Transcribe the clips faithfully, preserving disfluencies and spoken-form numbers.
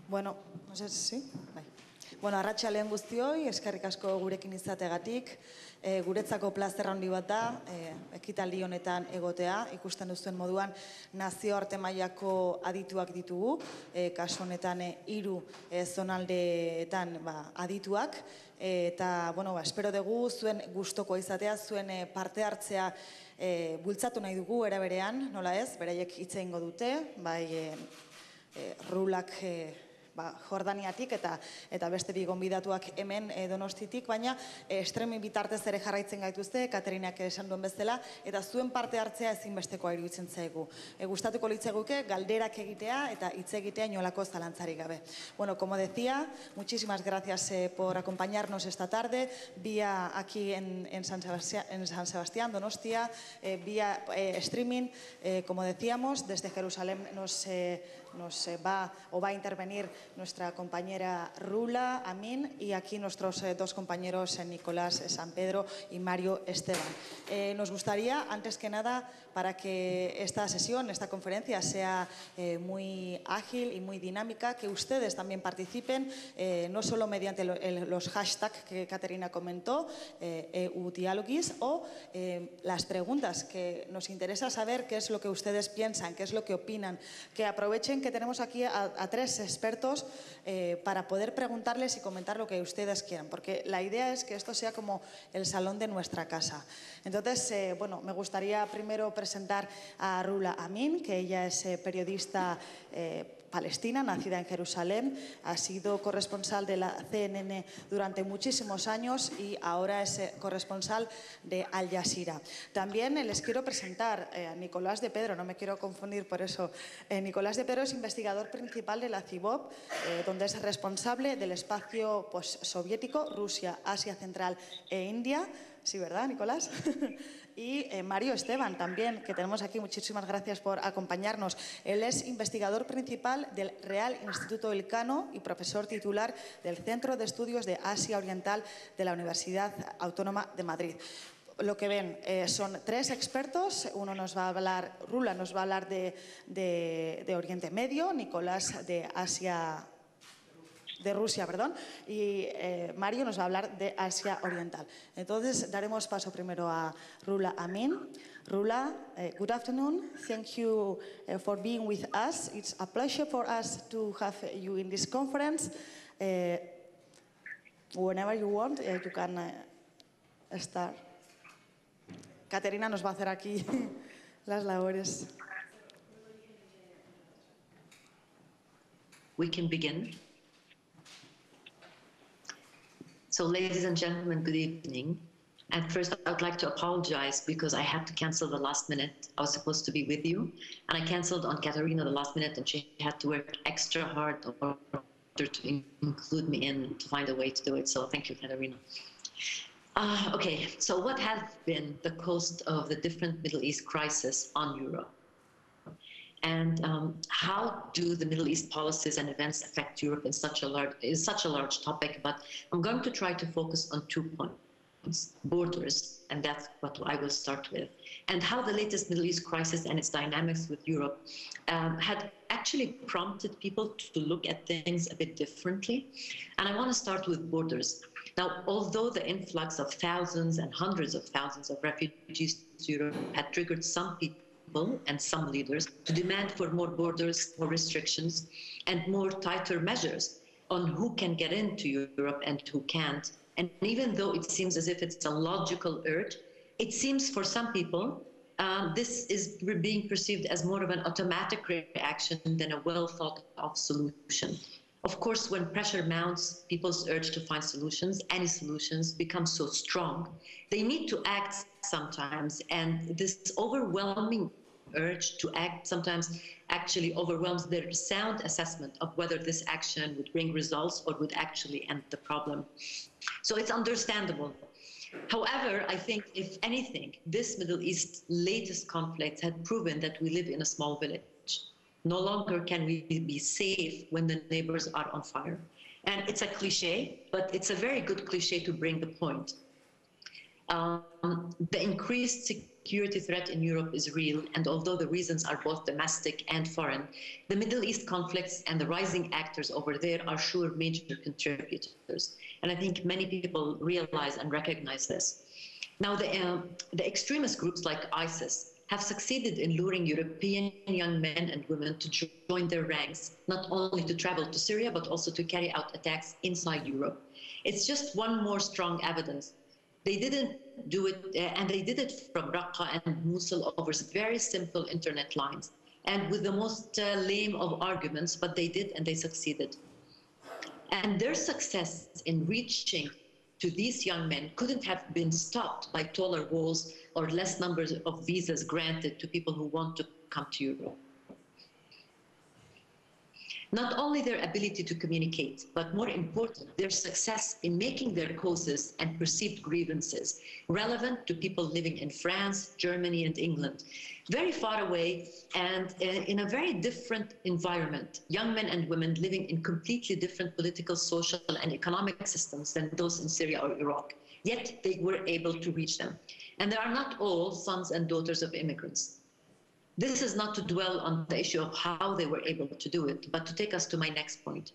Bueno, no sé si... Bai. Bueno, arratsaldeon guztioi, eskerrik asko gurekin izategatik. E, guretzako plazer handi bat da, e, ekitaldi honetan egotea, ikusten duzuen moduan nazioarte mailako adituak ditugu, e, kasu honetan e, hiru e, zonaldeetan ba, adituak, e, eta bueno, ba, espero dugu zuen gustuko izatea, zuen e, parte hartzea e, bultzatu nahi dugu era berean, nola ez, beraiek hitz egingo dute, bai e, e, rulak e, ba, Jordaniatik eta eta beste bi gonbidatuak hemen e, Donostitik, baina e, estremin bitartez ere jarraitzen gaituzte, Katerinak esan duen bezala, eta zuen parte hartzea ezinbestekoa iruditzen zaigu. E, gustatuko litzaiguke galderak egitea eta hitz egitea inolako zalantzarik gabe. Bueno, como decía, muchísimas gracias eh, por acompañarnos esta tarde, vía aquí en, en, San, Sebastián, en San Sebastián, Donostia, eh, vía eh, streaming, eh, como decíamos, desde Jerusalén nos... Eh, nos eh, va o va a intervenir nuestra compañera Rula Amin y aquí nuestros eh, dos compañeros eh, Nicolás eh, San Pedro y Mario Esteban. Eh, nos gustaría, antes que nada, para que esta sesión, esta conferencia sea eh, muy ágil y muy dinámica, que ustedes también participen, eh, no solo mediante lo, el, los hashtags que Caterina comentó, eh, E U Dialogis, o eh, las preguntas, que nos interesa saber qué es lo que ustedes piensan, qué es lo que opinan, que aprovechen que tenemos aquí a, a tres expertos eh, para poder preguntarles y comentar lo que ustedes quieran, porque la idea es que esto sea como el salón de nuestra casa. Entonces, eh, bueno, me gustaría primero presentar a Rula Amin, que ella es eh, periodista eh, palestina, nacida en Jerusalén, ha sido corresponsal de la C N N durante muchísimos años y ahora es eh, corresponsal de Al Jazeera. También eh, les quiero presentar eh, a Nicolás de Pedro, no me quiero confundir por eso. Eh, Nicolás de Pedro es investigador principal de la CIVOP, eh, donde es responsable del espacio postsoviético, Rusia, Asia Central e India. Sí, ¿verdad, Nicolás? Y eh, Mario Esteban también, que tenemos aquí. Muchísimas gracias por acompañarnos. Él es investigador principal del Real Instituto Elcano y profesor titular del Centro de Estudios de Asia Oriental de la Universidad Autónoma de Madrid. Lo que ven eh, son tres expertos. Uno nos va a hablar, Rula nos va a hablar de, de, de Oriente Medio, Nicolás de Asia de Rusia, perdón, y eh, Mario nos va a hablar de Asia Oriental. Entonces, daremos paso primero a Rula Amin. Rula, uh, good afternoon. Thank you uh, for being with us. It's a pleasure for us to have you in this conference. Uh, whenever you want, uh, you can uh, start. Caterina nos va a hacer aquí las labores. We can begin. So, ladies and gentlemen, good evening. And first, I would like to apologize because I had to cancel the last minute. I was supposed to be with you, and I canceled on Katerina the last minute, and she had to work extra hard in order to include me in to find a way to do it. So thank you, Katerina. Uh, okay, so what has been the cost of the different Middle East crisis on Europe? And um, how do the Middle East policies and events affect Europe in such a large, is such a large topic? But I'm going to try to focus on two points: borders, and that's what I will start with, and how the latest Middle East crisis and its dynamics with Europe um, had actually prompted people to look at things a bit differently. And I want to start with borders. Now, although the influx of thousands and hundreds of thousands of refugees to Europe had triggered some people and some leaders to demand for more borders, more restrictions, and more tighter measures on who can get into Europe and who can't. And even though it seems as if it's a logical urge, it seems for some people um, this is being perceived as more of an automatic reaction than a well thought of solution. Of course, when pressure mounts, people's urge to find solutions, any solutions, becomes so strong. They need to act sometimes, and this overwhelming urge to act sometimes actually overwhelms their sound assessment of whether this action would bring results or would actually end the problem. So it's understandable. However, I think, if anything, this Middle East latest conflict had proven that we live in a small village. No longer can we be safe when the neighbors are on fire. And it's a cliche, but it's a very good cliche to bring the point. Um, the increased security threat in Europe is real, and although the reasons are both domestic and foreign, the Middle East conflicts and the rising actors over there are sure major contributors. And I think many people realize and recognize this. Now, the, uh, the extremist groups like ISIS have succeeded in luring European young men and women to join their ranks, not only to travel to Syria, but also to carry out attacks inside Europe. It's just one more strong evidence. They didn't do it, uh, and they did it from Raqqa and Mosul over very simple internet lines, and with the most uh, lame of arguments, but they did, and they succeeded. And their success in reaching to these young men couldn't have been stopped by taller walls or less numbers of visas granted to people who want to come to Europe. Not only their ability to communicate, but more important, their success in making their causes and perceived grievances relevant to people living in France, Germany, and England, very far away and in a very different environment, young men and women living in completely different political, social, and economic systems than those in Syria or Iraq. Yet they were able to reach them. And they are not all sons and daughters of immigrants. This is not to dwell on the issue of how they were able to do it, but to take us to my next point.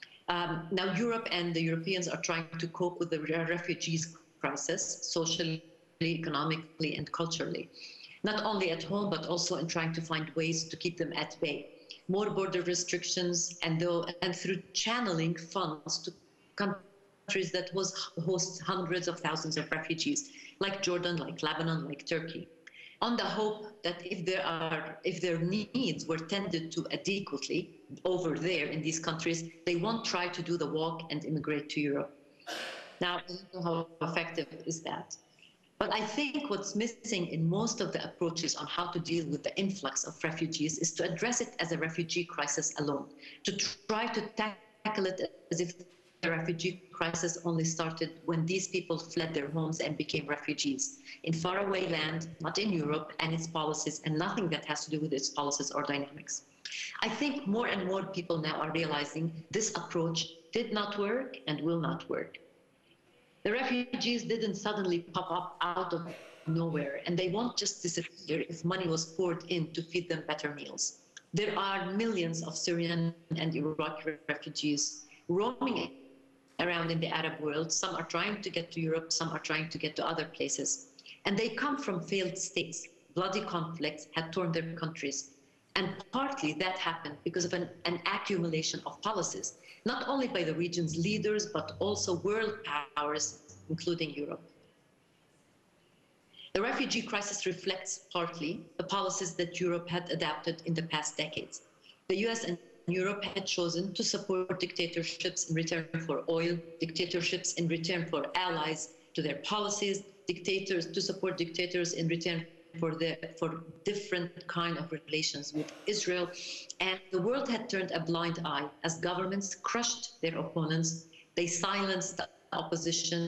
Um, now, Europe and the Europeans are trying to cope with the refugees crisis, socially, economically, and culturally. Not only at home, but also in trying to find ways to keep them at bay. More border restrictions, and, though, and through channeling funds to countries that host hundreds of thousands of refugees, like Jordan, like Lebanon, like Turkey, on the hope that if there are, if their needs were tended to adequately over there in these countries, they won't try to do the walk and immigrate to Europe. Now, I don't know how effective is that. But I think what's missing in most of the approaches on how to deal with the influx of refugees is to address it as a refugee crisis alone, to try to tackle it as if the refugee crisis only started when these people fled their homes and became refugees in faraway land, not in Europe and its policies, and nothing that has to do with its policies or dynamics. I think more and more people now are realizing this approach did not work and will not work. The refugees didn't suddenly pop up out of nowhere, and they won't just disappear if money was poured in to feed them better meals. There are millions of Syrian and Iraqi refugees roaming around in the Arab world. Some are trying to get to Europe, some are trying to get to other places. And they come from failed states. Bloody conflicts had torn their countries. And partly that happened because of an, an accumulation of policies, not only by the region's leaders, but also world powers, including Europe. The refugee crisis reflects partly the policies that Europe had adapted in the past decades. The U S and Europe had chosen to support dictatorships in return for oil, dictatorships in return for allies to their policies, dictators to support dictators in return for the for different kind of relations with Israel. And the world had turned a blind eye as governments crushed their opponents, they silenced the opposition,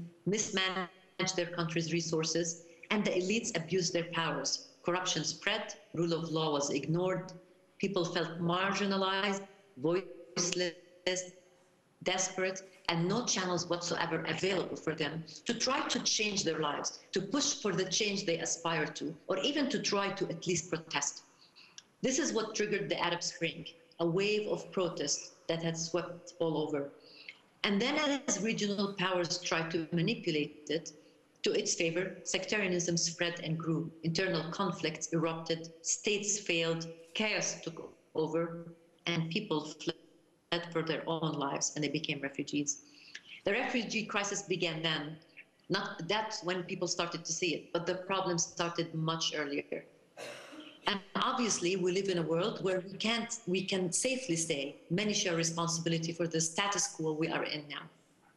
mismanaged their country's resources, and the elites abused their powers. Corruption spread, rule of law was ignored, people felt marginalized, voiceless, desperate, and no channels whatsoever available for them to try to change their lives, to push for the change they aspire to, or even to try to at least protest. This is what triggered the Arab Spring, a wave of protest that had swept all over. And then as regional powers tried to manipulate it to its favor, sectarianism spread and grew. Internal conflicts erupted, states failed, chaos took over, and people fled for their own lives, and they became refugees. The refugee crisis began then. Not that's when people started to see it, but the problem started much earlier. And obviously, we live in a world where we can't, we can safely say many share responsibility for the status quo we are in now.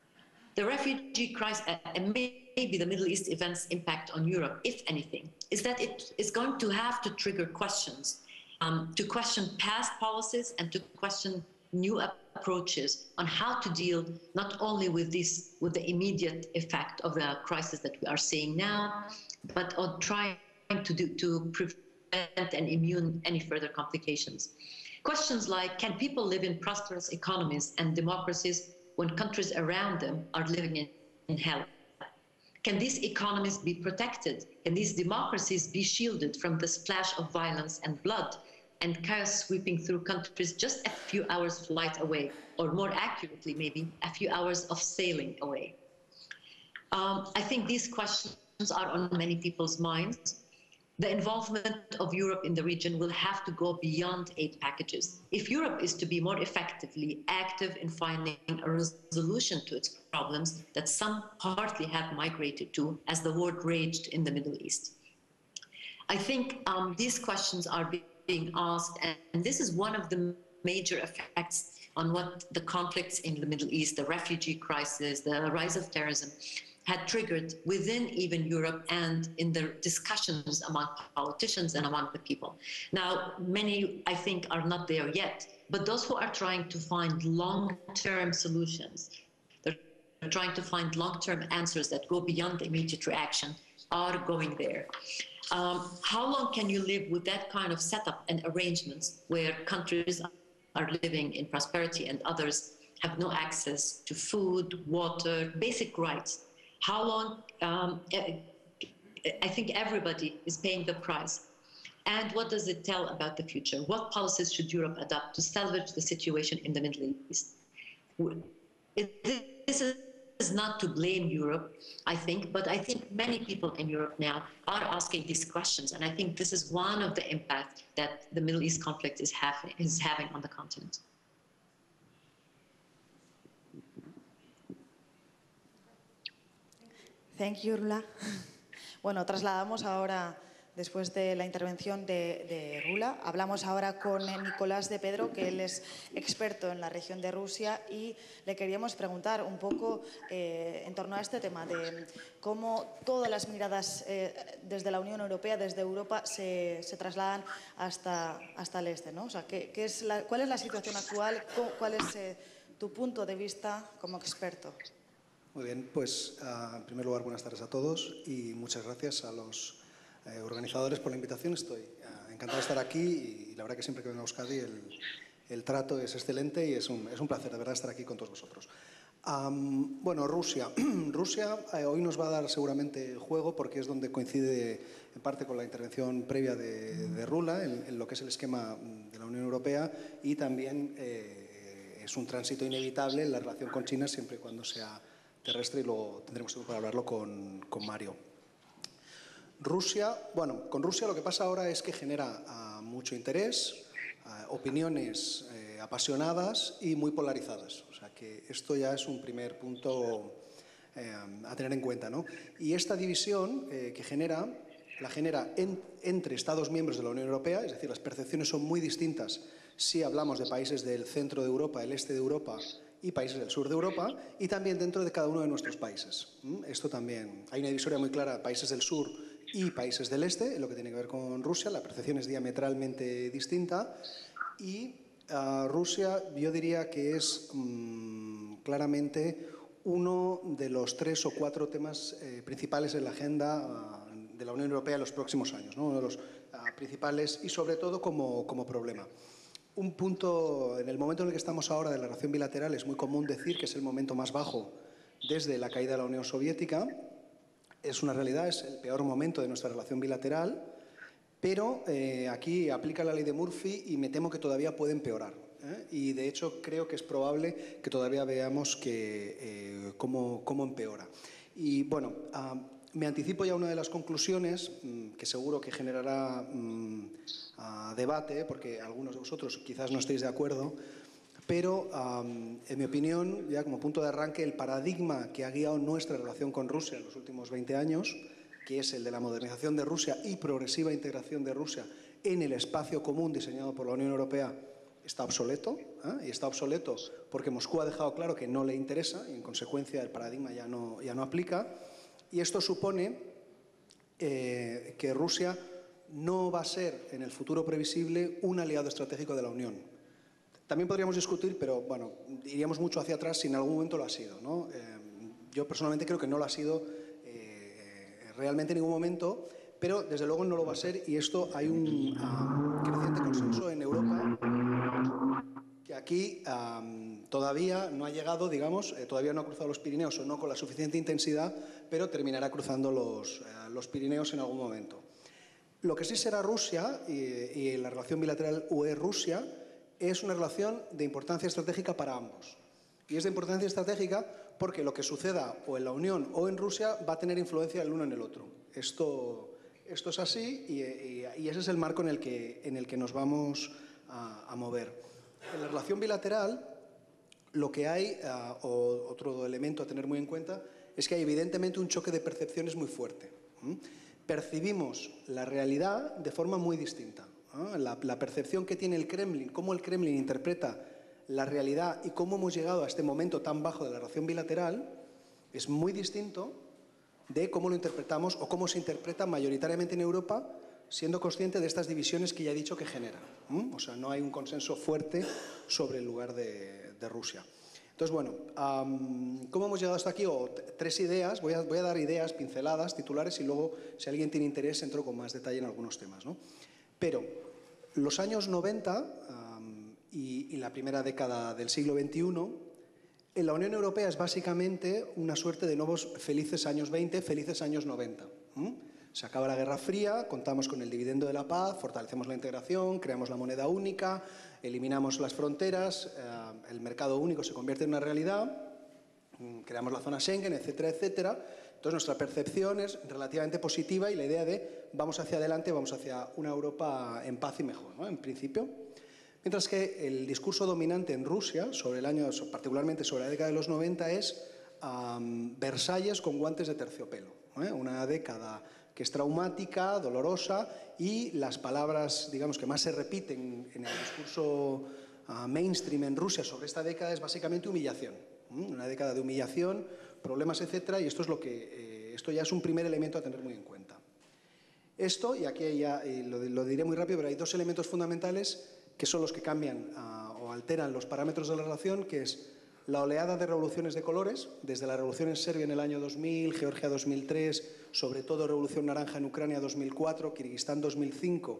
The refugee crisis, and maybe the Middle East events' impact on Europe, if anything, is that it is going to have to trigger questions, um, to question past policies and to question new approaches on how to deal not only with this, with the immediate effect of the crisis that we are seeing now, but on trying to do to prevent and immune any further complications. Questions like, can people live in prosperous economies and democracies when countries around them are living in, in hell? Can these economies be protected? Can these democracies be shielded from the splash of violence and blood and chaos sweeping through countries just a few hours flight away, or more accurately, maybe a few hours of sailing away? Um, I think these questions are on many people's minds. The involvement of Europe in the region will have to go beyond aid packages. If Europe is to be more effectively active in finding a resolution to its problems that some partly have migrated to as the war raged in the Middle East. I think um, these questions are being asked, and this is one of the major effects on what the conflicts in the Middle East, the refugee crisis, the rise of terrorism, had triggered within even Europe and in the discussions among politicians and among the people. Now, many, I think, are not there yet, but those who are trying to find long-term solutions, they're trying to find long-term answers that go beyond immediate reaction, are going there. Um, how long can you live with that kind of setup and arrangements where countries are living in prosperity and others have no access to food, water, basic rights? How long? Um, I think everybody is paying the price. And what does it tell about the future? What policies should Europe adopt to salvage the situation in the Middle East? This is not to blame Europe, I think, but I think many people in Europe now are asking these questions. And I think this is one of the impacts that the Middle East conflict is having, is having on the continent. Thank you, Rula. Bueno, trasladamos ahora, después de la intervención de, de Rula, hablamos ahora con Nicolás de Pedro, que él es experto en la región de Rusia, y le queríamos preguntar un poco eh, en torno a este tema de cómo todas las miradas eh, desde la Unión Europea, desde Europa, se, se trasladan hasta, hasta el este, ¿no? O sea, ¿qué, qué es la, ¿cuál es la situación actual? ¿Cuál es eh, tu punto de vista como experto? Muy bien, pues uh, en primer lugar buenas tardes a todos y muchas gracias a los eh, organizadores por la invitación. Estoy uh, encantado de estar aquí y, y la verdad que siempre que vengo a Euskadi el, el trato es excelente y es un, es un placer de verdad estar aquí con todos vosotros. Um, bueno, Rusia. Rusia eh, hoy nos va a dar seguramente juego porque es donde coincide en parte con la intervención previa de, de Rula en, en lo que es el esquema de la Unión Europea y también eh, es un tránsito inevitable en la relación con China siempre y cuando sea terrestre y luego tendremos tiempo para hablarlo con, con Mario. Rusia, bueno, con Rusia lo que pasa ahora es que genera uh, mucho interés, uh, opiniones eh, apasionadas y muy polarizadas. O sea que esto ya es un primer punto eh, a tener en cuenta, ¿no? Y esta división eh, que genera, la genera en, entre Estados miembros de la Unión Europea, es decir, las percepciones son muy distintas si hablamos de países del centro de Europa, el este de Europa y países del sur de Europa, y también dentro de cada uno de nuestros países. Esto también, hay una divisoria muy clara, países del sur y países del este, en lo que tiene que ver con Rusia, la percepción es diametralmente distinta, y uh, Rusia yo diría que es um, claramente uno de los tres o cuatro temas eh, principales en la agenda uh, de la Unión Europea en los próximos años, ¿no? Uno de los uh, principales y sobre todo como, como problema. Un punto, en el momento en el que estamos ahora de la relación bilateral, es muy común decir que es el momento más bajo desde la caída de la Unión Soviética. Es una realidad, es el peor momento de nuestra relación bilateral, pero eh, aquí aplica la ley de Murphy y me temo que todavía puede empeorar. ¿eh? Y de hecho creo que es probable que todavía veamos que, eh, cómo, cómo empeora. Y bueno, uh, me anticipo ya una de las conclusiones mmm, que seguro que generará mmm, uh, debate, porque algunos de vosotros quizás no estéis de acuerdo, pero um, en mi opinión, ya como punto de arranque, el paradigma que ha guiado nuestra relación con Rusia en los últimos veinte años, que es el de la modernización de Rusia y progresiva integración de Rusia en el espacio común diseñado por la Unión Europea, está obsoleto, ¿eh? y está obsoleto porque Moscú ha dejado claro que no le interesa y en consecuencia el paradigma ya no, ya no aplica. Y esto supone eh, que Rusia no va a ser en el futuro previsible un aliado estratégico de la Unión. También podríamos discutir, pero bueno, iríamos mucho hacia atrás si en algún momento lo ha sido, ¿no? Eh, yo personalmente creo que no lo ha sido eh, realmente en ningún momento, pero desde luego no lo va a ser y esto hay un uh, creciente consenso en Europa que aquí um, todavía no ha llegado, digamos, eh, todavía no ha cruzado los Pirineos o no con la suficiente intensidad, pero terminará cruzando los, eh, los Pirineos en algún momento. Lo que sí será Rusia y, y la relación bilateral U E-Rusia es una relación de importancia estratégica para ambos. Y es de importancia estratégica porque lo que suceda o en la Unión o en Rusia va a tener influencia el uno en el otro. Esto, esto es así y, y, y ese es el marco en el que, en el que nos vamos a, a mover. En la relación bilateral, lo que hay, uh, o otro elemento a tener muy en cuenta, es que hay evidentemente un choque de percepciones muy fuerte. ¿Mm? Percibimos la realidad de forma muy distinta. ¿eh? La, la percepción que tiene el Kremlin, cómo el Kremlin interpreta la realidad y cómo hemos llegado a este momento tan bajo de la relación bilateral es muy distinto de cómo lo interpretamos o cómo se interpreta mayoritariamente en Europa, siendo consciente de estas divisiones que ya he dicho que genera. ¿Mm? O sea, no hay un consenso fuerte sobre el lugar de, de Rusia. Entonces, bueno, um, ¿cómo hemos llegado hasta aquí? O tres ideas, voy a, voy a dar ideas, pinceladas, titulares, y luego, si alguien tiene interés, entro con más detalle en algunos temas, ¿no? Pero los años noventa um, y, y la primera década del siglo veintiuno, en la Unión Europea es básicamente una suerte de nuevos felices años veinte, felices años noventa. ¿Mm? Se acaba la Guerra Fría, contamos con el dividendo de la paz, fortalecemos la integración, creamos la moneda única, eliminamos las fronteras, eh, el mercado único se convierte en una realidad, creamos la zona Schengen, etcétera, etcétera. Entonces nuestra percepción es relativamente positiva y la idea de vamos hacia adelante, vamos hacia una Europa en paz y mejor, ¿no? En principio. Mientras que el discurso dominante en Rusia, sobre el año, particularmente sobre la década de los noventa, es um, Versalles con guantes de terciopelo. ¿eh? Una década que es traumática, dolorosa, y las palabras, digamos, que más se repiten en el discurso uh, mainstream en Rusia sobre esta década es básicamente humillación. ¿eh? Una década de humillación, problemas, etcétera, y esto es lo que, eh, esto ya es un primer elemento a tener muy en cuenta. Esto, y aquí ya eh, lo, lo diré muy rápido, pero hay dos elementos fundamentales que son los que cambian uh, o alteran los parámetros de la relación, que es la oleada de revoluciones de colores, desde la revolución en Serbia en el año dos mil, Georgia dos mil tres, sobre todo revolución naranja en Ucrania dos mil cuatro, Kirguistán dos mil cinco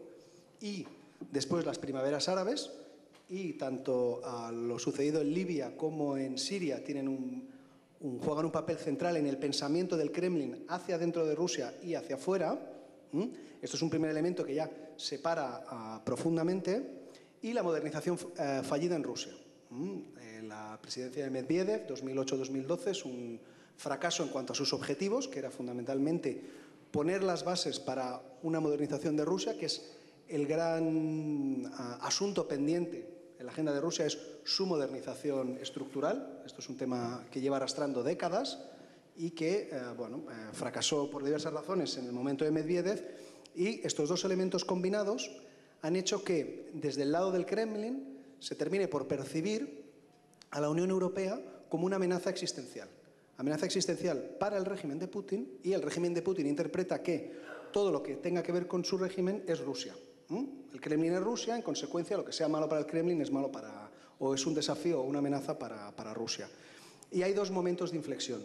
y después las primaveras árabes, y tanto uh, lo sucedido en Libia como en Siria tienen un, un, juegan un papel central en el pensamiento del Kremlin hacia dentro de Rusia y hacia afuera. ¿Mm? Esto es un primer elemento que ya separa uh, profundamente, y la modernización uh, fallida en Rusia. ¿Mm? La presidencia de Medvedev, dos mil ocho dos mil doce, es un fracaso en cuanto a sus objetivos, que era fundamentalmente poner las bases para una modernización de Rusia, que es el gran uh, asunto pendiente en la agenda de Rusia, es su modernización estructural. Esto es un tema que lleva arrastrando décadas y que uh, bueno, uh, fracasó por diversas razones en el momento de Medvedev, y estos dos elementos combinados han hecho que desde el lado del Kremlin se termine por percibir a la Unión Europea como una amenaza existencial. Amenaza existencial para el régimen de Putin, y el régimen de Putin interpreta que todo lo que tenga que ver con su régimen es Rusia. ¿Mm? El Kremlin es Rusia, en consecuencia lo que sea malo para el Kremlin es malo para, o es un desafío o una amenaza para, para Rusia. Y hay dos momentos de inflexión,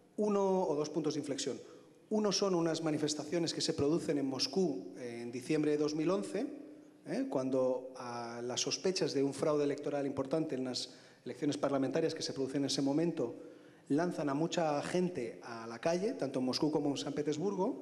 uno o dos puntos de inflexión. Uno son unas manifestaciones que se producen en Moscú en diciembre de dos mil once, ¿eh? cuando a las sospechas de un fraude electoral importante en las elecciones parlamentarias que se producen en ese momento lanzan a mucha gente a la calle, tanto en Moscú como en San Petersburgo,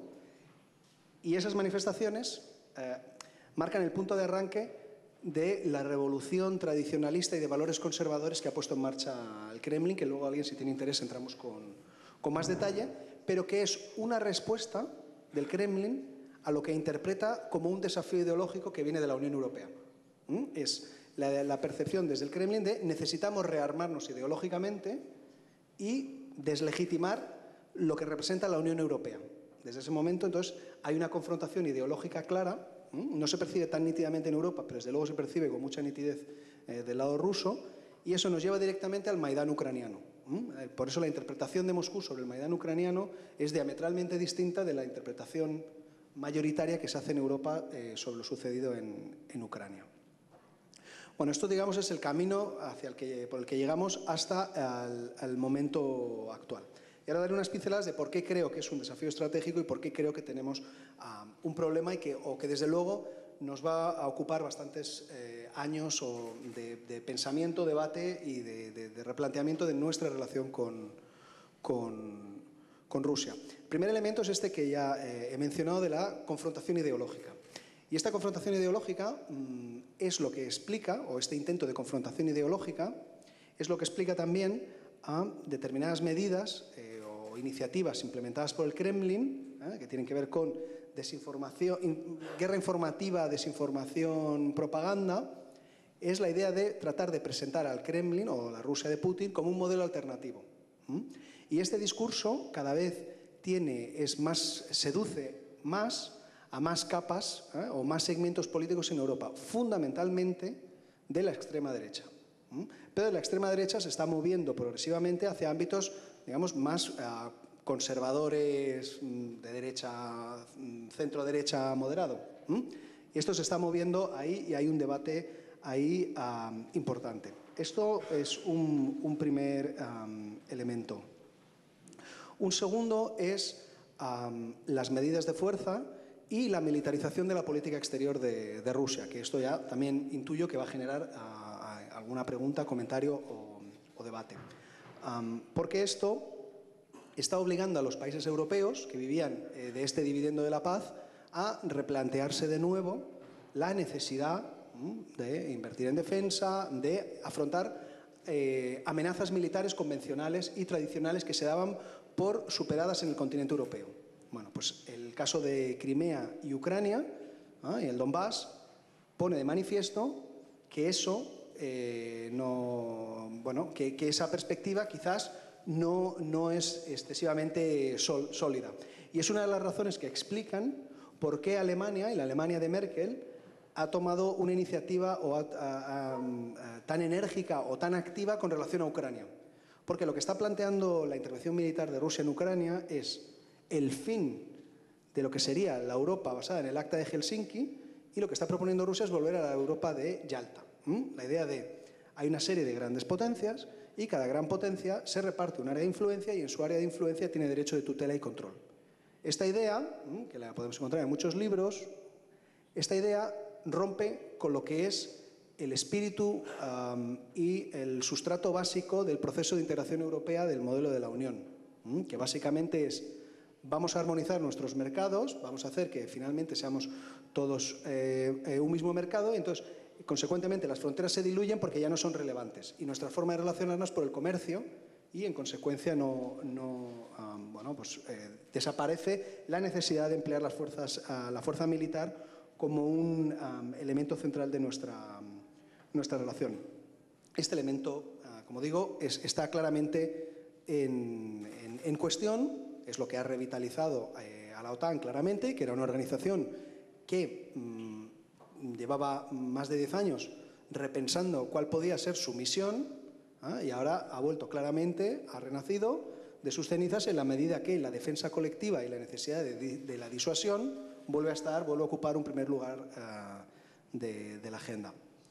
y esas manifestaciones eh, marcan el punto de arranque de la revolución tradicionalista y de valores conservadores que ha puesto en marcha el Kremlin, que luego alguien, si tiene interés, entramos con, con más detalle, pero que es una respuesta del Kremlin a lo que interpreta como un desafío ideológico que viene de la Unión Europea. ¿Mm? Es La, la percepción desde el Kremlin de necesitamos rearmarnos ideológicamente y deslegitimar lo que representa la Unión Europea. Desde ese momento, entonces, hay una confrontación ideológica clara, ¿eh? No se percibe tan nítidamente en Europa, pero desde luego se percibe con mucha nitidez eh, del lado ruso, y eso nos lleva directamente al Maidán ucraniano. ¿eh? Por eso la interpretación de Moscú sobre el Maidán ucraniano es diametralmente distinta de la interpretación mayoritaria que se hace en Europa eh, sobre lo sucedido en, en Ucrania. Bueno, esto, digamos, es el camino hacia el que, por el que llegamos hasta el, el momento actual. Y ahora daré unas pinceladas de por qué creo que es un desafío estratégico y por qué creo que tenemos uh, un problema y que, o que, desde luego, nos va a ocupar bastantes eh, años o de, de pensamiento, debate y de, de, de replanteamiento de nuestra relación con, con, con Rusia. El primer elemento es este que ya eh, he mencionado, de la confrontación ideológica. Y esta confrontación ideológica mmm, es lo que explica, o este intento de confrontación ideológica, es lo que explica también a determinadas medidas eh, o iniciativas implementadas por el Kremlin, eh, que tienen que ver con desinformación, in, guerra informativa, desinformación, propaganda. Es la idea de tratar de presentar al Kremlin o la Rusia de Putin como un modelo alternativo. ¿Mm? Y este discurso cada vez tiene, es más, seduce más a más capas ¿eh? o más segmentos políticos en Europa, fundamentalmente de la extrema derecha. ¿Mm? Pero la extrema derecha se está moviendo progresivamente hacia ámbitos, digamos, más uh, conservadores, de derecha, centro-derecha moderado. ¿Mm? Y esto se está moviendo ahí y hay un debate ahí uh, importante. Esto es un, un primer um, elemento. Un segundo es um, las medidas de fuerza y la militarización de la política exterior de, de Rusia, que esto ya también intuyo que va a generar uh, alguna pregunta, comentario o, o debate. Um, porque esto está obligando a los países europeos que vivían eh, de este dividendo de la paz a replantearse de nuevo la necesidad mm, de invertir en defensa, de afrontar eh, amenazas militares convencionales y tradicionales que se daban por superadas en el continente europeo. Bueno, pues el caso de Crimea y Ucrania ¿eh? y el Donbass pone de manifiesto que eso eh, no, bueno, que, que esa perspectiva quizás no, no es excesivamente sol, sólida. Y es una de las razones que explican por qué Alemania, y la Alemania de Merkel, ha tomado una iniciativa o a, a, a, tan enérgica o tan activa con relación a Ucrania. Porque lo que está planteando la intervención militar de Rusia en Ucrania es el fin de lo que sería la Europa basada en el Acta de Helsinki, y lo que está proponiendo Rusia es volver a la Europa de Yalta. ¿Mm? La idea de hay una serie de grandes potencias y cada gran potencia se reparte un área de influencia y en su área de influencia tiene derecho de tutela y control. Esta idea, que la podemos encontrar en muchos libros, esta idea rompe con lo que es el espíritu um, y el sustrato básico del proceso de integración europea del modelo de la Unión, ¿m? que básicamente es vamos a armonizar nuestros mercados, vamos a hacer que finalmente seamos todos eh, eh, un mismo mercado y entonces, consecuentemente, las fronteras se diluyen porque ya no son relevantes y nuestra forma de relacionarnos por el comercio y, en consecuencia, no, no, um, bueno, pues, eh, desaparece la necesidad de emplear las fuerzas, uh, la fuerza militar como un um, elemento central de nuestra, um, nuestra relación. Este elemento, uh, como digo, es, está claramente en, en, en cuestión, es lo que ha revitalizado eh, a la OTAN claramente, que era una organización que um, llevaba más de diez años repensando cuál podía ser su misión ¿eh? y ahora ha vuelto claramente, ha renacido de sus cenizas en la medida que la defensa colectiva y la necesidad de, de la disuasión vuelve a estar, vuelve a ocupar un primer lugar uh, de, de la agenda.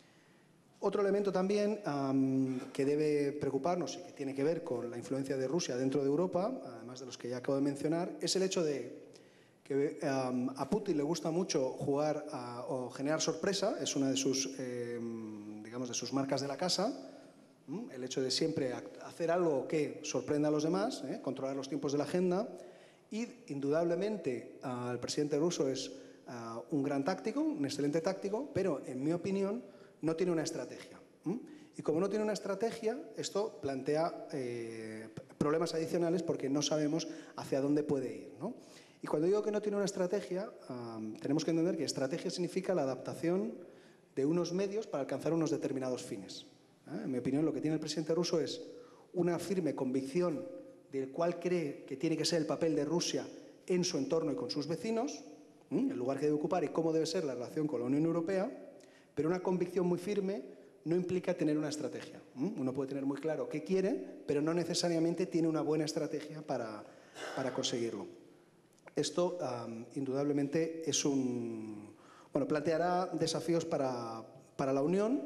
Otro elemento también um, que debe preocuparnos y que tiene que ver con la influencia de Rusia dentro de Europa, además de los que ya acabo de mencionar, es el hecho de que um, a Putin le gusta mucho jugar a, o generar sorpresa, es una de sus, eh, digamos, de sus marcas de la casa, ¿m? el hecho de siempre hacer algo que sorprenda a los demás, ¿eh? controlar los tiempos de la agenda. Y, indudablemente, uh, el presidente ruso es uh, un gran táctico, un excelente táctico, pero, en mi opinión, no tiene una estrategia. ¿Mm? Y como no tiene una estrategia, esto plantea eh, problemas adicionales porque no sabemos hacia dónde puede ir, ¿no? Y cuando digo que no tiene una estrategia, um, tenemos que entender que estrategia significa la adaptación de unos medios para alcanzar unos determinados fines. ¿Eh? En mi opinión, lo que tiene el presidente ruso es una firme convicción del cual cree que tiene que ser el papel de Rusia en su entorno y con sus vecinos, ¿m? el lugar que debe ocupar y cómo debe ser la relación con la Unión Europea, pero una convicción muy firme no implica tener una estrategia. ¿m? Uno puede tener muy claro qué quiere, pero no necesariamente tiene una buena estrategia para, para conseguirlo. Esto, um, indudablemente, es un, bueno, planteará desafíos para, para la Unión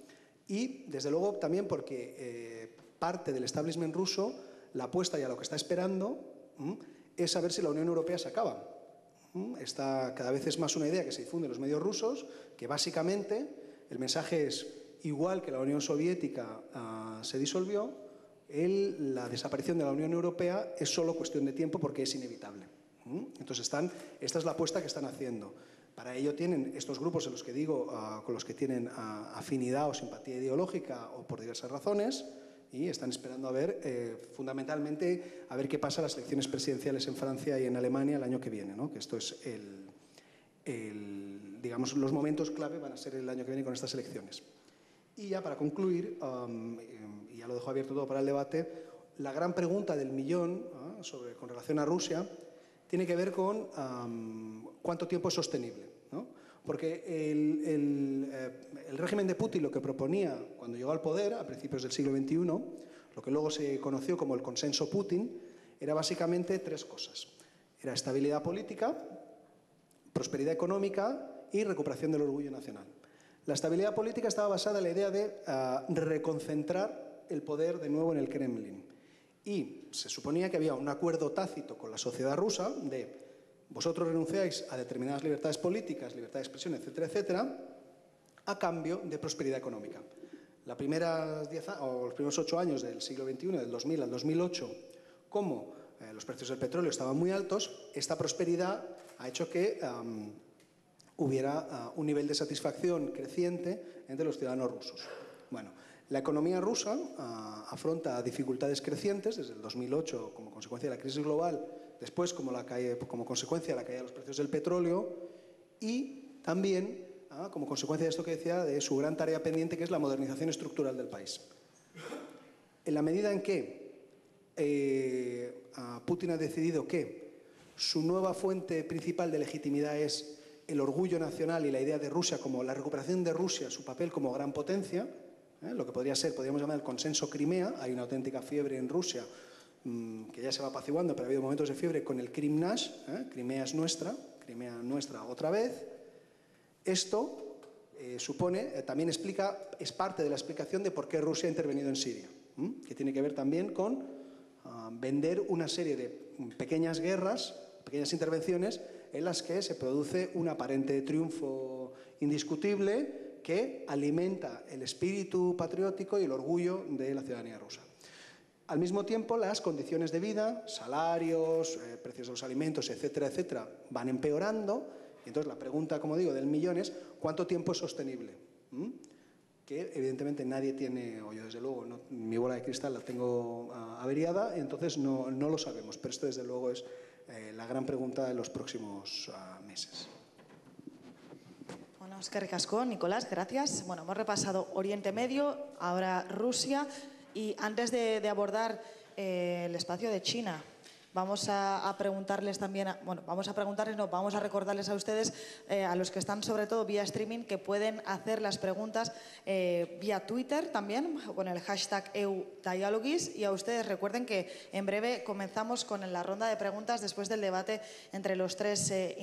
y, desde luego, también porque eh, parte del establishment ruso la apuesta y a lo que está esperando ¿m? es saber si la Unión Europea se acaba. ¿Mm? Esta cada vez es más una idea que se difunde en los medios rusos, que básicamente el mensaje es igual que la Unión Soviética uh, se disolvió, el, la desaparición de la Unión Europea es solo cuestión de tiempo porque es inevitable. ¿Mm? Entonces, están, esta es la apuesta que están haciendo. Para ello tienen estos grupos en los que digo, uh, con los que tienen uh, afinidad o simpatía ideológica o por diversas razones, y están esperando a ver, eh, fundamentalmente, a ver qué pasa en las elecciones presidenciales en Francia y en Alemania el año que viene, ¿no? Que esto es el, el, digamos, los momentos clave van a ser el año que viene con estas elecciones. Y ya para concluir, um, y ya lo dejo abierto todo para el debate, la gran pregunta del millón, ¿eh? sobre, con relación a Rusia, tiene que ver con um, cuánto tiempo es sostenible, ¿no? Porque el, el, eh, el régimen de Putin lo que proponía cuando llegó al poder, a principios del siglo veintiuno, lo que luego se conoció como el consenso Putin, era básicamente tres cosas. Era estabilidad política, prosperidad económica y recuperación del orgullo nacional. La estabilidad política estaba basada en la idea de uh, reconcentrar el poder de nuevo en el Kremlin. Y se suponía que había un acuerdo tácito con la sociedad rusa de vosotros renunciáis a determinadas libertades políticas, libertad de expresión, etcétera, etcétera, a cambio de prosperidad económica. La primera diez, o los primeros ocho años del siglo veintiuno, del dos mil al dos mil ocho, como eh, los precios del petróleo estaban muy altos, esta prosperidad ha hecho que um, hubiera uh, un nivel de satisfacción creciente entre los ciudadanos rusos. Bueno, la economía rusa uh, afronta dificultades crecientes desde el dos mil ocho como consecuencia de la crisis global, después como, la caída, como consecuencia de la caída de los precios del petróleo y también uh, como consecuencia de esto que decía, de su gran tarea pendiente que es la modernización estructural del país. En la medida en que eh, uh, Putin ha decidido que su nueva fuente principal de legitimidad es el orgullo nacional y la idea de Rusia como la recuperación de Rusia, su papel como gran potencia, ¿eh? Lo que podría ser, podríamos llamar el consenso Crimea. Hay una auténtica fiebre en Rusia mmm, que ya se va apaciguando, pero ha habido momentos de fiebre con el Krimnash, ¿eh? Crimea es nuestra, Crimea nuestra otra vez. Esto eh, supone, eh, también explica, es parte de la explicación de por qué Rusia ha intervenido en Siria, ¿eh? Que tiene que ver también con uh, vender una serie de pequeñas guerras, pequeñas intervenciones, en las que se produce un aparente triunfo indiscutible que alimenta el espíritu patriótico y el orgullo de la ciudadanía rusa. Al mismo tiempo, las condiciones de vida, salarios, eh, precios de los alimentos, etcétera, etcétera, van empeorando. Y entonces la pregunta, como digo, del millón es ¿cuánto tiempo es sostenible? ¿Mm? Que evidentemente nadie tiene, o yo desde luego, no, mi bola de cristal la tengo uh, averiada, y entonces no, no lo sabemos. Pero esto desde luego es Eh, la gran pregunta de los próximos uh, meses. Bueno, eskerrik asko, Nicolás, gracias. Bueno, hemos repasado Oriente Medio, ahora Rusia, y antes de, de abordar eh, el espacio de China, vamos a, a preguntarles también, a, bueno, vamos a preguntarles, no, vamos a recordarles a ustedes, eh, a los que están sobre todo vía streaming, que pueden hacer las preguntas eh, vía Twitter también, con el hashtag E U Dialogues, y a ustedes recuerden que en breve comenzamos con la ronda de preguntas después del debate entre los tres, eh,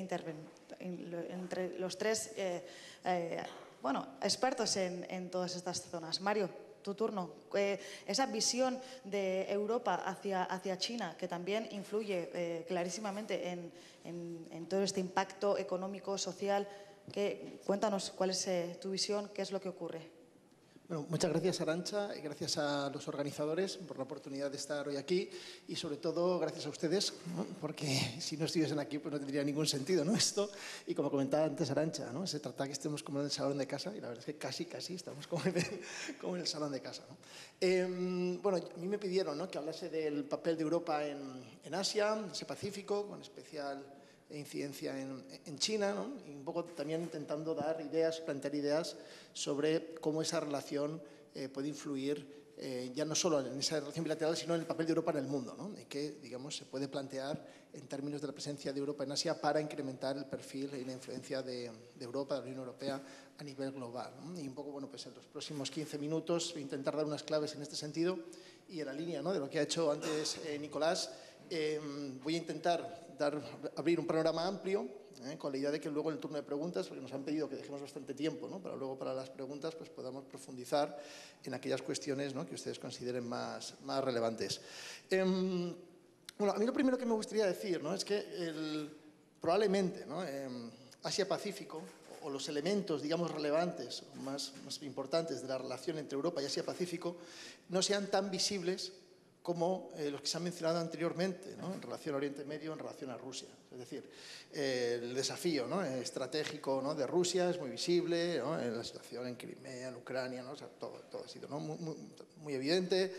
entre los tres eh, eh, bueno, expertos en, en todas estas zonas. Mario, tu turno. Eh, esa visión de Europa hacia, hacia China, que también influye eh, clarísimamente en, en, en todo este impacto económico, social. Que, cuéntanos cuál es eh, tu visión, qué es lo que ocurre. Bueno, muchas gracias, Arantxa, y gracias a los organizadores por la oportunidad de estar hoy aquí y, sobre todo, gracias a ustedes, ¿no? Porque si no estuviesen aquí pues no tendría ningún sentido, ¿no? Esto, y como comentaba antes Arantxa, ¿no? Se trata que estemos como en el salón de casa, y la verdad es que casi, casi estamos como en el, como en el salón de casa, ¿no? Eh, bueno, a mí me pidieron, ¿no?, que hablase del papel de Europa en, en Asia, ese Pacífico, con especial incidencia en, en China, ¿no? Y un poco también intentando dar ideas, plantear ideas sobre cómo esa relación eh, puede influir eh, ya no solo en esa relación bilateral, sino en el papel de Europa en el mundo, ¿no? Y que, digamos, se puede plantear en términos de la presencia de Europa en Asia para incrementar el perfil y la influencia de, de Europa, de la Unión Europea a nivel global, ¿no? Y un poco, bueno, pues en los próximos quince minutos voy a intentar dar unas claves en este sentido y en la línea, ¿no?, de lo que ha hecho antes eh, Nicolás. Eh, voy a intentar dar, abrir un panorama amplio, eh, con la idea de que luego en el turno de preguntas, porque nos han pedido que dejemos bastante tiempo, ¿no?, para luego para las preguntas pues podamos profundizar en aquellas cuestiones, ¿no?, que ustedes consideren más, más relevantes. Eh, bueno, a mí lo primero que me gustaría decir, ¿no?, es que el probablemente, ¿no? eh, Asia-Pacífico, o los elementos, digamos, relevantes, más, más importantes de la relación entre Europa y Asia-Pacífico, no sean tan visibles como eh, los que se han mencionado anteriormente, ¿no? En relación a Oriente Medio, en relación a Rusia. Es decir, eh, el desafío, ¿no? estratégico, ¿no? de Rusia es muy visible, ¿no? En la situación en Crimea, en Ucrania, ¿no? O sea, todo, todo ha sido, ¿no? muy, muy, muy evidente.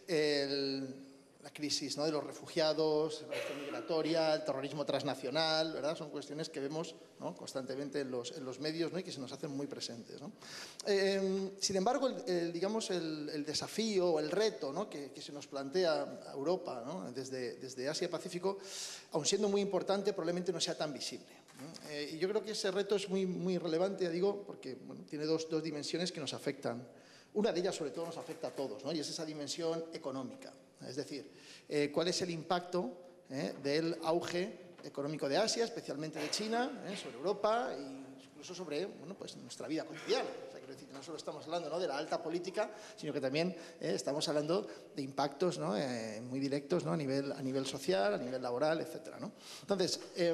El, la crisis, ¿no? de los refugiados, la cuestión migratoria, el terrorismo transnacional, ¿verdad? Son cuestiones que vemos, ¿no? constantemente en los, en los medios, ¿no? y que se nos hacen muy presentes, ¿no? Eh, sin embargo, el, el, digamos, el, el desafío o el reto, ¿no? que, que se nos plantea a Europa, ¿no? desde, desde Asia-Pacífico, aun siendo muy importante, probablemente no sea tan visible, ¿no? Eh, y yo creo que ese reto es muy, muy relevante, digo, porque bueno, tiene dos, dos dimensiones que nos afectan. Una de ellas, sobre todo, nos afecta a todos, ¿no? y es esa dimensión económica. Es decir, eh, cuál es el impacto eh, del auge económico de Asia, especialmente de China, eh, sobre Europa e incluso sobre bueno, pues, nuestra vida cotidiana. O sea, quiero decir que no solo estamos hablando, ¿no? de la alta política, sino que también eh, estamos hablando de impactos, ¿no? eh, muy directos, ¿no? a, nivel, a nivel social, a nivel laboral, etcétera, ¿no? Entonces, eh,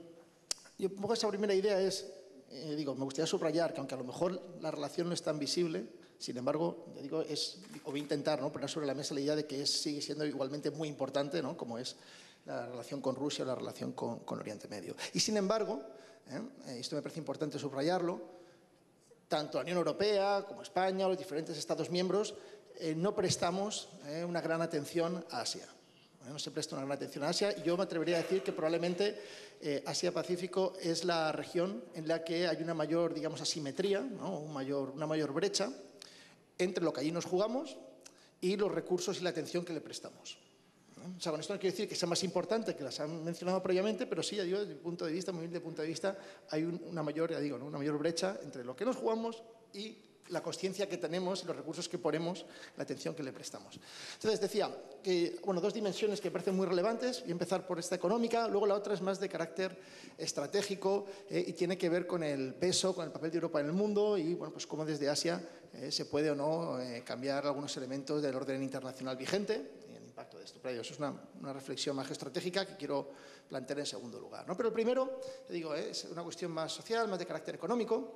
yo un poco esa primera idea es, eh, digo, me gustaría subrayar que aunque a lo mejor la relación no es tan visible, sin embargo, yo digo, es, o voy a intentar, ¿no? poner sobre la mesa la idea de que es, sigue siendo igualmente muy importante, ¿no? como es la relación con Rusia, la relación con, con Oriente Medio. Y sin embargo, ¿eh? esto me parece importante subrayarlo, tanto la Unión Europea como España o los diferentes Estados miembros eh, no prestamos eh, una gran atención a Asia. No se presta una gran atención a Asia y yo me atrevería a decir que probablemente eh, Asia-Pacífico es la región en la que hay una mayor, digamos, asimetría, ¿no? Un mayor, una mayor brecha entre lo que allí nos jugamos y los recursos y la atención que le prestamos. O sea, con esto no quiero decir que sea más importante que las han mencionado previamente, pero sí, ya digo, desde mi punto de vista, muy humilde punto de vista, hay un, una mayor, ya digo, ¿no? una mayor brecha entre lo que nos jugamos y la consciencia que tenemos y los recursos que ponemos, la atención que le prestamos. Entonces, decía que, bueno, dos dimensiones que me parecen muy relevantes, voy a empezar por esta económica, luego la otra es más de carácter estratégico eh, y tiene que ver con el peso, con el papel de Europa en el mundo y, bueno, pues cómo desde Asia eh, se puede o no eh, cambiar algunos elementos del orden internacional vigente y el impacto de esto. Pero eso es una, una reflexión más geoestratégica que quiero plantear en segundo lugar, ¿no? Pero el primero, te digo, eh, es una cuestión más social, más de carácter económico.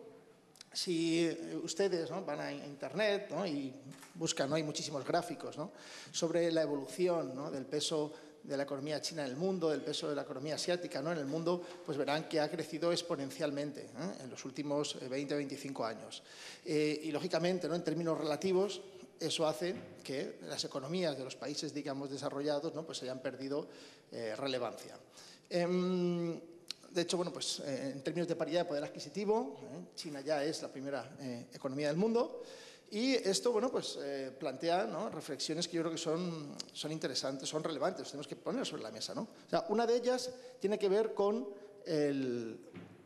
Si ustedes, ¿no? van a Internet, ¿no? y buscan, ¿no? hay muchísimos gráficos, ¿no? sobre la evolución, ¿no? del peso de la economía china en el mundo, del peso de la economía asiática, ¿no? en el mundo, pues verán que ha crecido exponencialmente ¿eh? en los últimos veinte a veinticinco años. Eh, y lógicamente, ¿no? en términos relativos, eso hace que las economías de los países, digamos, desarrollados, ¿no? pues hayan perdido eh, relevancia. Eh, De hecho, bueno, pues, eh, en términos de paridad de poder adquisitivo, eh, China ya es la primera eh, economía del mundo y esto, bueno, pues, eh, plantea, ¿no? reflexiones que yo creo que son, son interesantes, son relevantes, tenemos que poner sobre la mesa, ¿no? O sea, una de ellas tiene que ver con el,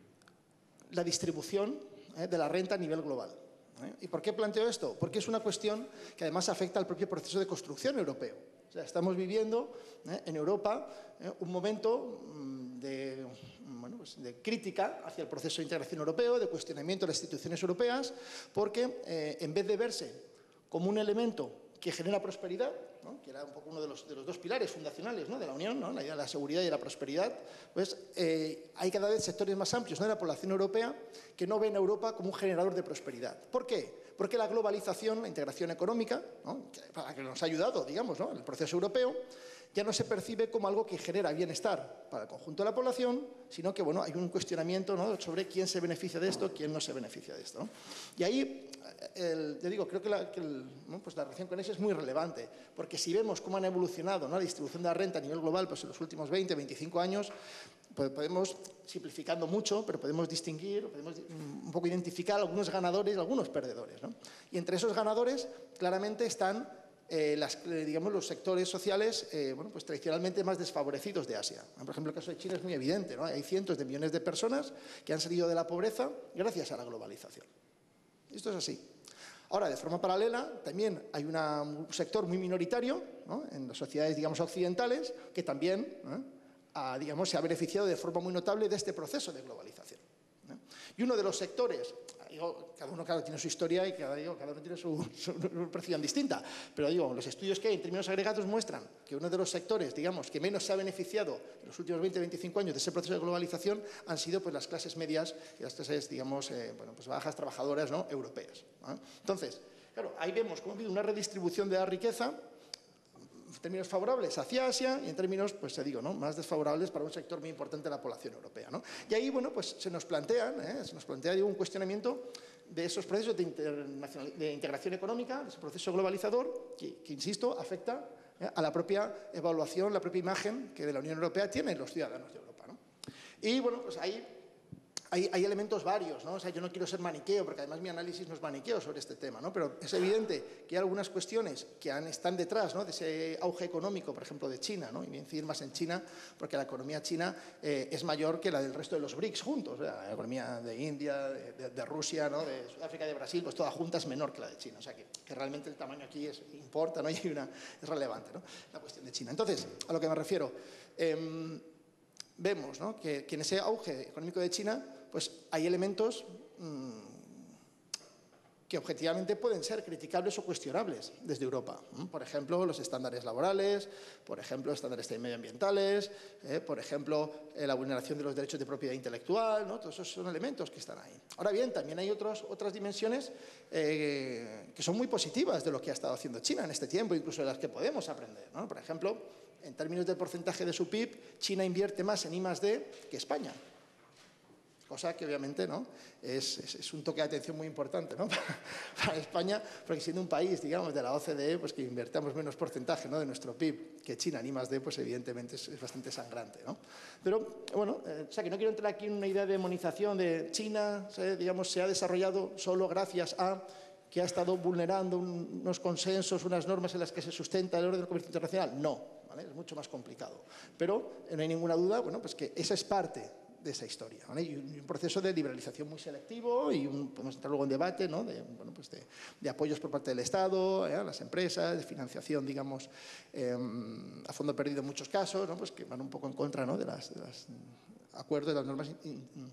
la distribución eh, de la renta a nivel global. ¿eh? ¿Y por qué planteo esto? Porque es una cuestión que además afecta al propio proceso de construcción europeo. O sea, estamos viviendo eh, en Europa eh, un momento mmm, de, bueno, pues de crítica hacia el proceso de integración europeo, de cuestionamiento de las instituciones europeas, porque eh, en vez de verse como un elemento que genera prosperidad, ¿no? que era un poco uno de los, de los dos pilares fundacionales, ¿no? de la Unión, ¿no? la idea de la seguridad y la prosperidad, pues eh, hay cada vez sectores más amplios, ¿no? de la población europea que no ven a Europa como un generador de prosperidad. ¿Por qué? Porque la globalización, la integración económica, ¿no? que, que nos ha ayudado, digamos, ¿no? en el proceso europeo, ya no se percibe como algo que genera bienestar para el conjunto de la población, sino que bueno, hay un cuestionamiento, ¿no? sobre quién se beneficia de esto, quién no se beneficia de esto, ¿no? Y ahí, el, yo digo, creo que, la, que el, ¿no? pues la relación con eso es muy relevante, porque si vemos cómo han evolucionado, ¿no? la distribución de la renta a nivel global pues en los últimos veinte, veinticinco años, pues podemos, simplificando mucho, pero podemos distinguir, podemos un poco identificar algunos ganadores y algunos perdedores, ¿no? Y entre esos ganadores, claramente están Eh, las, eh, digamos, los sectores sociales eh, bueno, pues tradicionalmente más desfavorecidos de Asia. Por ejemplo, el caso de China es muy evidente, ¿no? Hay cientos de millones de personas que han salido de la pobreza gracias a la globalización. Esto es así. Ahora, de forma paralela, también hay una, un sector muy minoritario, ¿no? en las sociedades, digamos, occidentales, que también ¿eh? ha, digamos, se ha beneficiado de forma muy notable de este proceso de globalización. ¿eh? Y uno de los sectores digo, cada uno claro, tiene su historia y cada, digo, cada uno tiene su, su, su percepción distinta, pero digo, los estudios que hay en términos agregados muestran que uno de los sectores, digamos, que menos se ha beneficiado en los últimos veinte a veinticinco años de ese proceso de globalización han sido pues, las clases medias y las clases, digamos, eh, bueno, pues bajas trabajadoras, ¿no?, europeas, ¿no? Entonces, claro, ahí vemos cómo ha habido una redistribución de la riqueza en términos favorables hacia Asia y en términos, pues te digo, ¿no?, más desfavorables para un sector muy importante de la población europea, ¿no? Y ahí, bueno, pues se nos plantean, ¿eh? se nos plantea digo, un cuestionamiento de esos procesos de, de integración económica, de ese proceso globalizador que, que insisto, afecta ¿eh? a la propia evaluación, la propia imagen que de la Unión Europea tienen los ciudadanos de Europa, ¿no? Y, bueno, pues ahí Hay, hay elementos varios, ¿no? O sea, yo no quiero ser maniqueo, porque además mi análisis no es maniqueo sobre este tema, ¿no? Pero es evidente que hay algunas cuestiones que han, están detrás, ¿no?, de ese auge económico, por ejemplo, de China, ¿no? Y voy a incidir más en China, porque la economía china eh, es mayor que la del resto de los BRICS juntos. O sea, la economía de India, de, de, de Rusia, ¿no?, de Sudáfrica, de Brasil, pues toda junta es menor que la de China. O sea, que, que realmente el tamaño aquí es, importa, ¿no? Y hay una, es relevante, ¿no?, la cuestión de China. Entonces, a lo que me refiero, eh, vemos, ¿no?, que, que en ese auge económico de China pues hay elementos mmm, que objetivamente pueden ser criticables o cuestionables desde Europa. Por ejemplo, los estándares laborales, por ejemplo, estándares medioambientales, eh, por ejemplo, eh, la vulneración de los derechos de propiedad intelectual, ¿no? Todos esos son elementos que están ahí. Ahora bien, también hay otros, otras dimensiones eh, que son muy positivas de lo que ha estado haciendo China en este tiempo, incluso de las que podemos aprender, ¿no? Por ejemplo, en términos del porcentaje de su P I B, China invierte más en I más D que España. Cosa que obviamente, ¿no?, es, es, es un toque de atención muy importante, ¿no?, para, para España, porque siendo un país, digamos, de la O C D E, pues que invertamos menos porcentaje, ¿no?, de nuestro P I B que China en I más D, pues evidentemente es, es bastante sangrante, ¿no? Pero, bueno, eh, o sea, que no quiero entrar aquí en una idea de demonización de China, ¿sabes? Digamos, se ha desarrollado solo gracias a que ha estado vulnerando un, unos consensos, unas normas en las que se sustenta el orden del comercio internacional. No, ¿vale? Es mucho más complicado. Pero eh, no hay ninguna duda, bueno, pues que esa es parte de esa historia, ¿vale? Y un, un proceso de liberalización muy selectivo y un, podemos entrar luego en debate, ¿no?, de, bueno, pues de, de apoyos por parte del Estado, ¿eh?, a las empresas, de financiación, digamos, eh, a fondo perdido en muchos casos, ¿no?, pues que van un poco en contra, ¿no?, de los de las acuerdos, de las normas, in, in,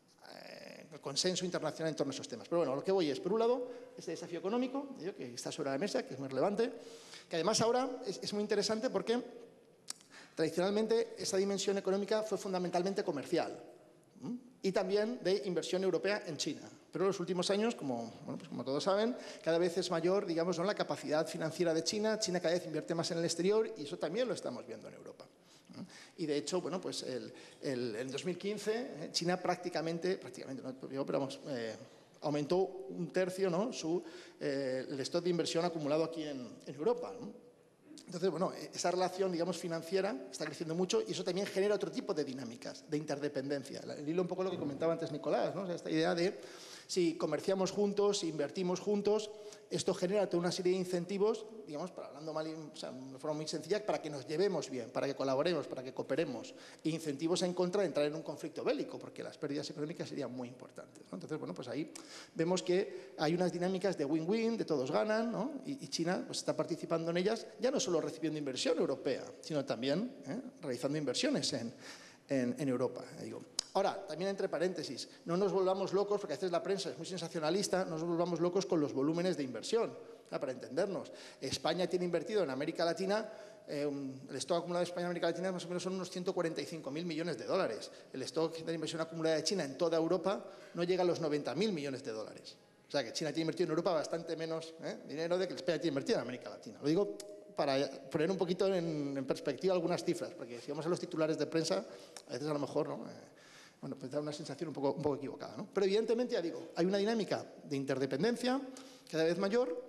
eh, el consenso internacional en torno a esos temas. Pero bueno, lo que voy es, por un lado, este desafío económico, digo, que está sobre la mesa, que es muy relevante, que además ahora es, es muy interesante porque tradicionalmente, esa dimensión económica fue fundamentalmente comercial, ¿m? Y también de inversión europea en China. Pero en los últimos años, como, bueno, pues como todos saben, cada vez es mayor, digamos, ¿no?, la capacidad financiera de China. China cada vez invierte más en el exterior y eso también lo estamos viendo en Europa. ¿M? Y de hecho, bueno, pues el, el, en dos mil quince, eh, China prácticamente, prácticamente, no, pero vamos, eh, aumentó un tercio, ¿no?, su, eh, el stock de inversión acumulado aquí en, en Europa, ¿no? Entonces, bueno, esa relación, digamos, financiera está creciendo mucho y eso también genera otro tipo de dinámicas, de interdependencia. El hilo un poco lo que comentaba antes Nicolás, ¿no? O sea, esta idea de si comerciamos juntos, si invertimos juntos, esto genera toda una serie de incentivos, digamos, para, hablando mal, o sea, de forma muy sencilla, para que nos llevemos bien, para que colaboremos, para que cooperemos, e incentivos en contra de entrar en un conflicto bélico, porque las pérdidas económicas serían muy importantes, ¿no? Entonces, bueno, pues ahí vemos que hay unas dinámicas de win-win, de todos ganan, ¿no? Y, y China pues, está participando en ellas, ya no solo recibiendo inversión europea, sino también ¿eh? realizando inversiones en, en, en Europa. Digo. Ahora, también entre paréntesis, no nos volvamos locos, porque a veces la prensa es muy sensacionalista, no nos volvamos locos con los volúmenes de inversión, ¿eh? Para entendernos. España tiene invertido en América Latina, eh, un, el stock acumulado de España en América Latina más o menos son unos ciento cuarenta y cinco mil millones de dólares. El stock de inversión acumulada de China en toda Europa no llega a los noventa mil millones de dólares. O sea que China tiene invertido en Europa bastante menos ¿eh? dinero de que España tiene invertido en América Latina. Lo digo para poner un poquito en, en perspectiva algunas cifras, porque si vamos a los titulares de prensa, a veces a lo mejor, ¿no? Eh, bueno, pues da una sensación un poco, un poco equivocada, ¿no? Pero evidentemente, ya digo, hay una dinámica de interdependencia cada vez mayor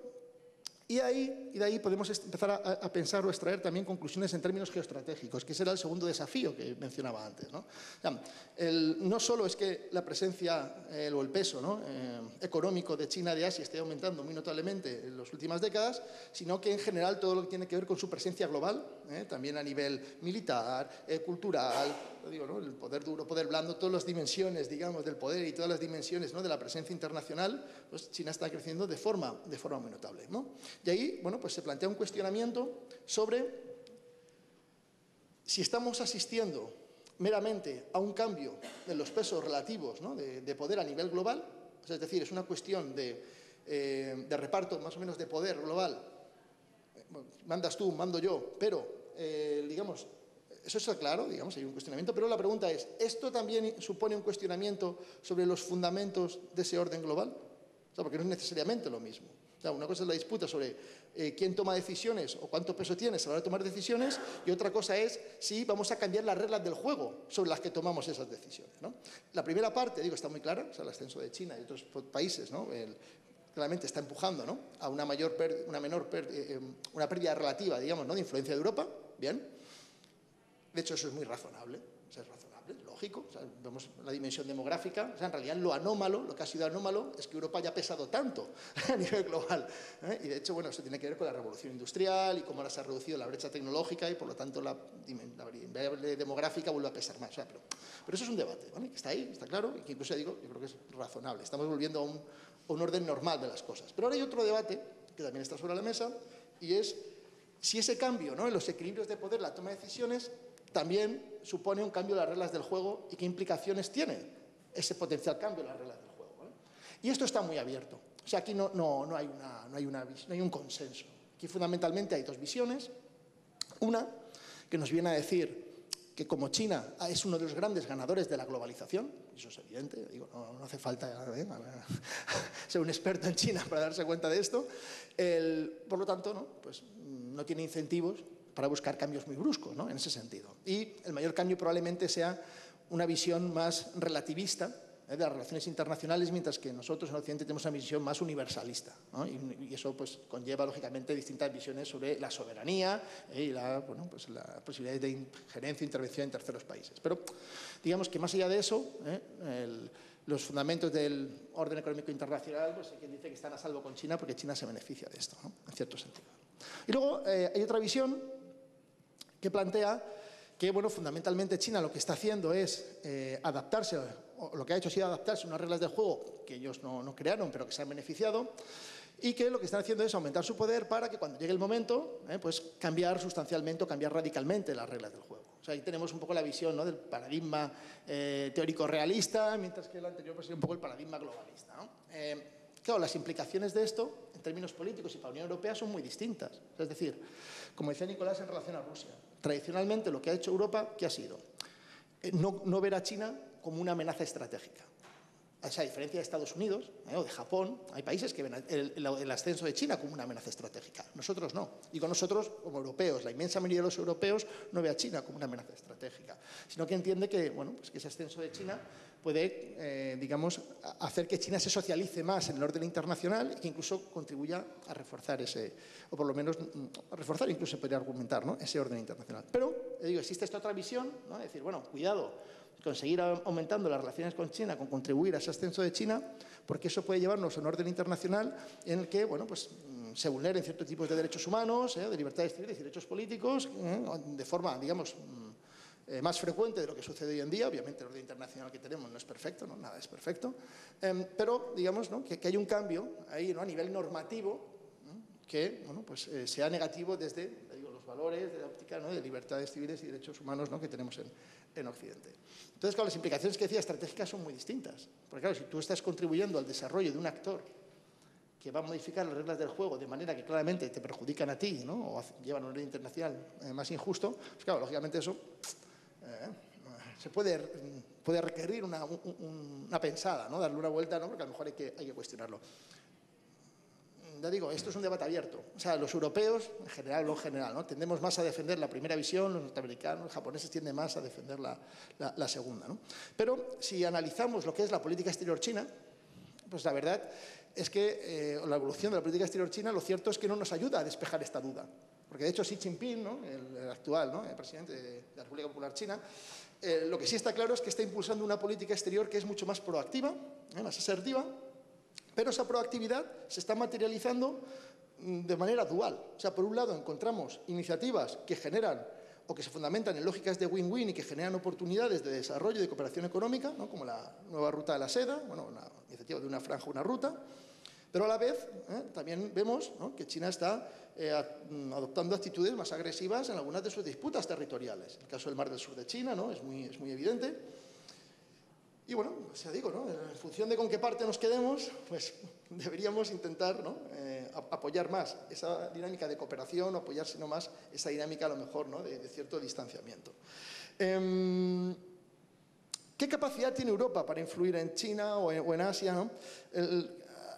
y, ahí, y de ahí podemos empezar a, a pensar o extraer también conclusiones en términos geoestratégicos, que ese era el segundo desafío que mencionaba antes, ¿no? O sea, el, no solo es que la presencia eh, o el peso ¿no? eh, económico de China de Asia esté aumentando muy notablemente en las últimas décadas, sino que en general todo lo que tiene que ver con su presencia global, eh, también a nivel militar, eh, cultural, digo, ¿no? El poder duro, poder blando, todas las dimensiones, digamos, del poder y todas las dimensiones, ¿no? de la presencia internacional, pues China está creciendo de forma, de forma muy notable, ¿no? Y ahí, bueno, pues se plantea un cuestionamiento sobre si estamos asistiendo meramente a un cambio de los pesos relativos, ¿no? de, de poder a nivel global, O sea, es decir, es una cuestión de, eh, de reparto más o menos de poder global. Bueno, mandas tú, mando yo, pero, eh, digamos, eso está claro, digamos, hay un cuestionamiento, pero la pregunta es, ¿esto también supone un cuestionamiento sobre los fundamentos de ese orden global? O sea, porque no es necesariamente lo mismo. O sea, una cosa es la disputa sobre eh, quién toma decisiones o cuánto peso tienes a la hora de tomar decisiones, y otra cosa es si vamos a cambiar las reglas del juego sobre las que tomamos esas decisiones, ¿no? La primera parte, digo, está muy clara, o sea, el ascenso de China y otros países, ¿no? El, claramente está empujando, ¿no?, a una, mayor per, una menor per, eh, una pérdida relativa, digamos, ¿no?, de influencia de Europa, bien. De hecho, eso es muy razonable, o sea, es razonable, lógico. O sea, vemos la dimensión demográfica. O sea, en realidad, lo anómalo, lo que ha sido anómalo, es que Europa haya pesado tanto a nivel global, ¿eh? Y de hecho, bueno, eso tiene que ver con la revolución industrial y cómo ahora se ha reducido la brecha tecnológica y, por lo tanto, la, la variable demográfica vuelve a pesar más. O sea, pero, pero eso es un debate, ¿vale?, que está ahí, está claro, y que incluso, digo, yo creo que es razonable. Estamos volviendo a un, a un orden normal de las cosas. Pero ahora hay otro debate que también está sobre la mesa, y es si ese cambio, ¿no?, en los equilibrios de poder, la toma de decisiones, también supone un cambio de las reglas del juego y qué implicaciones tiene ese potencial cambio de las reglas del juego, ¿eh? Y esto está muy abierto. O sea, aquí no, no, no, hay una, no, hay una, no hay un consenso. Aquí fundamentalmente hay dos visiones. Una que nos viene a decir que como China es uno de los grandes ganadores de la globalización, eso es evidente, digo, no, no hace falta ¿eh? ser un experto en China para darse cuenta de esto, el, por lo tanto, ¿no?, pues, no tiene incentivos para buscar cambios muy bruscos, ¿no?, en ese sentido. Y el mayor cambio probablemente sea una visión más relativista ¿eh? de las relaciones internacionales, mientras que nosotros en Occidente tenemos una visión más universalista, ¿no? y, y eso pues, conlleva, lógicamente, distintas visiones sobre la soberanía ¿eh? y la, bueno, pues, la posibilidad de injerencia e intervención en terceros países. Pero digamos que más allá de eso, ¿eh? el, los fundamentos del orden económico internacional, pues hay quien dice que están a salvo con China porque China se beneficia de esto, ¿no?, en cierto sentido. Y luego eh, hay otra visión que plantea que, bueno, fundamentalmente China lo que está haciendo es eh, adaptarse, o lo que ha hecho ha sido adaptarse a unas reglas del juego que ellos no, no crearon, pero que se han beneficiado, y que lo que están haciendo es aumentar su poder para que cuando llegue el momento, eh, pues cambiar sustancialmente o cambiar radicalmente las reglas del juego. O sea, ahí tenemos un poco la visión, ¿no?, del paradigma eh, teórico realista, mientras que el anterior pues, sería un poco el paradigma globalista, ¿no? Eh, Claro, las implicaciones de esto, en términos políticos y para la Unión Europea, son muy distintas. Es decir, como decía Nicolás en relación a Rusia, tradicionalmente lo que ha hecho Europa, ¿qué ha sido? Eh, no, no ver a China como una amenaza estratégica. O sea, a diferencia de Estados Unidos ¿eh? o de Japón, hay países que ven el, el, el ascenso de China como una amenaza estratégica. Nosotros no. Digo nosotros como europeos. La inmensa mayoría de los europeos no ve a China como una amenaza estratégica, sino que entiende que, bueno, pues que ese ascenso de China puede, eh, digamos, hacer que China se socialice más en el orden internacional y que incluso contribuya a reforzar ese, o por lo menos a reforzar, incluso se podría argumentar, ¿no?, ese orden internacional. Pero, digo, existe esta otra visión, ¿no?, es decir, bueno, cuidado, conseguir aumentando las relaciones con China, con contribuir a ese ascenso de China, porque eso puede llevarnos a un orden internacional en el que, bueno, pues se vulneren ciertos tipos de derechos humanos, ¿eh?, de libertades civiles y derechos políticos, ¿eh?, de forma, digamos, Eh, más frecuente de lo que sucede hoy en día. Obviamente el orden internacional que tenemos no es perfecto, ¿no?, nada es perfecto, eh, pero digamos, ¿no?, que, que hay un cambio ahí, ¿no?, a nivel normativo, ¿no?, que, bueno, pues, eh, sea negativo desde, digo, los valores de la óptica, ¿no?, de libertades civiles y derechos humanos, ¿no?, que tenemos en, en Occidente. Entonces, claro, las implicaciones que decía estratégicas son muy distintas, porque claro, si tú estás contribuyendo al desarrollo de un actor que va a modificar las reglas del juego de manera que claramente te perjudican a ti, ¿no?, o llevan a un orden internacional eh, más injusto, pues claro, lógicamente eso Eh, se puede, puede requerir una, un, una pensada, ¿no?, darle una vuelta, ¿no?, porque a lo mejor hay que, hay que cuestionarlo. Ya digo, esto es un debate abierto. O sea, los europeos, en general, lo general, ¿no?, tendemos más a defender la primera visión, los norteamericanos, los japoneses tienden más a defender la, la, la segunda, ¿no? Pero si analizamos lo que es la política exterior china, pues la verdad es que eh, la evolución de la política exterior china, lo cierto es que no nos ayuda a despejar esta duda. Porque de hecho Xi Jinping, ¿no?, el, el actual, ¿no?, el presidente de la República Popular China, eh, lo que sí está claro es que está impulsando una política exterior que es mucho más proactiva, ¿eh?, más asertiva, pero esa proactividad se está materializando de manera dual. O sea, por un lado encontramos iniciativas que generan o que se fundamentan en lógicas de win-win y que generan oportunidades de desarrollo y de cooperación económica, ¿no?, como la nueva ruta de la seda, bueno, la iniciativa de una franja, una ruta, pero a la vez ¿eh? también vemos, ¿no?, que China está eh, adoptando actitudes más agresivas en algunas de sus disputas territoriales. El caso del Mar del Sur de China, ¿no?, es, muy, es muy evidente. Y bueno, pues ya digo, ¿no? En función de con qué parte nos quedemos, pues deberíamos intentar, ¿no? eh, apoyar más esa dinámica de cooperación, o apoyar, sino más, esa dinámica a lo mejor, ¿no? de, de cierto distanciamiento. Eh, ¿Qué capacidad tiene Europa para influir en China o en, o en Asia, ¿no? El,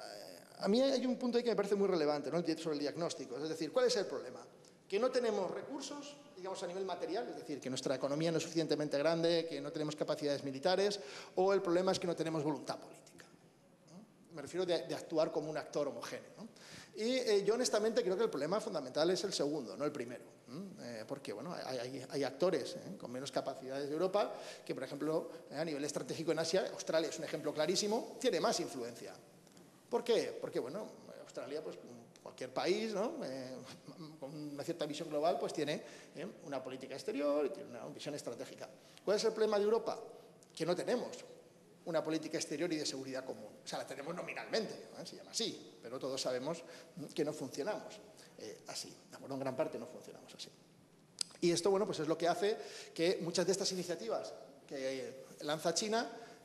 a mí hay un punto ahí que me parece muy relevante, ¿no? Sobre el diagnóstico. Es decir, ¿cuál es el problema? Que no tenemos recursos, digamos, a nivel material, es decir, que nuestra economía no es suficientemente grande, que no tenemos capacidades militares, o el problema es que no tenemos voluntad política, ¿no? Me refiero de, de actuar como un actor homogéneo, ¿no? Y eh, yo honestamente creo que el problema fundamental es el segundo, no el primero, eh, porque bueno, hay, hay, hay actores eh, con menos capacidades de Europa que, por ejemplo, eh, a nivel estratégico en Asia, Australia es un ejemplo clarísimo, tiene más influencia. ¿Por qué? Porque bueno, Australia, pues cualquier país, ¿no? eh, con una cierta visión global, pues tiene eh, una política exterior y tiene una visión estratégica. ¿Cuál es el problema de Europa? Que no tenemos una política exterior y de seguridad común. O sea, la tenemos nominalmente, ¿eh? Se llama así, pero todos sabemos que no funcionamos eh, así. Bueno, en gran parte no funcionamos así. Y esto, bueno, pues es lo que hace que muchas de estas iniciativas que lanza China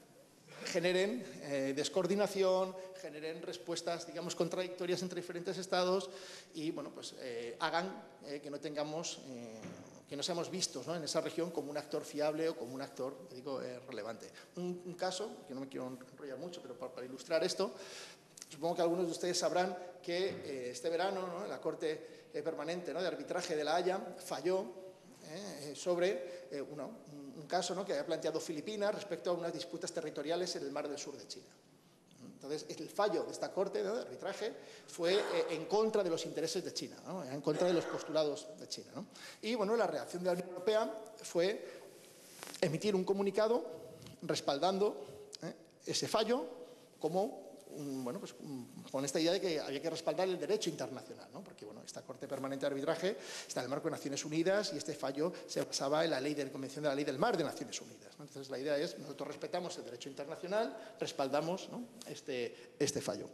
generen eh, descoordinación, generen respuestas, digamos, contradictorias entre diferentes estados y, bueno, pues eh, hagan eh, que no tengamos, eh, que no seamos vistos, ¿no? en esa región como un actor fiable o como un actor, digo, eh, relevante. Un, un caso, que no me quiero enrollar mucho, pero para, para ilustrar esto, supongo que algunos de ustedes sabrán que eh, este verano, ¿no? la Corte eh, Permanente, ¿no? de Arbitraje de La Haya falló eh, sobre eh, uno, un, un caso, ¿no? que había planteado Filipinas respecto a unas disputas territoriales en el mar del sur de China. Entonces, el fallo de esta Corte, ¿no? de Arbitraje fue eh, en contra de los intereses de China, ¿no? en contra de los postulados de China, ¿no? Y, bueno, la reacción de la Unión Europea fue emitir un comunicado respaldando eh, ese fallo como Un, bueno, pues, un, con esta idea de que había que respaldar el derecho internacional, ¿no? Porque bueno, esta Corte Permanente de Arbitraje está en el marco de Naciones Unidas y este fallo se basaba en la ley de la Convención de la Ley del Mar de Naciones Unidas, ¿no? Entonces la idea es, nosotros respetamos el derecho internacional, respaldamos, ¿no? este, este fallo.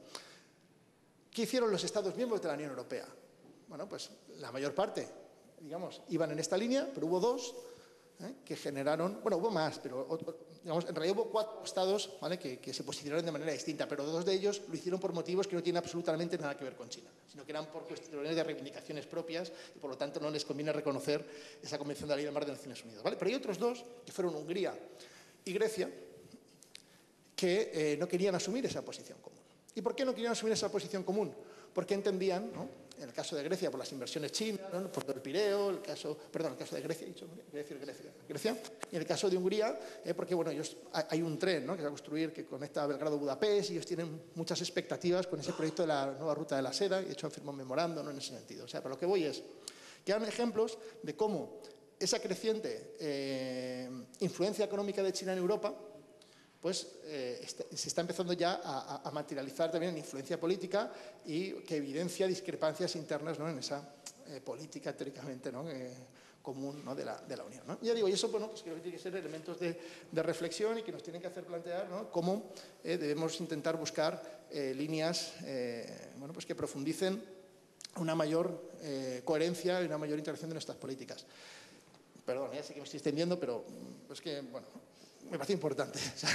¿Qué hicieron los Estados miembros de la Unión Europea? Bueno, pues la mayor parte, digamos, iban en esta línea, pero hubo dos ¿eh? que generaron, bueno, hubo más, pero otro, digamos, en realidad hubo cuatro estados, ¿vale? que, que se posicionaron de manera distinta, pero dos de ellos lo hicieron por motivos que no tienen absolutamente nada que ver con China, sino que eran por cuestiones de reivindicaciones propias y por lo tanto no les conviene reconocer esa Convención de la Ley del Mar de Naciones Unidas, ¿vale? Pero hay otros dos, que fueron Hungría y Grecia, que eh, no querían asumir esa posición común. ¿Y por qué no querían asumir esa posición común? Porque entendían, ¿no? en el caso de Grecia, por las inversiones chinas, ¿no? por el Pireo, el caso, perdón, el caso de Grecia, he dicho, Grecia, Grecia, Grecia, y en el caso de Hungría, eh, porque bueno, ellos, hay un tren, ¿no? que se va a construir que conecta a Belgrado a Budapest y ellos tienen muchas expectativas con ese proyecto de la nueva ruta de la seda, y de hecho han firmado un memorando, ¿no? en ese sentido. O sea, pero lo que voy es que dan ejemplos de cómo esa creciente eh, influencia económica de China en Europa pues eh, está, se está empezando ya a, a materializar también en influencia política y que evidencia discrepancias internas, ¿no? en esa eh, política teóricamente, ¿no? eh, común, ¿no? de, la, de la Unión, ¿no? Y ya digo, y eso bueno, pues creo que tiene que ser elementos de, de reflexión y que nos tienen que hacer plantear, ¿no? cómo eh, debemos intentar buscar eh, líneas eh, bueno, pues que profundicen una mayor eh, coherencia y una mayor interacción de nuestras políticas. Perdón, ya sé que me estoy extendiendo, pero es que, bueno, me parece importante.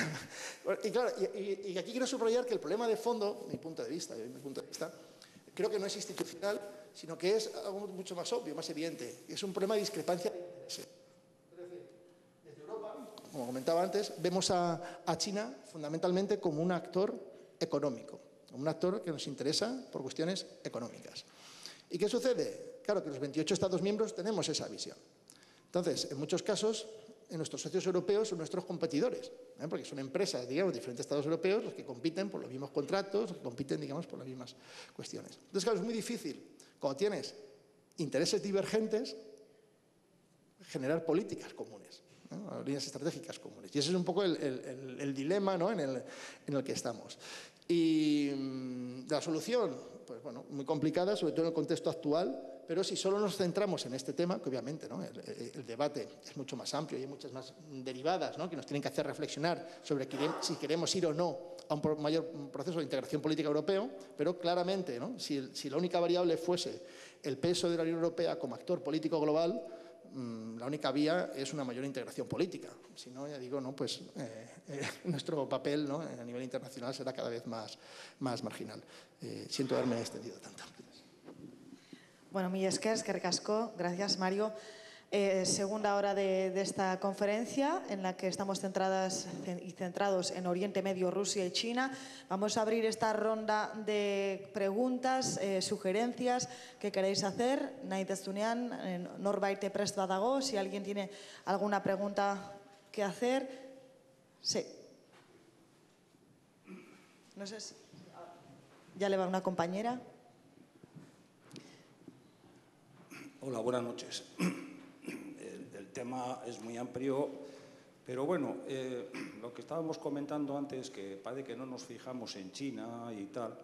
Y claro, y, y aquí quiero subrayar que el problema de fondo, mi punto de vista, mi punto de vista, creo que no es institucional, sino que es algo mucho más obvio, más evidente. Es un problema de discrepancia de intereses. Es decir, desde Europa, como comentaba antes, vemos a, a China fundamentalmente como un actor económico, como un actor que nos interesa por cuestiones económicas. ¿Y qué sucede? Claro que los veintiocho Estados miembros tenemos esa visión. Entonces, en muchos casos, en nuestros socios europeos son nuestros competidores, ¿eh? porque son empresas, digamos, de diferentes estados europeos los que compiten por los mismos contratos, los que compiten, digamos, por las mismas cuestiones. Entonces, claro, es muy difícil, cuando tienes intereses divergentes, generar políticas comunes, ¿no? líneas estratégicas comunes. Y ese es un poco el, el, el dilema, ¿no? en, el, en el que estamos. Y mmm, la solución, pues bueno, muy complicada, sobre todo en el contexto actual, pero si solo nos centramos en este tema, que obviamente ¿no? el, el, el debate es mucho más amplio y hay muchas más derivadas, ¿no? que nos tienen que hacer reflexionar sobre si queremos ir o no a un mayor proceso de integración política europeo, pero claramente, ¿no? si, si la única variable fuese el peso de la Unión Europea como actor político global, mmm, la única vía es una mayor integración política. Si no, ya digo, no, pues eh, eh, nuestro papel, ¿no?, a nivel internacional será cada vez más, más marginal. Eh, siento haberme extendido tanto. Bueno, mi esker, eskerrik asko. Gracias, Mario. Eh, segunda hora de, de esta conferencia en la que estamos centradas y centrados en Oriente Medio, Rusia y China. Vamos a abrir esta ronda de preguntas, eh, sugerencias que queréis hacer. Naitezunean, eh, norbait prest badago, si alguien tiene alguna pregunta que hacer. Sí. No sé si ya le va una compañera. Hola, buenas noches. El tema es muy amplio, pero bueno, eh, lo que estábamos comentando antes, que parece que no nos fijamos en China y tal.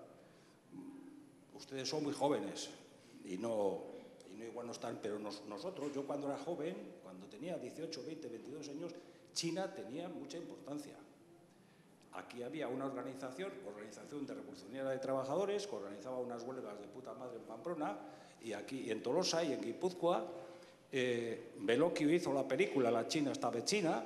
Ustedes son muy jóvenes y no, y no igual no están, pero nos, nosotros, yo cuando era joven, cuando tenía dieciocho, veinte, veintidós años, China tenía mucha importancia. Aquí había una organización, Organización de Revolucionaria de Trabajadores, que organizaba unas huelgas de puta madre en Pamplona, y aquí en Tolosa y en Guipúzcoa. Eh, Bellocchio hizo la película La China está vecina.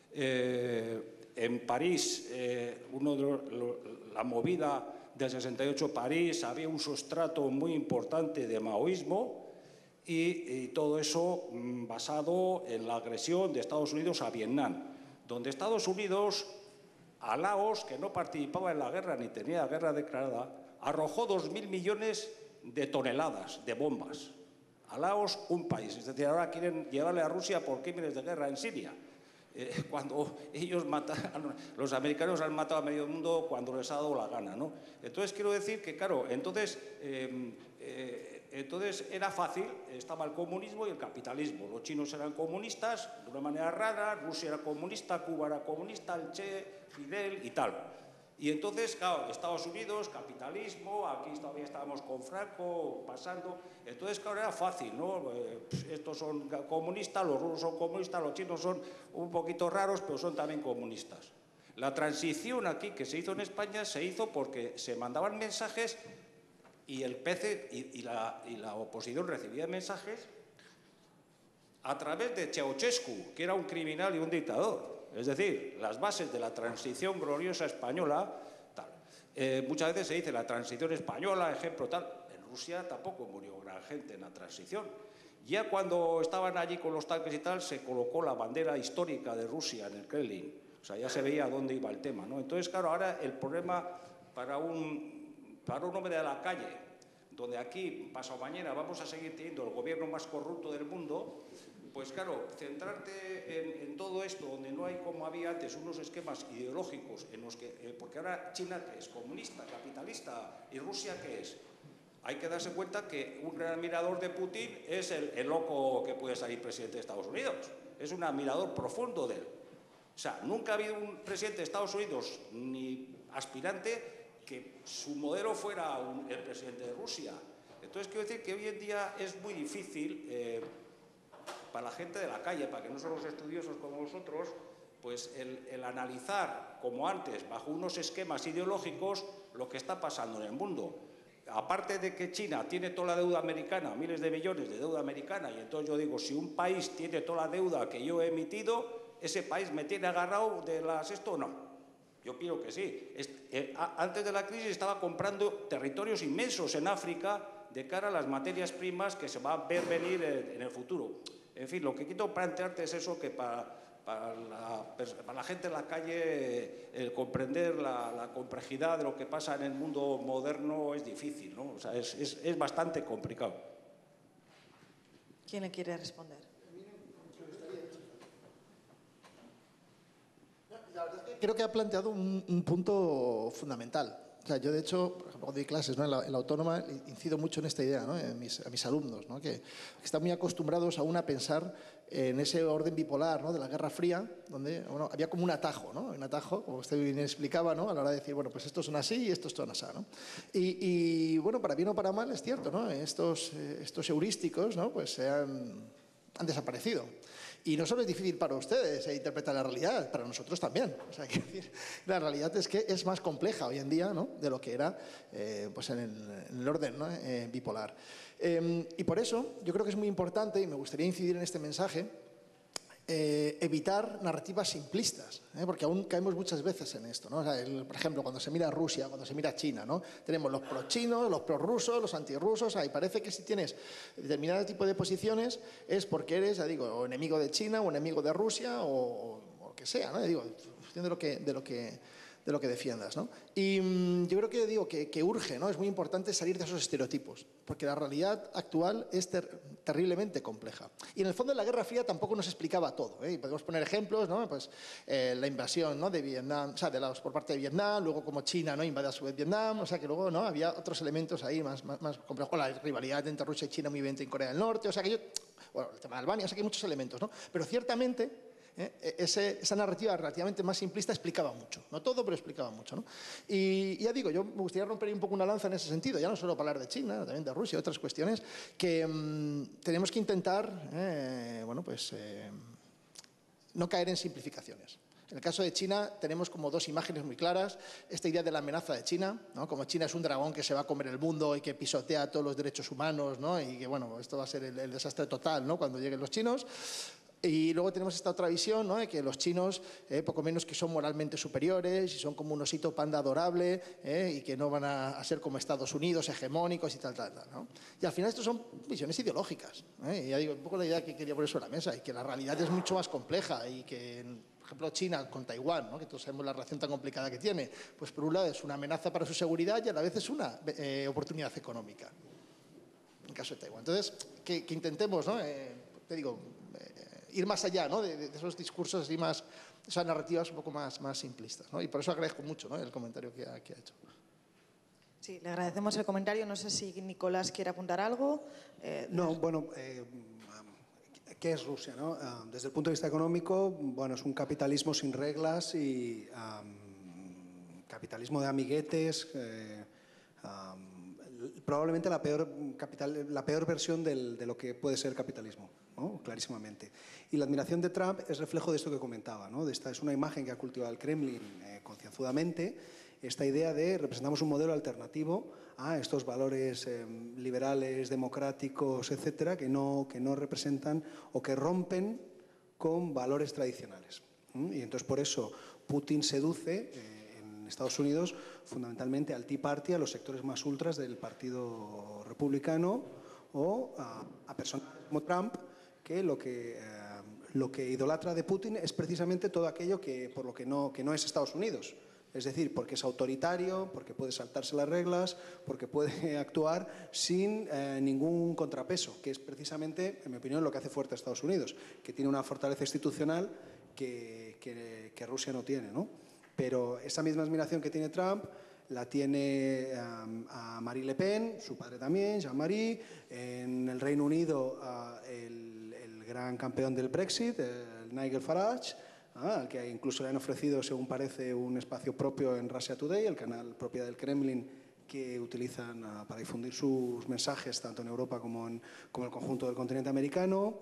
Eh, en París, eh, uno de lo, lo, la movida del sesenta y ocho París, había un sustrato muy importante de maoísmo y, y todo eso mm, basado en la agresión de Estados Unidos a Vietnam, donde Estados Unidos a Laos, que no participaba en la guerra ni tenía guerra declarada, arrojó dos mil millones de toneladas de bombas. A Laos, un país. Es decir, ahora quieren llevarle a Rusia por crímenes de guerra en Siria. Eh, cuando ellos matan, los americanos han matado a medio mundo cuando les ha dado la gana, ¿no? Entonces, quiero decir que, claro, entonces, eh, eh, entonces era fácil, estaba el comunismo y el capitalismo. Los chinos eran comunistas de una manera rara, Rusia era comunista, Cuba era comunista, el Che, Fidel y tal. Y entonces, claro, Estados Unidos, capitalismo, aquí todavía estábamos con Franco pasando. Entonces, claro, era fácil, ¿no? Eh, estos son comunistas, los rusos son comunistas, los chinos son un poquito raros, pero son también comunistas. La transición aquí que se hizo en España se hizo porque se mandaban mensajes y el P C y, y, la, y la oposición recibía mensajes a través de Ceausescu, que era un criminal y un dictador. Es decir, las bases de la transición gloriosa española, tal. Eh, muchas veces se dice la transición española, ejemplo, tal. En Rusia tampoco murió gran gente en la transición. Ya cuando estaban allí con los tanques y tal, se colocó la bandera histórica de Rusia en el Kremlin. O sea, ya se veía a dónde iba el tema, ¿no? Entonces, claro, ahora el problema para un, para un hombre de la calle, donde aquí, pasado mañana, vamos a seguir teniendo el gobierno más corrupto del mundo. Pues claro, centrarte en, en todo esto, donde no hay, como había antes, unos esquemas ideológicos en los que, eh, porque ahora China, ¿qué es? Comunista, capitalista, y Rusia, ¿qué es? Hay que darse cuenta que un gran admirador de Putin es el, el loco que puede salir presidente de Estados Unidos. Es un admirador profundo de él. O sea, nunca ha habido un presidente de Estados Unidos, ni aspirante, que su modelo fuera un, el presidente de Rusia. Entonces, quiero decir que hoy en día es muy difícil... Eh, para la gente de la calle, para que no son los estudiosos como vosotros, pues el, el analizar, como antes, bajo unos esquemas ideológicos, lo que está pasando en el mundo. Aparte de que China tiene toda la deuda americana, miles de millones de deuda americana, y entonces yo digo, si un país tiene toda la deuda que yo he emitido, ¿ese país me tiene agarrado de las esto o no? Yo pienso que sí. Eh, antes de la crisis estaba comprando territorios inmensos en África de cara a las materias primas que se va a ver venir en, en el futuro. En fin, lo que quiero plantearte es eso, que para, para, la, para la gente en la calle el comprender la, la complejidad de lo que pasa en el mundo moderno es difícil, ¿no? O sea, es, es, es bastante complicado. ¿Quién le quiere responder? La verdad es que creo que ha planteado un, un punto fundamental. O sea, yo, de hecho, por ejemplo, doy clases, ¿no? en, la, en la Autónoma, incido mucho en esta idea, ¿no? en mis, a mis alumnos, ¿no? que, que están muy acostumbrados aún a pensar en ese orden bipolar, ¿no? de la Guerra Fría, donde bueno, había como un atajo, ¿no? un atajo, como usted bien explicaba, ¿no? a la hora de decir, bueno, pues estos son así y estos son así. ¿no? Y, y, bueno, para bien o para mal, es cierto, ¿no? estos, estos heurísticos ¿no? pues se han, han desaparecido. Y no solo es difícil para ustedes eh, interpretar la realidad, para nosotros también. O sea, quiero decir, la realidad es que es más compleja hoy en día, ¿no?, de lo que era eh, pues en, el, en el orden, ¿no?, eh, bipolar. Eh, y por eso yo creo que es muy importante, y me gustaría incidir en este mensaje, Eh, evitar narrativas simplistas, ¿eh? porque aún caemos muchas veces en esto, ¿no? O sea, el, por ejemplo, cuando se mira a Rusia, cuando se mira a China, ¿no?, tenemos los pro-chinos, los pro-rusos, los antirrusos, y parece que si tienes determinado tipo de posiciones es porque eres, ya digo, o enemigo de China o enemigo de Rusia o, o lo que sea, ¿no? Digo, en función de lo que, de lo que, de lo que defiendas, ¿no? Y mmm, yo creo que digo que, que urge, ¿no?, es muy importante salir de esos estereotipos, porque la realidad actual es ter terriblemente compleja. Y en el fondo en la Guerra Fría tampoco nos explicaba todo, ¿eh? Y podemos poner ejemplos, ¿no?, pues eh, la invasión, ¿no?, de Vietnam, o sea, de los, por parte de Vietnam, luego como China, ¿no?, invade a su vez Vietnam, o sea que luego, ¿no?, había otros elementos ahí más, más, más complejos, la rivalidad entre Rusia y China muy evidente en Corea del Norte, o sea que yo, bueno, el tema de Albania, o sea que hay muchos elementos, ¿no? Pero ciertamente ¿Eh? Ese, esa narrativa relativamente más simplista explicaba mucho, no todo, pero explicaba mucho, ¿no? Y, y ya digo, yo me gustaría romper un poco una lanza en ese sentido, ya no solo para hablar de China, también de Rusia y otras cuestiones, que mmm, tenemos que intentar, eh, bueno, pues, eh, no caer en simplificaciones. En el caso de China tenemos como dos imágenes muy claras, esta idea de la amenaza de China, ¿no?, como China es un dragón que se va a comer el mundo y que pisotea todos los derechos humanos, ¿no?, y que, bueno, esto va a ser el, el desastre total, ¿no?, cuando lleguen los chinos. Y luego tenemos esta otra visión, ¿no?, de que los chinos, eh, poco menos que son moralmente superiores y son como un osito panda adorable, eh, y que no van a, a ser como Estados Unidos, hegemónicos y tal, tal, tal, ¿no? Y al final estos son visiones ideológicas, ¿eh? Y ya digo, un poco la idea que quería poner sobre la mesa, y que la realidad es mucho más compleja y que, por ejemplo, China con Taiwán, ¿no?, que todos sabemos la relación tan complicada que tiene, pues por un lado es una amenaza para su seguridad y a la vez es una eh, oportunidad económica, en el caso de Taiwán. Entonces, que, que intentemos, ¿no?, eh, te digo, ir más allá, ¿no?, de, de esos discursos y más, esas narrativas un poco más, más simplistas, ¿no? Y por eso agradezco mucho, ¿no?, el comentario que ha, que ha hecho. Sí, le agradecemos el comentario. No sé si Nicolás quiere apuntar algo. Eh, no, bueno, eh, ¿qué es Rusia, no? Uh, desde el punto de vista económico, bueno, es un capitalismo sin reglas y um, capitalismo de amiguetes, eh, um, probablemente la peor, capital, la peor versión del, de lo que puede ser el capitalismo, ¿no?, clarísimamente. Y la admiración de Trump es reflejo de esto que comentaba, ¿no?, de esta, es una imagen que ha cultivado el Kremlin eh, concienzudamente, esta idea de representamos un modelo alternativo a estos valores eh, liberales, democráticos, etcétera, que no, que no representan o que rompen con valores tradicionales. ¿Mm? Y entonces por eso Putin seduce eh, Estados Unidos fundamentalmente al Tea Party, a los sectores más ultras del Partido Republicano o a, a personas como Trump, que lo que, eh, lo que idolatra de Putin es precisamente todo aquello que, por lo que no, que no es Estados Unidos. Es decir, porque es autoritario, porque puede saltarse las reglas, porque puede actuar sin eh, ningún contrapeso, que es precisamente, en mi opinión, lo que hace fuerte a Estados Unidos, que tiene una fortaleza institucional que, que, que Rusia no tiene, ¿no? Pero esa misma admiración que tiene Trump la tiene um, a Marie Le Pen, su padre también, Jean-Marie, en el Reino Unido uh, el, el gran campeón del Brexit, el Nigel Farage, uh, al que incluso le han ofrecido, según parece, un espacio propio en Russia Today, el canal propiedad del Kremlin, que utilizan uh, para difundir sus mensajes tanto en Europa como en, como en el conjunto del continente americano.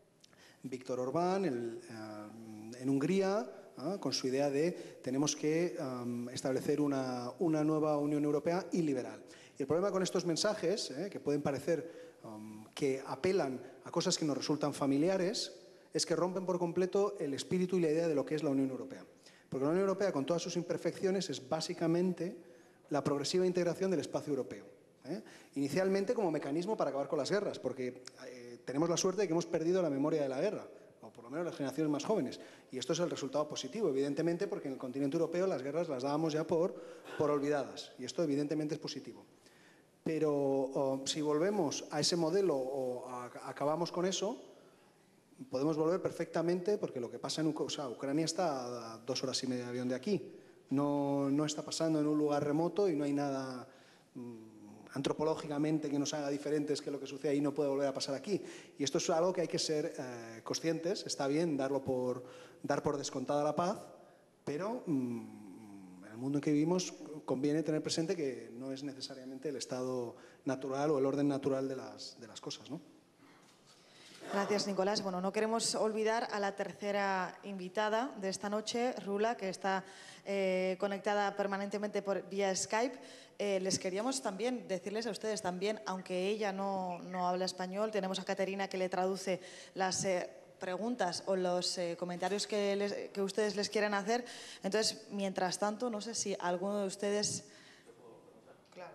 Víctor Orbán, el, uh, en Hungría, ¿ah? con su idea de tenemos que um, establecer una, una nueva Unión Europea iliberal. Y el problema con estos mensajes, eh, que pueden parecer um, que apelan a cosas que nos resultan familiares, es que rompen por completo el espíritu y la idea de lo que es la Unión Europea. Porque la Unión Europea, con todas sus imperfecciones, es básicamente la progresiva integración del espacio europeo. ¿eh? Inicialmente como mecanismo para acabar con las guerras, porque eh, tenemos la suerte de que hemos perdido la memoria de la guerra, o por lo menos las generaciones más jóvenes. Y esto es el resultado positivo, evidentemente, porque en el continente europeo las guerras las dábamos ya por, por olvidadas. Y esto evidentemente es positivo. Pero o, si volvemos a ese modelo o a, a, acabamos con eso, podemos volver perfectamente, porque lo que pasa en Ucrania, o sea, Ucrania está a dos horas y media de avión de aquí. No, no está pasando en un lugar remoto y no hay nada mmm, antropológicamente que nos haga diferentes que lo que sucede ahí no puede volver a pasar aquí. Y esto es algo que hay que ser eh, conscientes. Está bien darlo por, dar por descontada la paz, pero mmm, en el mundo en que vivimos conviene tener presente que no es necesariamente el estado natural o el orden natural de las, de las cosas, ¿no? Gracias, Nicolás. Bueno, no queremos olvidar a la tercera invitada de esta noche, Rula, que está eh, conectada permanentemente por, vía Skype. Eh, les queríamos también decirles a ustedes también, aunque ella no, no habla español, tenemos a Caterina que le traduce las eh, preguntas o los eh, comentarios que, les, que ustedes les quieran hacer. Entonces, mientras tanto, no sé si alguno de ustedes... Claro.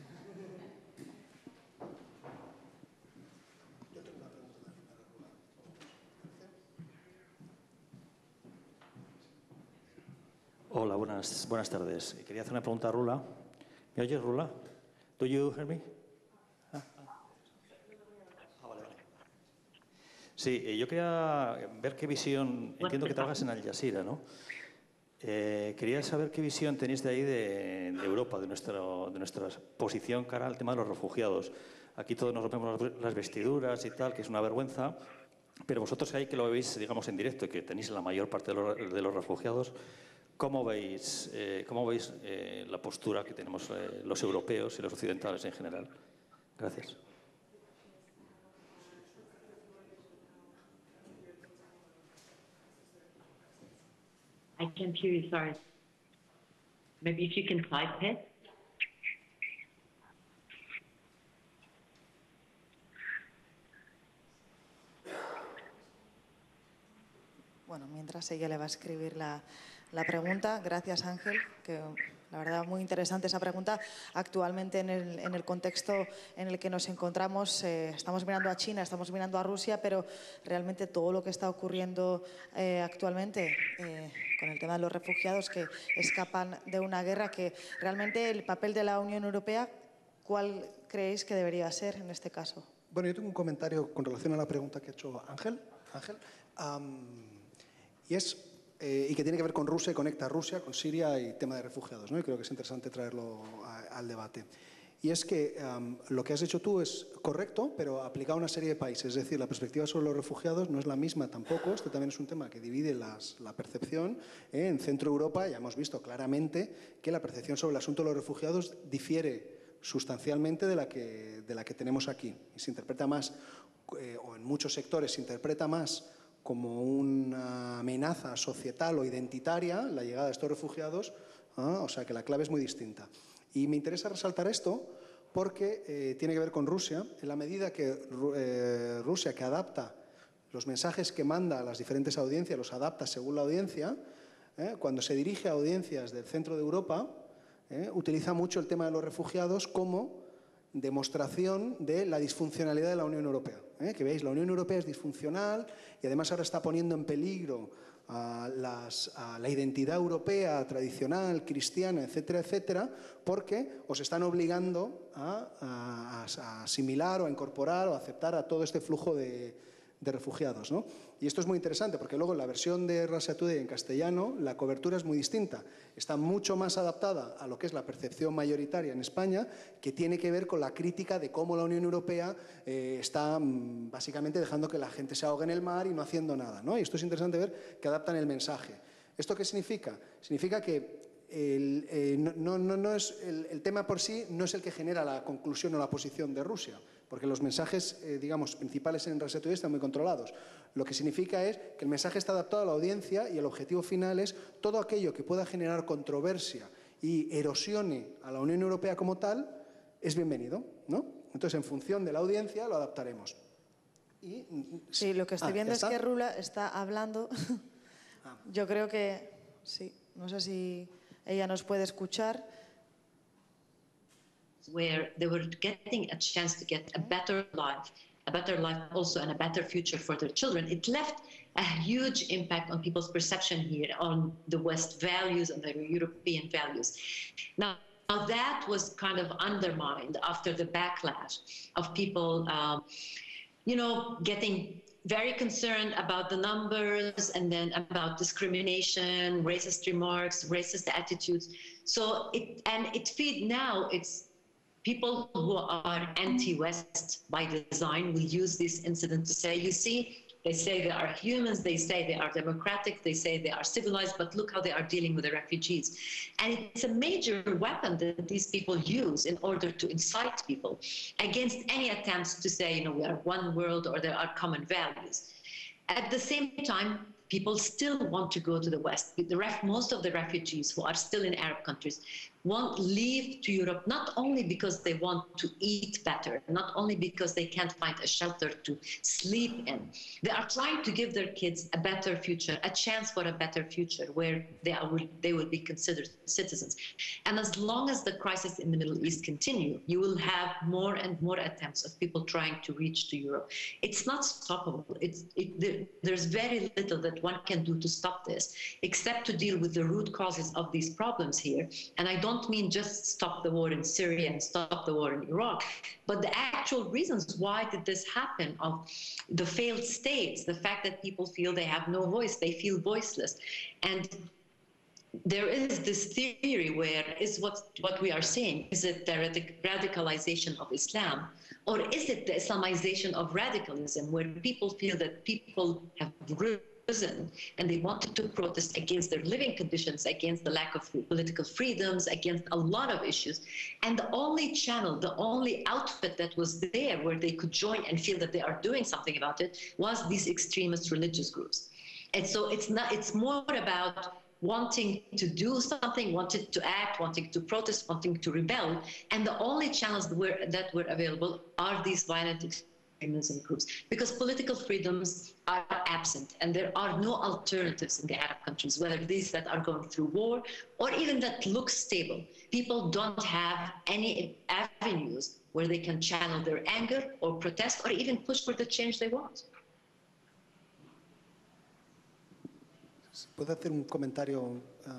Hola, buenas, buenas tardes. Quería hacer una pregunta a Rula. ¿Me oyes, Rula? ¿Do you hear me? Ah, ah, vale, vale. Sí, eh, yo quería ver qué visión... Entiendo que trabajas en Al Jazeera, ¿no? Eh, quería saber qué visión tenéis de ahí de, de Europa, de, nuestro, de nuestra posición cara al tema de los refugiados. Aquí todos nos rompemos las, las vestiduras y tal, que es una vergüenza. Pero vosotros ahí que lo veis, digamos, en directo y que tenéis la mayor parte de los, de los refugiados... ¿Cómo veis, eh, cómo veis eh, la postura que tenemos eh, los europeos y los occidentales en general? Gracias. I can't hear you, sorry. Maybe if you can type it. Bueno, mientras ella le va a escribir la, la pregunta. Gracias, Ángel, que la verdad muy interesante esa pregunta. Actualmente en el, en el contexto en el que nos encontramos, eh, estamos mirando a China, estamos mirando a Rusia, pero realmente todo lo que está ocurriendo eh, actualmente eh, con el tema de los refugiados que escapan de una guerra, que realmente el papel de la Unión Europea, ¿cuál creéis que debería ser en este caso? Bueno, yo tengo un comentario con relación a la pregunta que ha hecho Ángel, Ángel um, y es... Eh, y que tiene que ver con Rusia y conecta a Rusia con Siria y tema de refugiados, ¿no? Y creo que es interesante traerlo a, al debate. Y es que um, lo que has hecho tú es correcto, pero aplicado a una serie de países. Es decir, la perspectiva sobre los refugiados no es la misma tampoco. Este también es un tema que divide las, la percepción. ¿eh? En Centro Europa ya hemos visto claramente que la percepción sobre el asunto de los refugiados difiere sustancialmente de la que, de la que tenemos aquí. Y se interpreta más, eh, o en muchos sectores se interpreta más como una amenaza societal o identitaria, la llegada de estos refugiados, ¿ah? O sea que la clave es muy distinta. Y me interesa resaltar esto porque eh, tiene que ver con Rusia, en la medida que eh, Rusia, que adapta los mensajes que manda a las diferentes audiencias, los adapta según la audiencia, ¿eh? Cuando se dirige a audiencias del centro de Europa, ¿eh? utiliza mucho el tema de los refugiados como demostración de la disfuncionalidad de la Unión Europea. ¿eh? Que veáis, la Unión Europea es disfuncional y además ahora está poniendo en peligro a, las, a la identidad europea tradicional, cristiana, etcétera, etcétera, porque os están obligando a, a, a asimilar o a incorporar o a aceptar a todo este flujo de, de refugiados, ¿no? Y esto es muy interesante porque luego en la versión de Russia Today en castellano la cobertura es muy distinta. Está mucho más adaptada a lo que es la percepción mayoritaria en España, que tiene que ver con la crítica de cómo la Unión Europea eh, está mmm, básicamente dejando que la gente se ahogue en el mar y no haciendo nada, ¿no? Y esto es interesante ver que adaptan el mensaje. ¿Esto qué significa? Significa que el, eh, no, no, no es el, el tema por sí no es el que genera la conclusión o la posición de Rusia, porque los mensajes, eh, digamos, principales en Russia Today están muy controlados. Lo que significa es que el mensaje está adaptado a la audiencia y el objetivo final es todo aquello que pueda generar controversia y erosione a la Unión Europea como tal, es bienvenido, ¿no? Entonces, en función de la audiencia, lo adaptaremos. Y, sí, lo que estoy ah, viendo es está? que Rula está hablando. Ah. Yo creo que, sí, no sé si ella nos puede escuchar. Where they were getting a chance to get a better life, a better life also, and a better future for their children. It left a huge impact on people's perception here, on the West values and the European values. Now, now that was kind of undermined after the backlash of people, um, you know, getting very concerned about the numbers and then about discrimination, racist remarks, racist attitudes. So it, and it feed now, it's people who are anti-West by design will use this incident to say, you see, They say they are humans, they say they are democratic, they say they are civilized, but look how they are dealing with the refugees. And it's a major weapon that these people use in order to incite people against any attempts to say, you know, we are one world or there are common values. At the same time, people still want to go to the West. The ref, most of the refugees who are still in Arab countries want to leave to Europe, not only because they want to eat better, not only because they can't find a shelter to sleep in. They are trying to give their kids a better future, a chance for a better future where they, are, they will be considered citizens. And as long as the crisis in the Middle East continue, you will have more and more attempts of people trying to reach to Europe. It's not stoppable. It's, it, there, there's very little that one can do to stop this, except to deal with the root causes of these problems here. And I don't mean just stop the war in Syria and stop the war in Iraq, but the actual reasons why did this happen, of the failed states, the fact that people feel they have no voice, they feel voiceless. And there is this theory where is what, what we are seeing, is it the radic radicalization of Islam, or is it the Islamization of radicalism, where people feel that people have risen and they wanted to protest against their living conditions, against the lack of political freedoms, against a lot of issues. And the only channel, the only outfit that was there where they could join and feel that they are doing something about it was these extremist religious groups. And so it's not, it's more about wanting to do something, wanting to act, wanting to protest, wanting to rebel. And the only channels that were, that were available are these violent extremism groups, because political freedoms are absent and there are no alternatives in the Arab countries, whether these that are going through war or even that look stable. People don't have any avenues where they can channel their anger or protest or even push for the change they want. ¿Puedo hacer un comentario um,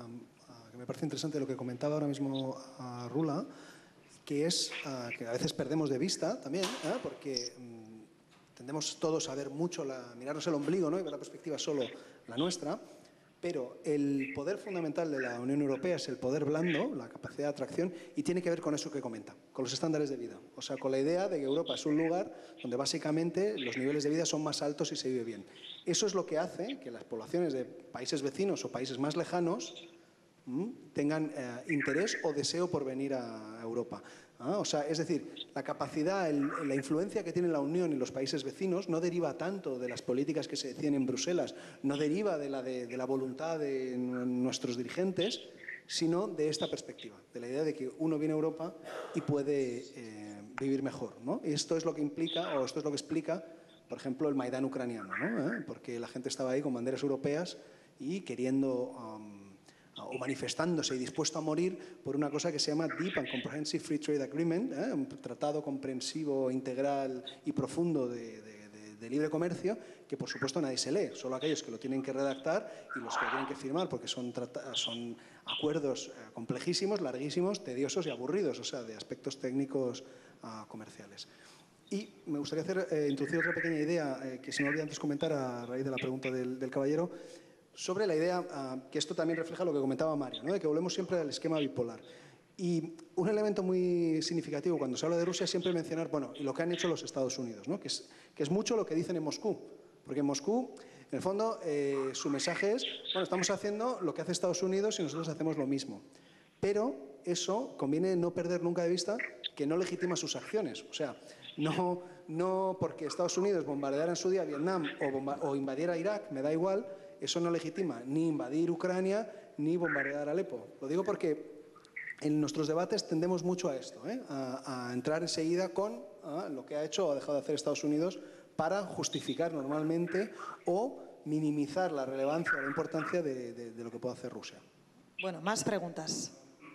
uh, que me parece interesante de lo que comentaba ahora mismo uh, Rula, que es uh, que a veces perdemos de vista también, ¿eh? porque um, tendemos todos a ver mucho, la, mirarnos el ombligo, ¿no? Y ver la perspectiva solo la nuestra, pero el poder fundamental de la Unión Europea es el poder blando, la capacidad de atracción, y tiene que ver con eso que comenta, con los estándares de vida. O sea, con la idea de que Europa es un lugar donde básicamente los niveles de vida son más altos y se vive bien. Eso es lo que hace que las poblaciones de países vecinos o países más lejanos ¿m? tengan eh, interés o deseo por venir a Europa. ¿Ah? O sea, es decir, la capacidad, el, la influencia que tiene la Unión en los países vecinos no deriva tanto de las políticas que se deciden en Bruselas, no deriva de la, de, de la voluntad de nuestros dirigentes, sino de esta perspectiva, de la idea de que uno viene a Europa y puede eh, vivir mejor, ¿no? Y esto es lo que implica, o esto es lo que explica, por ejemplo, el Maidán ucraniano, ¿no? ¿Eh? Porque la gente estaba ahí con banderas europeas y queriendo um, o manifestándose y dispuesto a morir por una cosa que se llama Deep and Comprehensive Free Trade Agreement, ¿eh? un tratado comprensivo, integral y profundo de, de, de, de libre comercio, que por supuesto nadie se lee, solo aquellos que lo tienen que redactar y los que lo tienen que firmar, porque son, son acuerdos eh, complejísimos, larguísimos, tediosos y aburridos, o sea, de aspectos técnicos uh, comerciales. Y me gustaría hacer, eh, introducir otra pequeña idea eh, que se me olvidó antes comentar a raíz de la pregunta del, del caballero, sobre la idea, uh, que esto también refleja lo que comentaba Mario, ¿no? De que volvemos siempre al esquema bipolar. Y un elemento muy significativo cuando se habla de Rusia es siempre mencionar, bueno, y lo que han hecho los Estados Unidos, ¿no? que, es, que es mucho lo que dicen en Moscú. Porque en Moscú, en el fondo, eh, su mensaje es, bueno, estamos haciendo lo que hace Estados Unidos y nosotros hacemos lo mismo. Pero eso conviene no perder nunca de vista que no legitima sus acciones. O sea, no, no porque Estados Unidos bombardeara en su día Vietnam o, o invadiera Irak, me da igual, eso no legitima ni invadir Ucrania ni bombardear Alepo. Lo digo porque en nuestros debates tendemos mucho a esto, ¿eh? a, a entrar enseguida con a, lo que ha hecho o ha dejado de hacer Estados Unidos para justificar normalmente o minimizar la relevancia o la importancia de, de, de lo que puede hacer Rusia. Bueno, más preguntas.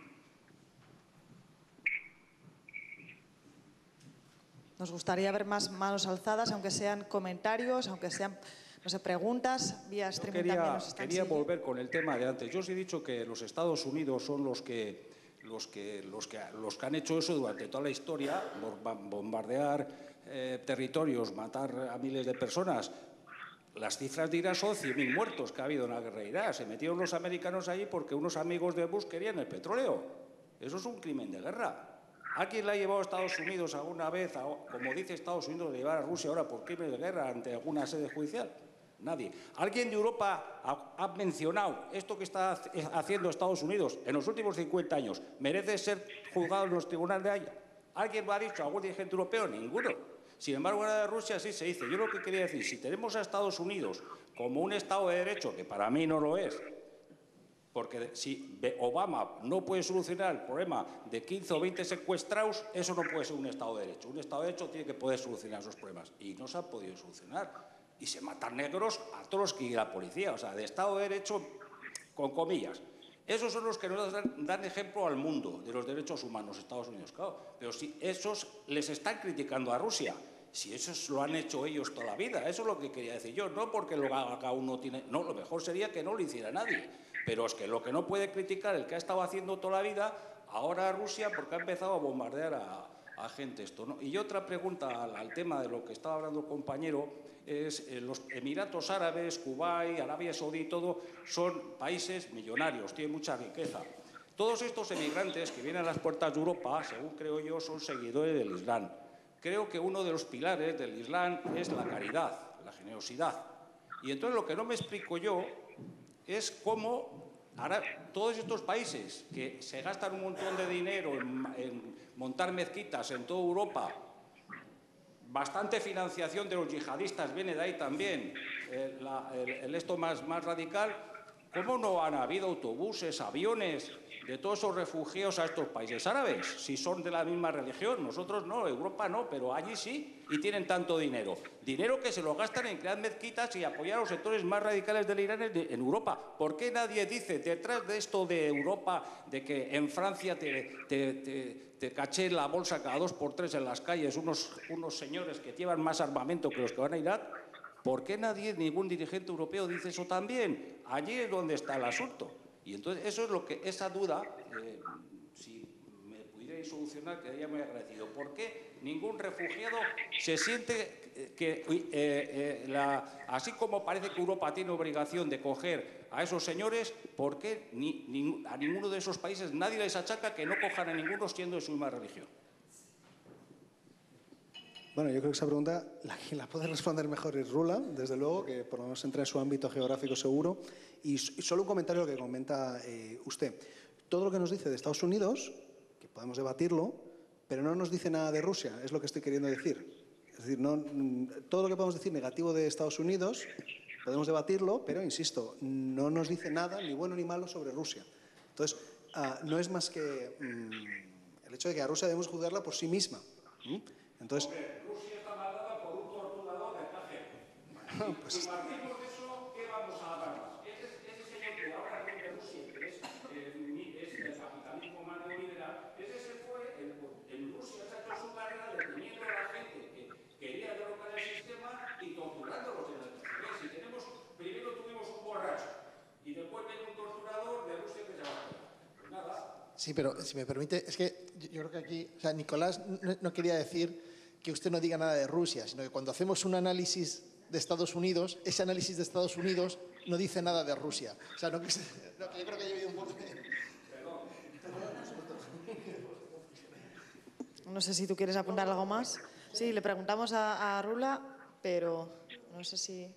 Nos gustaría ver más manos alzadas, aunque sean comentarios, aunque sean... No sé, preguntas, vía streaming quería, también nos están quería siguiendo. volver con el tema de antes. Yo os he dicho que los Estados Unidos son los que, los que, los que, los que han hecho eso durante toda la historia, bombardear eh, territorios, matar a miles de personas. Las cifras de Irak son cien mil muertos que ha habido en la guerra de Irak. Se metieron los americanos allí porque unos amigos de Bush querían el petróleo. Eso es un crimen de guerra. ¿Alguien le ha llevado a Estados Unidos alguna vez, a, como dice Estados Unidos, de llevar a Rusia ahora por crimen de guerra ante alguna sede judicial? Nadie. ¿Alguien de Europa ha, ha mencionado esto que está haciendo Estados Unidos en los últimos cincuenta años? ¿Merece ser juzgado en los tribunales de Haya? ¿Alguien lo ha dicho? ¿Algún dirigente europeo? Ninguno. Sin embargo, en la de Rusia sí se dice. Yo lo que quería decir, si tenemos a Estados Unidos como un Estado de Derecho, que para mí no lo es, porque si Obama no puede solucionar el problema de quince o veinte secuestrados, eso no puede ser un Estado de Derecho. Un Estado de Derecho tiene que poder solucionar esos problemas. Y no se han podido solucionar. Y se matan negros a todos los que y la policía. O sea, de Estado de Derecho, con comillas. Esos son los que nos dan, dan ejemplo al mundo de los derechos humanos, Estados Unidos, claro. Pero si esos les están criticando a Rusia, si esos lo han hecho ellos toda la vida, eso es lo que quería decir yo. No porque lo haga cada uno tiene... No, lo mejor sería que no lo hiciera nadie. Pero es que lo que no puede criticar el que ha estado haciendo toda la vida, ahora a Rusia, porque ha empezado a bombardear a, a gente esto, ¿no? Y otra pregunta al, al tema de lo que estaba hablando el compañero, es eh, los Emiratos Árabes, Kuwait, Arabia Saudí, todo, son países millonarios, tienen mucha riqueza. Todos estos emigrantes que vienen a las puertas de Europa, según creo yo, son seguidores del Islam. Creo que uno de los pilares del Islam es la caridad, la generosidad. Y entonces lo que no me explico yo es cómo ahora todos estos países que se gastan un montón de dinero en, en montar mezquitas en toda Europa, bastante financiación de los yihadistas viene de ahí también, eh, la, el, el esto más, más radical, ¿cómo no han habido autobuses, aviones de todos esos refugiados a estos países árabes? Si son de la misma religión, nosotros no, Europa no, pero allí sí, y tienen tanto dinero. Dinero que se lo gastan en crear mezquitas y apoyar a los sectores más radicales del Irán en Europa. ¿Por qué nadie dice, detrás de esto de Europa, de que en Francia te, te, te, te caché la bolsa cada dos por tres en las calles unos, unos señores que llevan más armamento que los que van a Irak? ¿Por qué nadie, ningún dirigente europeo dice eso también? Allí es donde está el asunto. Y entonces eso es lo que, esa duda, eh, si me pudierais solucionar, quedaría muy agradecido. ¿Por qué ningún refugiado se siente que, eh, eh, la, así como parece que Europa tiene obligación de coger a esos señores, ¿por qué ni, ni, a ninguno de esos países nadie les achaca que no cojan a ninguno siendo de su misma religión? Bueno, yo creo que esa pregunta la que la puede responder mejor es Rula, desde luego, que por lo menos entra en su ámbito geográfico seguro. Y, y solo un comentario a lo que comenta eh, usted. Todo lo que nos dice de Estados Unidos, que podemos debatirlo, pero no nos dice nada de Rusia, es lo que estoy queriendo decir. Es decir, no, todo lo que podemos decir negativo de Estados Unidos, podemos debatirlo, pero, insisto, no nos dice nada, ni bueno ni malo, sobre Rusia. Entonces, uh, no es más que um, el hecho de que a Rusia debemos juzgarla por sí misma. ¿Mm? Entonces, Rusia está mandada por un torturador de Cáceres. Bueno, pues, si partimos de eso, ¿qué vamos a hablar? Ese, ese señor que ahora viene de Rusia, que es, eh, es el capitalismo más neoliberal, ese se fue, en, en Rusia se ha hecho su carrera deteniendo a la gente que quería derrocar el sistema y torturándolos en el extranjero. Si tenemos, primero tuvimos un borracho y después viene un torturador de Rusia que se va a quedar. Pues nada. Sí, pero si me permite, es que yo, yo creo que aquí, o sea, Nicolás no, no quería decir que usted no diga nada de Rusia, sino que cuando hacemos un análisis de Estados Unidos, ese análisis de Estados Unidos no dice nada de Rusia. O sea, no que, no, que yo creo que haya habido un poco de... No sé si tú quieres apuntar algo más. Sí, le preguntamos a, a Rula, pero no sé si...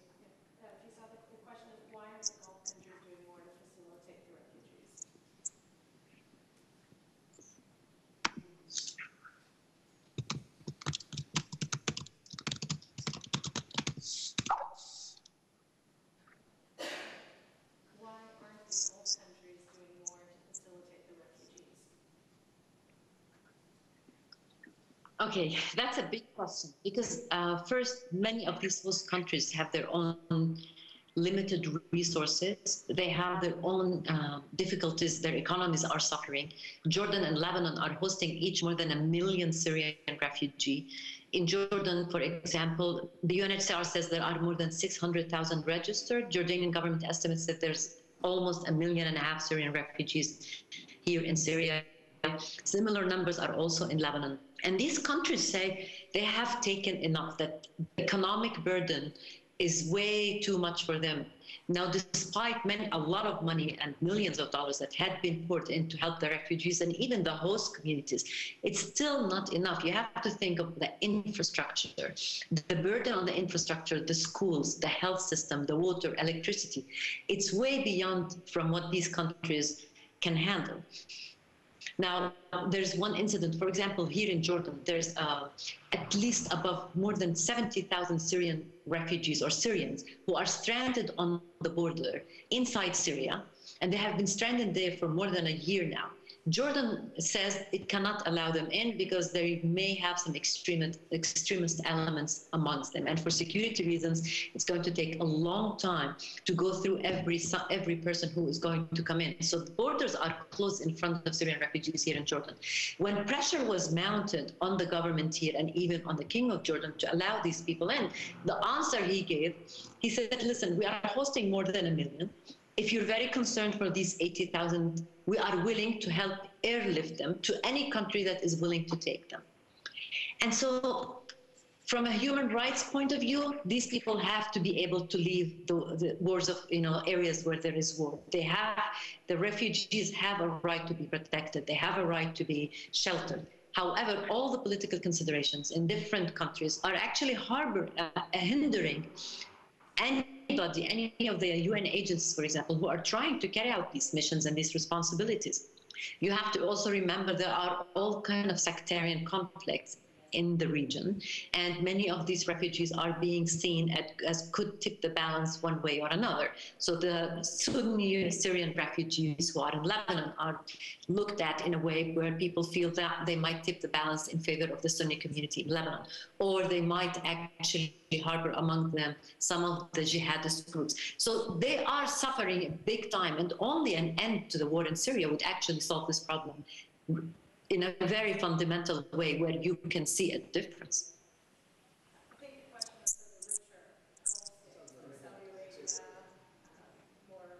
Okay, that's a big question because uh, first, many of these host countries have their own limited resources. They have their own uh, difficulties. Their economies are suffering. Jordan and Lebanon are hosting each more than a million Syrian refugees. In Jordan, for example, the U N H C R says there are more than six hundred thousand registered. Jordanian government estimates that there's almost a million and a half Syrian refugees here in Syria. Similar numbers are also in Lebanon. And these countries say they have taken enough, that the economic burden is way too much for them. Now, despite many, a lot of money and millions of dollars that had been poured in to help the refugees and even the host communities, it's still not enough. You have to think of the infrastructure, the burden on the infrastructure, the schools, the health system, the water, electricity. It's way beyond from what these countries can handle. Now, there's one incident, for example, here in Jordan, there's uh, at least above more than seventy thousand Syrian refugees or Syrians who are stranded on the border inside Syria, and they have been stranded there for more than a year now. Jordan says it cannot allow them in because they may have some extremist, extremist elements amongst them. And for security reasons, it's going to take a long time to go through every, every person who is going to come in. So the borders are closed in front of Syrian refugees here in Jordan. When pressure was mounted on the government here and even on the King of Jordan to allow these people in, the answer he gave, he said, listen, we are hosting more than a million. If you're very concerned for these eighty thousand, we are willing to help airlift them to any country that is willing to take them. And so from a human rights point of view, these people have to be able to leave the, the wars of, you know, areas where there is war. They have, the refugees have a right to be protected. They have a right to be sheltered. However, all the political considerations in different countries are actually harbor, uh, hindering anybody, any of the U N agencies, for example, who are trying to carry out these missions and these responsibilities. You have to also remember there are all kinds of sectarian conflicts in the region, and many of these refugees are being seen at, as could tip the balance one way or another. So the Sunni Syrian refugees who are in Lebanon are looked at in a way where people feel that they might tip the balance in favor of the Sunni community in Lebanon, or they might actually harbor among them some of the jihadist groups. So they are suffering big time, and only an end to the war in Syria would actually solve this problem in a very fundamental way where you can see a difference. I think the question is for the richer Gulf states, Saudi Arabia, uh, more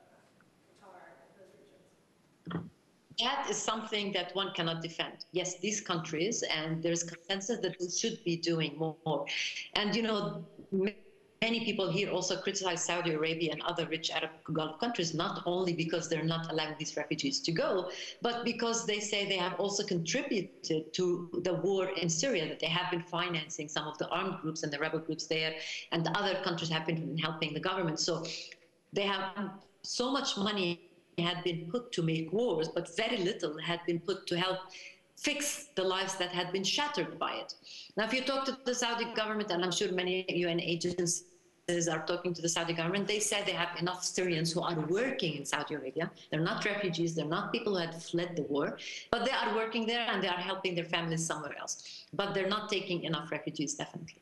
uh, Qatar, those regions. That is something that one cannot defend. Yes, these countries, and there's consensus that we should be doing more. And, you know, many people here also criticize Saudi Arabia and other rich Arab Gulf countries, not only because they're not allowing these refugees to go, but because they say they have also contributed to the war in Syria, that they have been financing some of the armed groups and the rebel groups there, and the other countries have been helping the government. So they have so much money had been put to make wars, but very little had been put to help fix the lives that had been shattered by it. Now, if you talk to the Saudi government, and I'm sure many U N agencies are talking to the Saudi government, they said they have enough Syrians who are working in Saudi Arabia. They're not refugees, they're not people who had fled the war, but they are working there and they are helping their families somewhere else. But they're not taking enough refugees, definitely.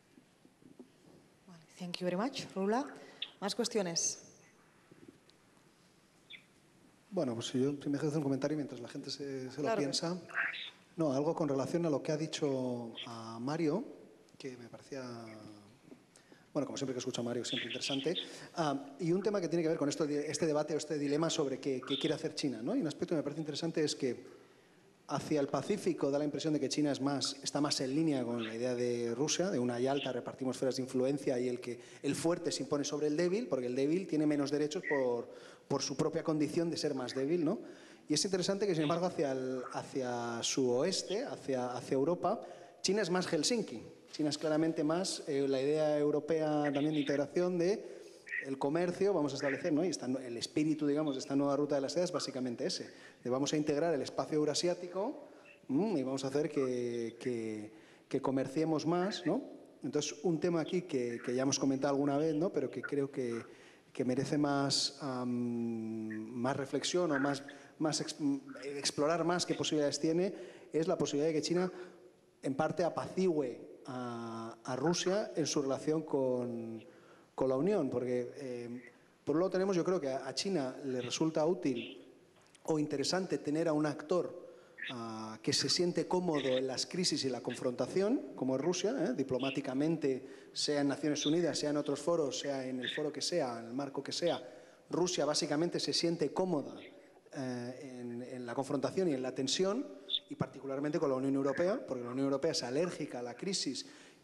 Vale, thank you very much. Rula, ¿más cuestiones? Bueno, pues yo primero hacer un comentario mientras la gente se, se Claro. lo piensa. No, algo con relación a lo que ha dicho a Mario, que me parecía, bueno, como siempre que escucho a Mario, siempre interesante. Ah, y un tema que tiene que ver con esto, este debate o este dilema sobre qué, qué quiere hacer China, ¿no? Y un aspecto que me parece interesante es que hacia el Pacífico da la impresión de que China es más, está más en línea con la idea de Rusia, de una Yalta, repartimos esferas de influencia y el que el fuerte se impone sobre el débil, porque el débil tiene menos derechos por, por su propia condición de ser más débil, ¿no? Y es interesante que, sin embargo, hacia, el, hacia su oeste, hacia, hacia Europa, China es más Helsinki. China es claramente más eh, la idea europea también de integración de el comercio, vamos a establecer, ¿no? Y está, el espíritu, digamos, de esta nueva ruta de la seda es básicamente ese, de vamos a integrar el espacio eurasiático mmm, y vamos a hacer que, que, que comerciemos más, ¿no? Entonces, un tema aquí que, que ya hemos comentado alguna vez, ¿no? Pero que creo que, que merece más, um, más reflexión o más, más ex, explorar más qué posibilidades tiene, es la posibilidad de que China, en parte, apacigüe a, a Rusia en su relación con con la Unión, porque eh, por un lado tenemos, yo creo que a China le resulta útil o interesante tener a un actor uh, que se siente cómodo en las crisis y la confrontación, como es Rusia, ¿eh? diplomáticamente, sea en Naciones Unidas, sea en otros foros, sea en el foro que sea, en el marco que sea. Rusia básicamente se siente cómoda eh, en, en la confrontación y en la tensión, y particularmente con la Unión Europea, porque la Unión Europea es alérgica a la crisis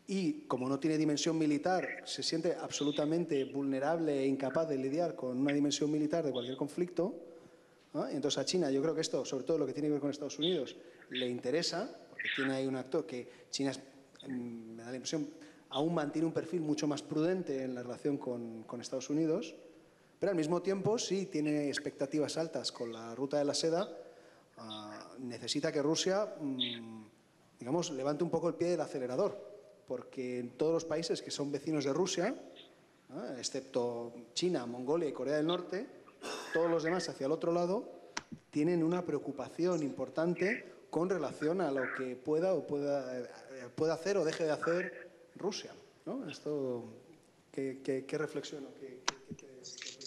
y como no tiene dimensión militar, se siente absolutamente vulnerable e incapaz de lidiar con una dimensión militar de cualquier conflicto. ¿No? Entonces a China, yo creo que esto, sobre todo lo que tiene que ver con Estados Unidos, le interesa, porque tiene ahí un actor que China, es, me da la impresión, aún mantiene un perfil mucho más prudente en la relación con, con Estados Unidos, pero al mismo tiempo sí tiene expectativas altas con la ruta de la seda. Uh, necesita que Rusia, mmm, digamos, levante un poco el pie del acelerador, porque en todos los países que son vecinos de Rusia, ¿no?, excepto China, Mongolia y Corea del Norte, todos los demás hacia el otro lado tienen una preocupación importante con relación a lo que pueda o pueda, eh, pueda hacer o deje de hacer Rusia, ¿no? Esto, ¿qué, qué, qué reflexión? ¿Qué, qué, qué, qué...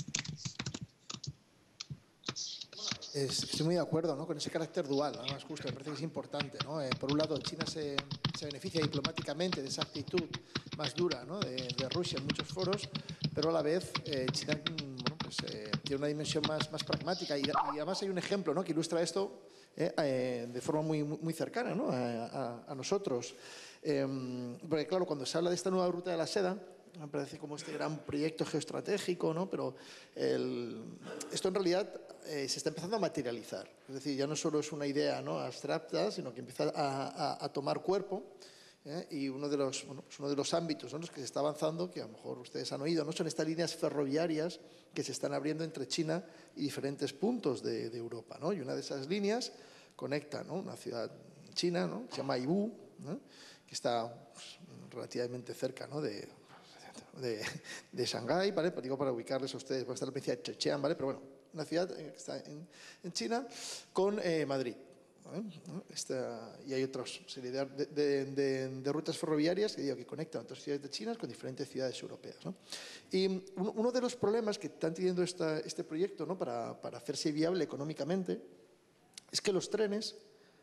Estoy muy de acuerdo, ¿no?, con ese carácter dual, además justo, me parece que es importante, ¿no? Eh, por un lado, China se, se beneficia diplomáticamente de esa actitud más dura, ¿no?, de, de Rusia en muchos foros, pero a la vez eh, China bueno, pues, eh, tiene una dimensión más, más pragmática y, y además hay un ejemplo, ¿no?, que ilustra esto eh, eh, de forma muy, muy cercana, ¿no?, a, a, a nosotros. Eh, porque claro, cuando se habla de esta nueva ruta de la seda, me parece como este gran proyecto geoestratégico, ¿no?, pero el, esto en realidad eh, se está empezando a materializar. Es decir, ya no solo es una idea, ¿no?, abstracta, sino que empieza a, a, a tomar cuerpo. ¿eh? Y uno de los, bueno, pues uno de los ámbitos, ¿no?, en los que se está avanzando, que a lo mejor ustedes han oído, ¿no?, son estas líneas ferroviarias que se están abriendo entre China y diferentes puntos de, de Europa, ¿no? Y una de esas líneas conecta, ¿no?, una ciudad china, ¿no?, que se llama Yiwu, ¿no?, que está pues, relativamente cerca, ¿no?, de... de, de Shanghái, ¿vale? Digo para ubicarles a ustedes, va a estar la provincia de Zhejiang, ¿vale? Pero bueno, una ciudad que está en, en China con eh, Madrid, ¿vale? Esta, y hay otra serie de, de, de, de rutas ferroviarias que, digo, que conectan otras ciudades de China con diferentes ciudades europeas, ¿no? Y uno, uno de los problemas que están teniendo esta, este proyecto, ¿no?, para, para hacerse viable económicamente es que los trenes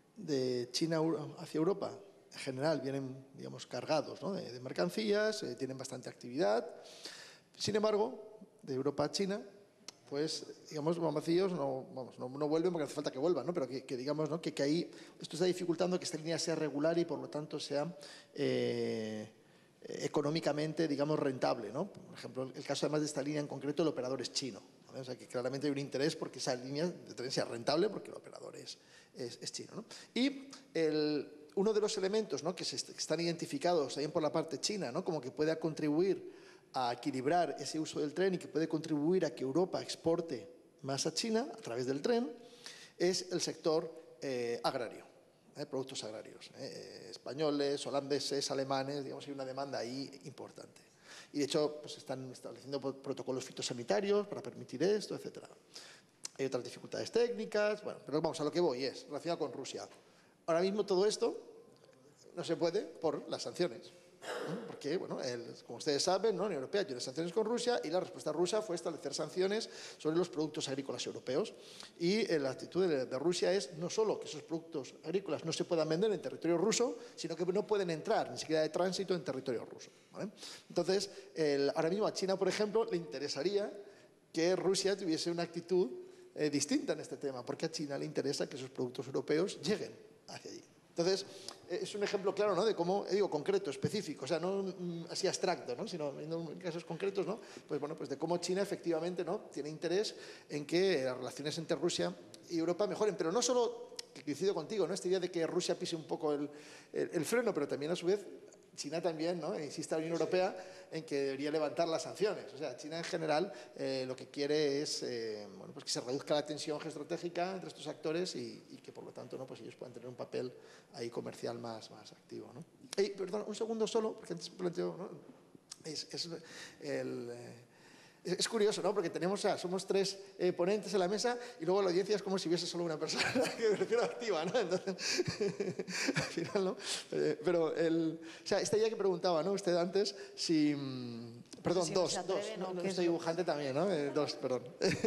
de China hacia Europa en general vienen, digamos, cargados, ¿no?, de, de mercancías, eh, tienen bastante actividad. Sin embargo, de Europa a China, pues, digamos, van vacíos, no, vamos, no, no vuelven porque hace falta que vuelvan, ¿no?, pero que, que digamos, ¿no?, que, que ahí esto está dificultando que esta línea sea regular y, por lo tanto, sea eh, económicamente, digamos, rentable, ¿no? Por ejemplo, el caso, además de esta línea en concreto, el operador es chino, ¿vale? O sea, que claramente hay un interés porque esa línea de tren sea rentable porque el operador es, es, es chino, ¿no? Y el... uno de los elementos, ¿no?, que, se, que están identificados también por la parte china, ¿no?, como que pueda contribuir a equilibrar ese uso del tren y que puede contribuir a que Europa exporte más a China a través del tren, es el sector eh, agrario, eh, productos agrarios, eh, españoles, holandeses, alemanes, digamos, hay una demanda ahí importante. Y de hecho, pues están estableciendo protocolos fitosanitarios para permitir esto, etcétera. Hay otras dificultades técnicas, bueno, pero vamos, a lo que voy es relacionado con Rusia. Ahora mismo todo esto no se puede por las sanciones, ¿no? Porque, bueno, el, como ustedes saben, ¿no?, la Unión Europea tiene sanciones con Rusia y la respuesta rusa fue establecer sanciones sobre los productos agrícolas europeos. Y eh, la actitud de, de Rusia es no solo que esos productos agrícolas no se puedan vender en territorio ruso, sino que no pueden entrar ni siquiera de tránsito en territorio ruso, ¿vale? Entonces, el, ahora mismo a China, por ejemplo, le interesaría que Rusia tuviese una actitud eh, distinta en este tema, porque a China le interesa que esos productos europeos lleguen hacia allí. Entonces, es un ejemplo claro, ¿no?, de cómo, digo, concreto, específico, o sea, no mm, así abstracto, ¿no?, sino en casos concretos, ¿no?, pues bueno, pues de cómo China efectivamente, ¿no?, tiene interés en que las relaciones entre Rusia y Europa mejoren, pero no solo, que coincido contigo, ¿no?, esta idea de que Rusia pise un poco el, el, el freno, pero también a su vez China también, ¿no?, insiste a la Unión Europea en que debería levantar las sanciones. O sea, China en general eh, lo que quiere es eh, bueno, pues que se reduzca la tensión geoestratégica entre estos actores y, y que, por lo tanto, ¿no?, pues ellos puedan tener un papel ahí comercial más, más activo, ¿no? Y, perdón, un segundo solo, porque antes planteo, ¿no?, es, es el... Eh, Es curioso, ¿no?, porque tenemos, o sea, somos tres eh, ponentes en la mesa y luego la audiencia es como si hubiese solo una persona que me refiero activa, ¿no? Entonces, al final, ¿no? Eh, pero, el, o sea, esta idea que preguntaba, ¿no?, usted antes, si... Perdón, si dos, no dos, atreve, no, no, no que estoy es- dibujante también, ¿no? Eh, dos, perdón.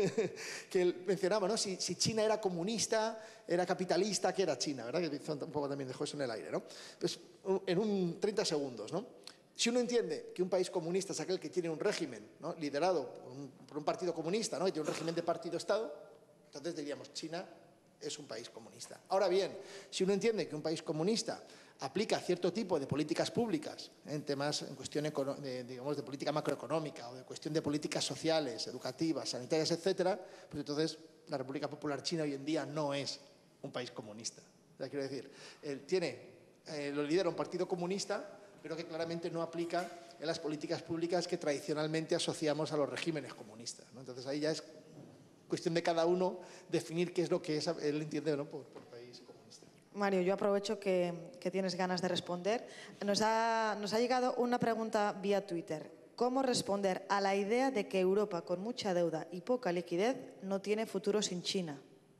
Que él mencionaba, ¿no?, si, si China era comunista, era capitalista, ¿qué era China? ¿Verdad? Que un poco también dejó eso en el aire, ¿no? Pues, en un treinta segundos, ¿no? Si uno entiende que un país comunista es aquel que tiene un régimen, ¿no?, liderado por un, por un partido comunista, ¿no?, y tiene un régimen de partido-estado, entonces diríamos China es un país comunista. Ahora bien, si uno entiende que un país comunista aplica cierto tipo de políticas públicas en temas, en cuestión de, digamos, de política macroeconómica o de cuestión de políticas sociales, educativas, sanitarias, etcétera, pues entonces la República Popular China hoy en día no es un país comunista. O sea, quiero decir, él tiene, eh, lo lidera un partido comunista, pero que claramente no aplica en las políticas públicas que tradicionalmente asociamos a los regímenes comunistas, ¿no? Entonces ahí ya es cuestión de cada uno definir qué es lo que es, él entiende, ¿no?, por, por país comunista. Mario, yo aprovecho que, que tienes ganas de responder. Nos ha, nos ha llegado una pregunta vía Twitter. ¿Cómo responder a la idea de que Europa, con mucha deuda y poca liquidez, no tiene futuro sin China?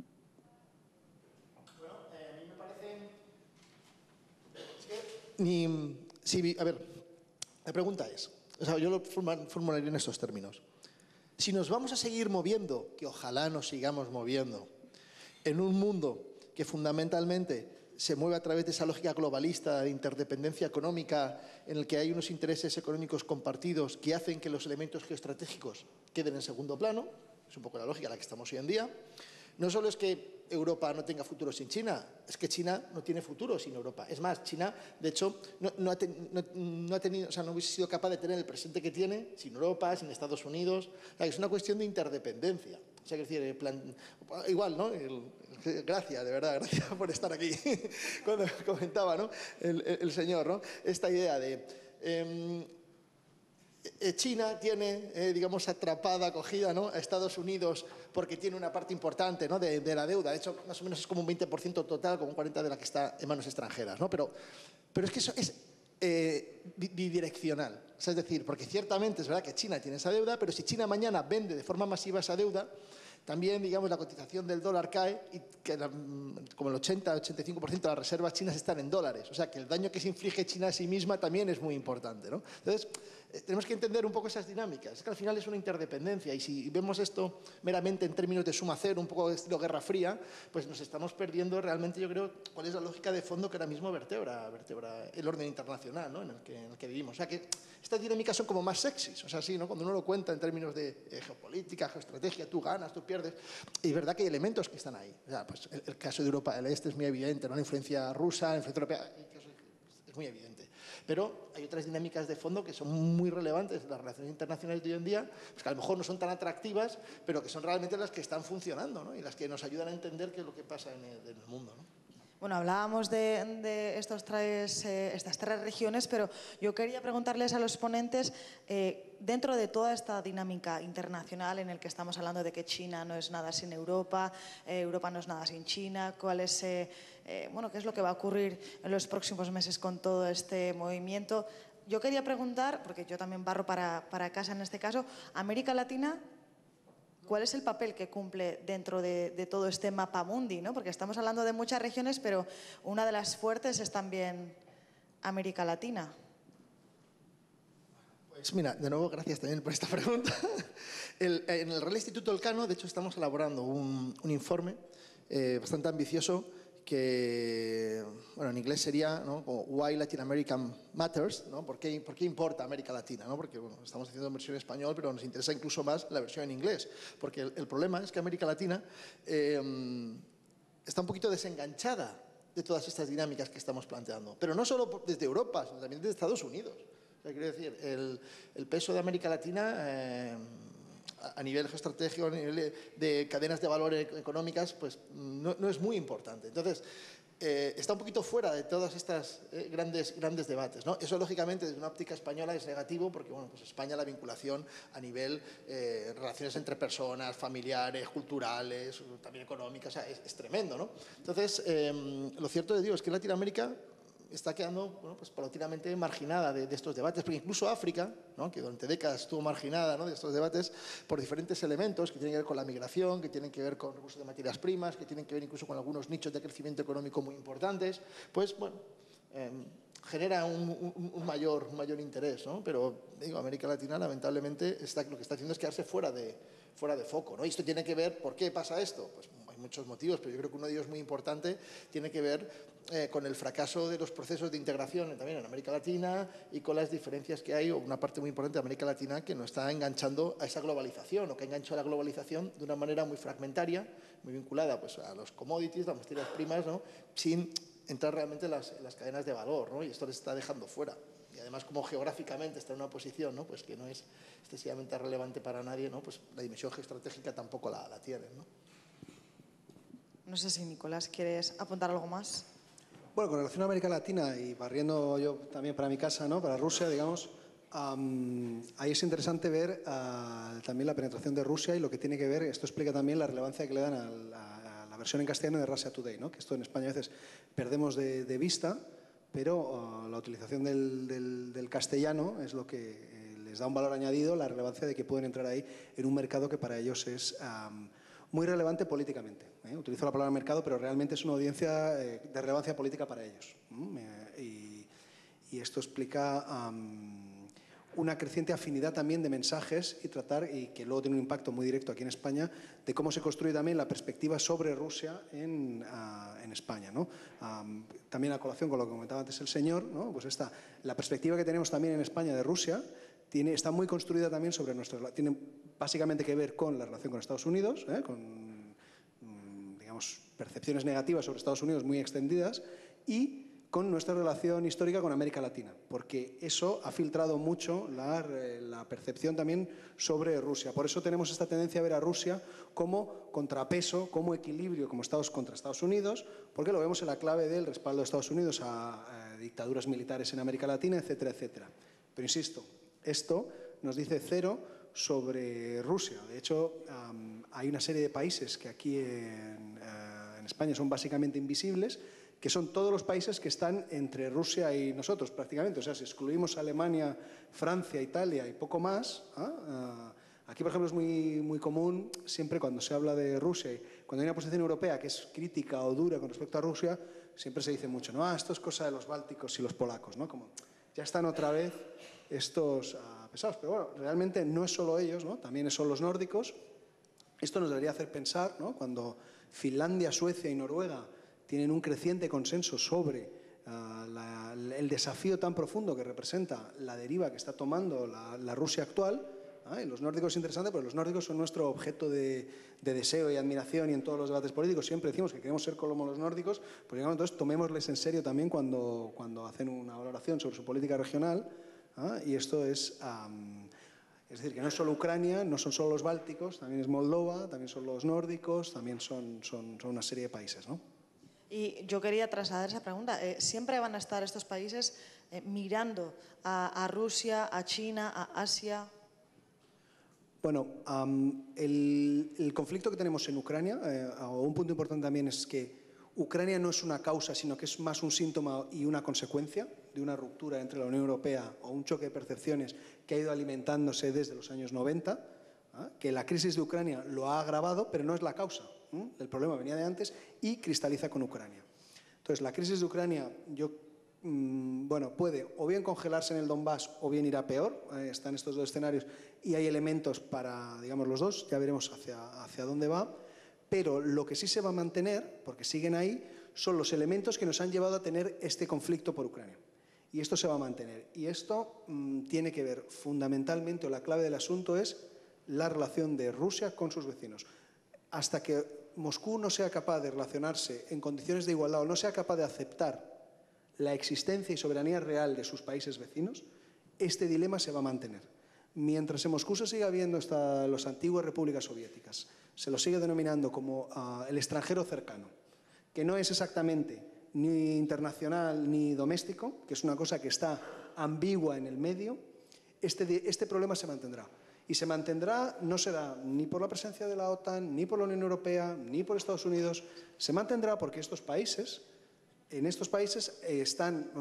Bueno, eh, a mí me parece... Es que, ni, sí, a ver, la pregunta es, o sea, yo lo formularía en estos términos. Si nos vamos a seguir moviendo, que ojalá nos sigamos moviendo, en un mundo que fundamentalmente se mueve a través de esa lógica globalista de interdependencia económica en el que hay unos intereses económicos compartidos que hacen que los elementos geoestratégicos queden en segundo plano, es un poco la lógica en la que estamos hoy en día. No solo es que Europa no tenga futuro sin China, es que China no tiene futuro sin Europa. Es más, China, de hecho, no, no, ha, ten, no, no ha tenido, o sea, no hubiese sido capaz de tener el presente que tiene sin Europa, sin Estados Unidos. O sea, es una cuestión de interdependencia. O sea, que decir, el plan, igual, ¿no? El, el, gracias, de verdad, gracias por estar aquí. Cuando comentaba, ¿no?, el, el, el señor, ¿no?, esta idea de... Eh, China tiene, eh, digamos, atrapada, acogida, ¿no?, a Estados Unidos porque tiene una parte importante, ¿no?, de, de la deuda. De hecho, más o menos es como un veinte por ciento total, como un cuarenta por ciento de la que está en manos extranjeras, ¿no? Pero, pero es que eso es eh, bidireccional. O sea, es decir, porque ciertamente es verdad que China tiene esa deuda, pero si China mañana vende de forma masiva esa deuda, también, digamos, la cotización del dólar cae y que la, como el ochenta a ochenta y cinco por ciento de las reservas chinas están en dólares. O sea, que el daño que se inflige China a sí misma también es muy importante, ¿no? Entonces, eh, tenemos que entender un poco esas dinámicas. Es que al final es una interdependencia y si vemos esto meramente en términos de suma cero, un poco de estilo Guerra Fría, pues nos estamos perdiendo realmente, yo creo, cuál es la lógica de fondo que ahora mismo vertebra, vertebra el orden internacional, ¿no?, en el que, en el que vivimos. O sea, que estas dinámicas son como más sexys. O sea, sí, ¿no?, cuando uno lo cuenta en términos de eh, geopolítica, geoestrategia, tú ganas, tú pierdes. Y es verdad que hay elementos que están ahí. O sea, pues el, el caso de Europa del Este es muy evidente, ¿no?, la influencia rusa, la influencia europea, es muy evidente. Pero hay otras dinámicas de fondo que son muy relevantes en las relaciones internacionales de hoy en día, pues que a lo mejor no son tan atractivas, pero que son realmente las que están funcionando, ¿no?, y las que nos ayudan a entender qué es lo que pasa en el, en el mundo, ¿no? Bueno, hablábamos de, de estos tres, eh, estas tres regiones, pero yo quería preguntarles a los ponentes, eh, dentro de toda esta dinámica internacional en el que estamos hablando de que China no es nada sin Europa, eh, Europa no es nada sin China, ¿cuál es, eh, eh, bueno, qué es lo que va a ocurrir en los próximos meses con todo este movimiento? Yo quería preguntar, porque yo también barro para, para casa en este caso, ¿América Latina cuál es el papel que cumple dentro de, de todo este mapa mundi, ¿no? Porque estamos hablando de muchas regiones, pero una de las fuertes es también América Latina? Pues mira, de nuevo, gracias también por esta pregunta. El, en el Real Instituto Elcano, de hecho, estamos elaborando un, un informe eh, bastante ambicioso que, bueno, en inglés sería, ¿no?, como Why Latin American Matters, ¿no? ¿Por qué, por qué importa América Latina? ¿No? Porque, bueno, estamos haciendo en versión en español, pero nos interesa incluso más la versión en inglés, porque el, el problema es que América Latina eh, está un poquito desenganchada de todas estas dinámicas que estamos planteando, pero no solo desde Europa, sino también desde Estados Unidos. O sea, quiero decir, el, el peso de América Latina eh, a nivel geoestratégico, a nivel de, de cadenas de valor económicas, pues no, no es muy importante. Entonces, eh, está un poquito fuera de todos estos eh, grandes, grandes debates, ¿no? Eso, lógicamente, desde una óptica española es negativo porque, bueno, pues España, la vinculación a nivel eh, relaciones entre personas, familiares, culturales, también económicas, o sea, es, es tremendo, ¿no? Entonces, eh, lo cierto de Dios es que Latinoamérica está quedando, bueno, pues paulatinamente marginada de, de estos debates, porque incluso África, ¿no?, que durante décadas estuvo marginada, ¿no?, de estos debates por diferentes elementos que tienen que ver con la migración, que tienen que ver con recursos de materias primas, que tienen que ver incluso con algunos nichos de crecimiento económico muy importantes, pues bueno, eh, genera un, un, un, mayor, un mayor interés, ¿no? Pero digo, América Latina lamentablemente está, lo que está haciendo es quedarse fuera de, fuera de foco, ¿no? Y esto tiene que ver, ¿por qué pasa esto? Pues hay muchos motivos, pero yo creo que uno de ellos muy importante tiene que ver eh, con el fracaso de los procesos de integración también en América Latina y con las diferencias que hay, o una parte muy importante de América Latina que no está enganchando a esa globalización, o que ha enganchado a la globalización de una manera muy fragmentaria, muy vinculada pues, a los commodities, las materias primas, ¿no?, sin entrar realmente en las, en las cadenas de valor, ¿no? Y esto les está dejando fuera. Y además, como geográficamente está en una posición, ¿no?, pues que no es excesivamente relevante para nadie, ¿no?, pues la dimensión geoestratégica tampoco la, la tienen, ¿no? No sé si, Nicolás, ¿quieres apuntar algo más? Bueno, con relación a América Latina y barriendo yo también para mi casa, ¿no?, para Rusia, digamos, um, ahí es interesante ver uh, también la penetración de Rusia y lo que tiene que ver, esto explica también la relevancia que le dan a la, a la versión en castellano de Russia Today, ¿no?, que esto en España a veces perdemos de, de vista, pero uh, la utilización del, del, del castellano es lo que eh, les da un valor añadido, la relevancia de que pueden entrar ahí en un mercado que para ellos es um, muy relevante políticamente. ¿eh? Utilizo la palabra mercado, pero realmente es una audiencia eh, de relevancia política para ellos. ¿eh? Y, y esto explica um, una creciente afinidad también de mensajes y tratar, y que luego tiene un impacto muy directo aquí en España, de cómo se construye también la perspectiva sobre Rusia en, uh, en España, ¿no? Um, también a colación con lo que comentaba antes el señor, ¿no?, pues esta, la perspectiva que tenemos también en España de Rusia tiene, está muy construida también sobre nuestra, tiene básicamente que ver con la relación con Estados Unidos, ¿eh?, con, digamos, percepciones negativas sobre Estados Unidos muy extendidas, y con nuestra relación histórica con América Latina, porque eso ha filtrado mucho la, la percepción también sobre Rusia. Por eso tenemos esta tendencia a ver a Rusia como contrapeso, como equilibrio como Estados contra Estados Unidos, porque lo vemos en la clave del respaldo de Estados Unidos a, a dictaduras militares en América Latina, etcétera, etcétera. Pero insisto, esto nos dice cero sobre Rusia. De hecho, um, hay una serie de países que aquí en, uh, en España son básicamente invisibles, que son todos los países que están entre Rusia y nosotros prácticamente. O sea, si excluimos Alemania, Francia, Italia y poco más, ¿eh? uh, aquí, por ejemplo, es muy, muy común, siempre cuando se habla de Rusia, y cuando hay una posición europea que es crítica o dura con respecto a Rusia, siempre se dice mucho, no, ah, esto es cosa de los bálticos y los polacos, ¿no? Como ya están otra vez estos uh, pesados. Pero bueno, realmente no es solo ellos, ¿no?, también son los nórdicos. Esto nos debería hacer pensar, ¿no?, cuando Finlandia, Suecia y Noruega tienen un creciente consenso sobre uh, la, el desafío tan profundo que representa la deriva que está tomando la, la Rusia actual. ¿eh? Los nórdicos es interesante, pero los nórdicos son nuestro objeto de, de deseo y admiración, y en todos los debates políticos siempre decimos que queremos ser como los nórdicos, pues digamos, entonces tomémosles en serio también cuando, cuando hacen una valoración sobre su política regional. ¿eh? Y esto es... Um, Es decir, que no es solo Ucrania, no son solo los bálticos, también es Moldova, también son los nórdicos, también son, son, son una serie de países, ¿no? Y yo quería trasladar esa pregunta. Eh, ¿Siempre van a estar estos países eh, mirando a, a Rusia, a China, a Asia? Bueno, um, el, el conflicto que tenemos en Ucrania, eh, o un punto importante también es que Ucrania no es una causa, sino que es más un síntoma y una consecuencia de una ruptura entre la Unión Europea o un choque de percepciones que ha ido alimentándose desde los años noventa, ¿eh? que la crisis de Ucrania lo ha agravado, pero no es la causa. ¿eh? El problema venía de antes y cristaliza con Ucrania. Entonces, la crisis de Ucrania, yo, mmm, bueno, puede o bien congelarse en el Donbass o bien ir a peor. Eh, están estos dos escenarios y hay elementos para, digamos, los dos. Ya veremos hacia, hacia dónde va. Pero lo que sí se va a mantener, porque siguen ahí, son los elementos que nos han llevado a tener este conflicto por Ucrania. Y esto se va a mantener. Y esto mmm, tiene que ver fundamentalmente, o la clave del asunto es la relación de Rusia con sus vecinos. Hasta que Moscú no sea capaz de relacionarse en condiciones de igualdad o no sea capaz de aceptar la existencia y soberanía real de sus países vecinos, este dilema se va a mantener. Mientras en Moscú se siga viendo hasta las antiguas repúblicas soviéticas, se lo sigue denominando como uh, el extranjero cercano, que no es exactamente ni internacional ni doméstico, que es una cosa que está ambigua en el medio, este, este problema se mantendrá. Y se mantendrá, no será ni por la presencia de la OTAN, ni por la Unión Europea, ni por Estados Unidos, se mantendrá porque estos países, en estos países eh, están,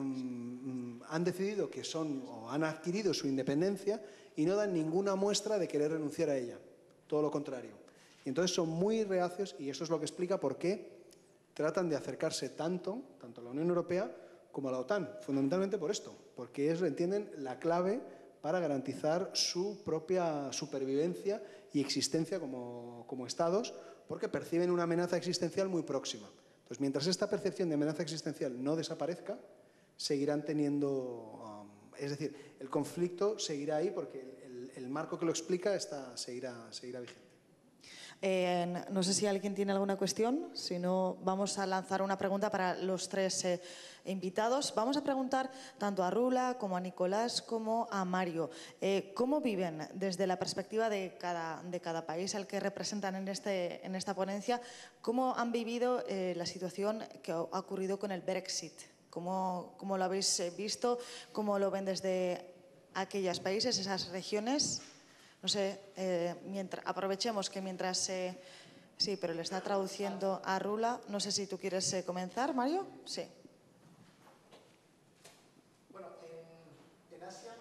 um, han decidido que son o han adquirido su independencia y no dan ninguna muestra de querer renunciar a ella, todo lo contrario. Y entonces son muy reacios, y eso es lo que explica por qué tratan de acercarse tanto, tanto a la Unión Europea como a la OTAN, fundamentalmente por esto, porque ellos entienden la clave para garantizar su propia supervivencia y existencia como, como estados, porque perciben una amenaza existencial muy próxima. Entonces, mientras esta percepción de amenaza existencial no desaparezca, seguirán teniendo... Um, es decir, el conflicto seguirá ahí porque el, el, el marco que lo explica está, seguirá, seguirá vigente. Eh, no sé si alguien tiene alguna cuestión, si no vamos a lanzar una pregunta para los tres eh, invitados. Vamos a preguntar tanto a Rula como a Nicolás como a Mario. Eh, ¿Cómo viven desde la perspectiva de cada, de cada país al que representan en, este, en esta ponencia? ¿Cómo han vivido eh, la situación que ha ocurrido con el Brexit? ¿Cómo, cómo lo habéis visto? ¿Cómo lo ven desde aquellos países, esas regiones? No sé, eh, mientras, aprovechemos que mientras... Eh, sí, pero le está traduciendo a Rula. No sé si tú quieres eh, comenzar, Mario. Sí. Bueno, en, en Asia...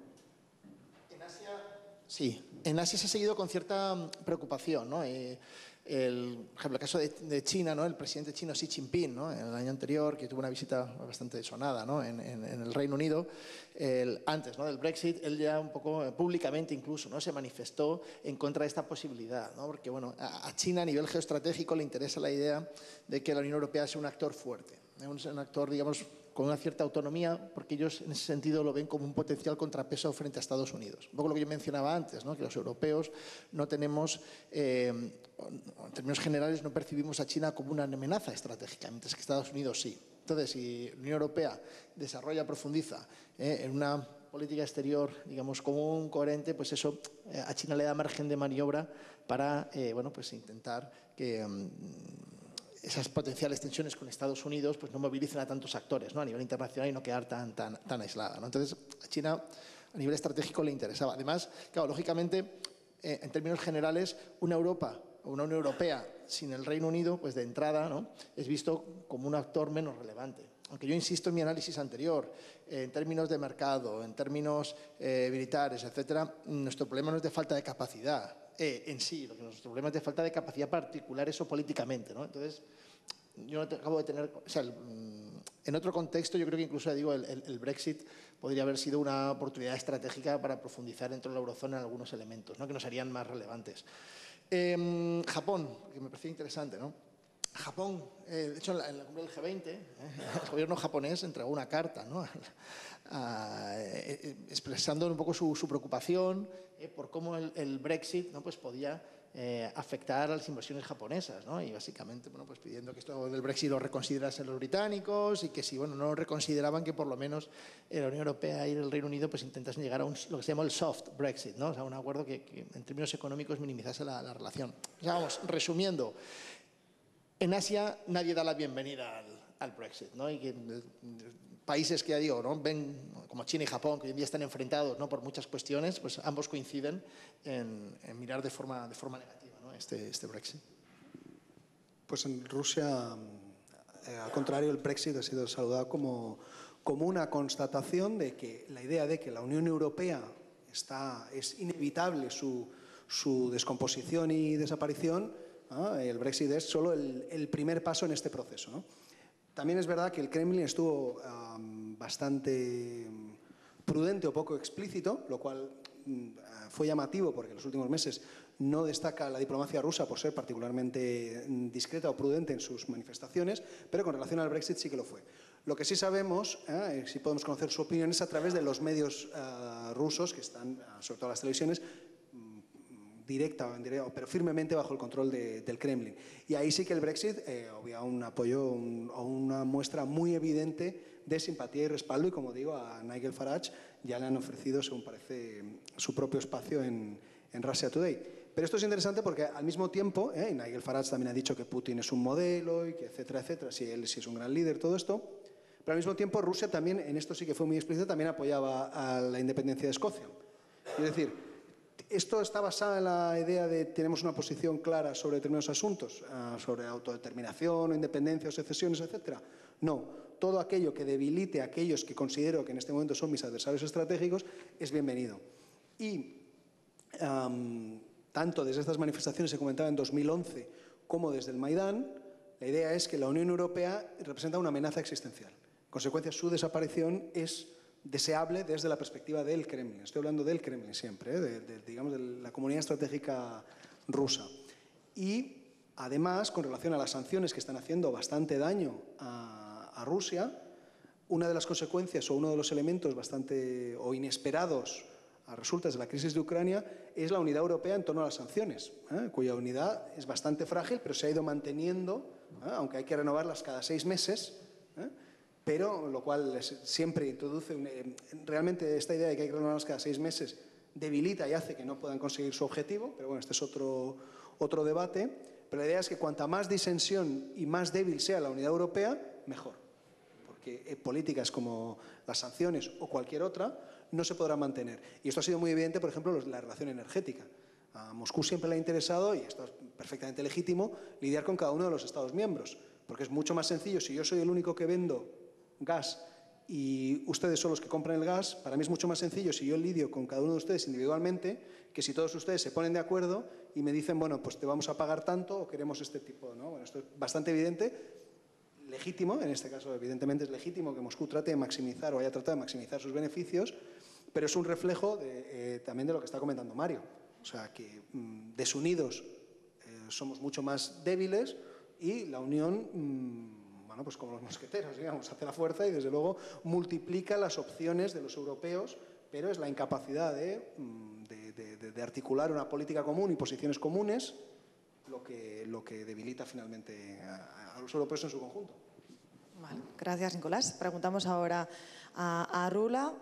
En Asia... Sí, en Asia se ha seguido con cierta preocupación, ¿no? Eh, El, por ejemplo, el caso de, de China, ¿no? El presidente chino Xi Jinping, ¿no? El año anterior, que tuvo una visita bastante sonada, ¿no? en, en, en el Reino Unido, el, antes, ¿no? del Brexit, él ya un poco públicamente incluso, ¿no? se manifestó en contra de esta posibilidad, ¿no? Porque bueno, a, a China a nivel geoestratégico le interesa la idea de que la Unión Europea sea un actor fuerte, ¿eh? un, un actor, digamos, con una cierta autonomía, porque ellos en ese sentido lo ven como un potencial contrapeso frente a Estados Unidos. Un poco lo que yo mencionaba antes, ¿no? que los europeos no tenemos, eh, en términos generales, no percibimos a China como una amenaza estratégica, mientras que Estados Unidos sí. Entonces, si la Unión Europea desarrolla, profundiza eh, en una política exterior, digamos, común, coherente, pues eso eh, a China le da margen de maniobra para, eh, bueno, pues intentar que... Um, esas potenciales tensiones con Estados Unidos pues no movilicen a tantos actores, ¿no? a nivel internacional y no quedar tan, tan, tan aislada, ¿no? Entonces, a China a nivel estratégico le interesaba. Además, claro, lógicamente, eh, en términos generales, una Europa o una Unión Europea sin el Reino Unido, pues de entrada, ¿no? es visto como un actor menos relevante. Aunque yo insisto en mi análisis anterior, eh, en términos de mercado, en términos eh, militares, etcétera, nuestro problema no es de falta de capacidad. Eh, en sí, lo que nuestro problema es de falta de capacidad particular, eso políticamente, ¿no? Entonces, yo no te, acabo de tener, o sea, el, en otro contexto, yo creo que incluso digo el, el, el Brexit podría haber sido una oportunidad estratégica para profundizar dentro de la eurozona en algunos elementos, ¿no? que nos harían más relevantes. Eh, Japón, que me parecía interesante, ¿no? Japón, eh, de hecho, en la, en la cumbre del G veinte, eh, el gobierno japonés entregó una carta, ¿no? a, a, eh, expresando un poco su, su preocupación eh, por cómo el, el Brexit, ¿no? pues podía eh, afectar a las inversiones japonesas, ¿no? y básicamente bueno, pues pidiendo que esto del Brexit lo reconsiderasen los británicos y que si bueno, no lo reconsideraban, que por lo menos eh, la Unión Europea y el Reino Unido pues intentasen llegar a un, lo que se llama el soft Brexit, ¿no? o sea, un acuerdo que, que en términos económicos minimizase la, la relación. O sea, vamos, resumiendo, en Asia nadie da la bienvenida al, al Brexit, ¿no? y que países que ya digo, ¿no? ven como China y Japón, que hoy en día están enfrentados, ¿no? por muchas cuestiones, pues ambos coinciden en, en mirar de forma, de forma negativa, ¿no? este, este Brexit. Pues en Rusia, eh, al contrario, el Brexit ha sido saludado como, como una constatación de que la idea de que la Unión Europea está, es inevitable su, su descomposición y desaparición. ¿Ah? El Brexit es solo el, el primer paso en este proceso, ¿no? También es verdad que el Kremlin estuvo um, bastante prudente o poco explícito, lo cual um, fue llamativo porque en los últimos meses no destaca la diplomacia rusa por ser particularmente discreta o prudente en sus manifestaciones, pero con relación al Brexit sí que lo fue. Lo que sí sabemos, eh, sí podemos conocer su opinión, es a través de los medios uh, rusos, que están, uh, sobre todo las televisiones, directa, pero firmemente bajo el control de, del Kremlin. Y ahí sí que el Brexit eh, había un apoyo un, o una muestra muy evidente de simpatía y respaldo, y como digo, a Nigel Farage ya le han ofrecido, según parece, su propio espacio en, en Russia Today. Pero esto es interesante porque al mismo tiempo, eh, y Nigel Farage también ha dicho que Putin es un modelo, y que etcétera, etcétera, si él sí es un gran líder, todo esto, pero al mismo tiempo Rusia también, en esto sí que fue muy explícita, también apoyaba a la independencia de Escocia. Es decir, ¿esto está basado en la idea de que tenemos una posición clara sobre determinados asuntos, uh, sobre autodeterminación, independencia, o secesiones, etcétera? No. Todo aquello que debilite a aquellos que considero que en este momento son mis adversarios estratégicos es bienvenido. Y um, tanto desde estas manifestaciones, se comentaba en dos mil once, como desde el Maidán, la idea es que la Unión Europea representa una amenaza existencial. En consecuencia, su desaparición es deseable desde la perspectiva del Kremlin. Estoy hablando del Kremlin siempre, ¿eh? de, de, digamos, de la comunidad estratégica rusa. Y además, con relación a las sanciones que están haciendo bastante daño a, a Rusia, una de las consecuencias o uno de los elementos bastante o inesperados a resultas de la crisis de Ucrania es la unidad europea en torno a las sanciones, ¿eh? cuya unidad es bastante frágil, pero se ha ido manteniendo, ¿eh? aunque hay que renovarlas cada seis meses, ¿eh? pero lo cual siempre introduce, un, eh, realmente esta idea de que hay que renovarlas cada seis meses debilita y hace que no puedan conseguir su objetivo, pero bueno, este es otro, otro debate. Pero la idea es que cuanta más disensión y más débil sea la unidad europea, mejor. Porque eh, políticas como las sanciones o cualquier otra no se podrá mantener. Y esto ha sido muy evidente, por ejemplo, en la relación energética. A Moscú siempre le ha interesado, y esto es perfectamente legítimo, lidiar con cada uno de los Estados miembros. Porque es mucho más sencillo, si yo soy el único que vendo gas y ustedes son los que compran el gas, para mí es mucho más sencillo si yo lidio con cada uno de ustedes individualmente que si todos ustedes se ponen de acuerdo y me dicen, bueno, pues te vamos a pagar tanto o queremos este tipo, ¿no? Bueno, esto es bastante evidente, legítimo, en este caso evidentemente es legítimo que Moscú trate de maximizar o haya tratado de maximizar sus beneficios, pero es un reflejo de, eh, también de lo que está comentando Mario. O sea, que mmm, desunidos eh, somos mucho más débiles y la unión... Mmm, bueno, pues como los mosqueteros, digamos, hace la fuerza y desde luego multiplica las opciones de los europeos, pero es la incapacidad de, de, de, de articular una política común y posiciones comunes lo que, lo que debilita finalmente a, a los europeos en su conjunto. Vale, gracias, Nicolás. Preguntamos ahora a, a Rula.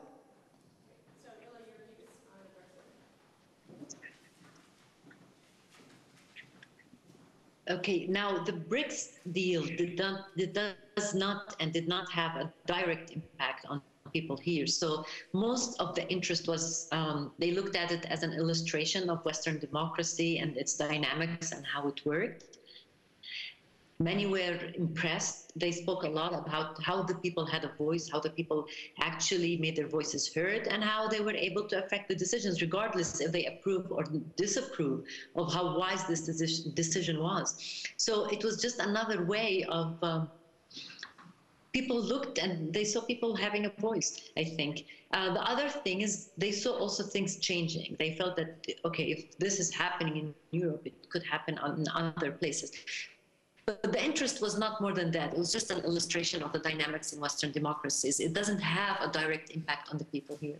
Okay, now the BRICS deal did not, did, does not and did not have a direct impact on people here. So most of the interest was, um, they looked at it as an illustration of Western democracy and its dynamics and how it worked. Many were impressed. They spoke a lot about how the people had a voice, how the people actually made their voices heard, and how they were able to affect the decisions, regardless if they approve or disapprove of how wise this decision, decision was. So it was just another way of um, people looked and they saw people having a voice, I think. Uh, the other thing is they saw also things changing. They felt that, okay, if this is happening in Europe, it could happen in other places. But the interest was not more than that. It was just an illustration of the dynamics in Western democracies. It doesn't have a direct impact on the people here.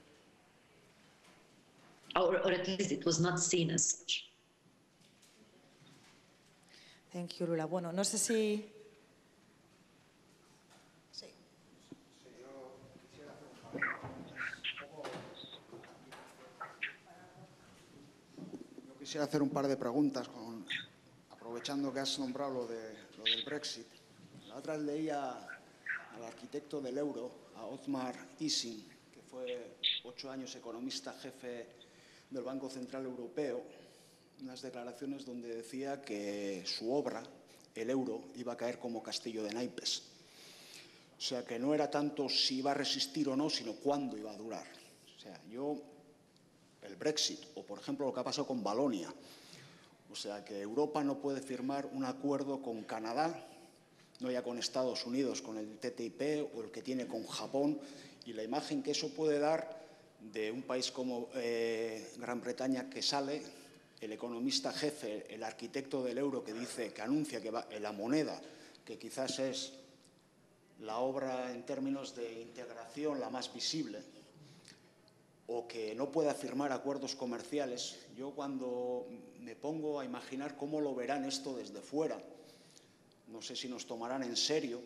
Or, or at least it was not seen as such. Thank you, Lula. Bueno, no sé si... Sí. Yo quisiera hacer un par de preguntas con... aprovechando que has nombrado lo, de, lo del Brexit. La otra vez leía al arquitecto del euro, a Otmar Issing, que fue ocho años economista jefe del Banco Central Europeo, unas declaraciones donde decía que su obra, el euro, iba a caer como castillo de naipes. O sea, que no era tanto si iba a resistir o no, sino cuándo iba a durar. O sea, yo, el Brexit, o por ejemplo lo que ha pasado con Valonia, o sea, que Europa no puede firmar un acuerdo con Canadá, no ya con Estados Unidos, con el T T I P o el que tiene con Japón, y la imagen que eso puede dar de un país como eh, Gran Bretaña que sale, el economista jefe, el arquitecto del euro que dice, que anuncia que va, la moneda, que quizás es la obra en términos de integración la más visible, o que no pueda firmar acuerdos comerciales. Yo cuando me pongo a imaginar cómo lo verán esto desde fuera, no sé si nos tomarán en serio,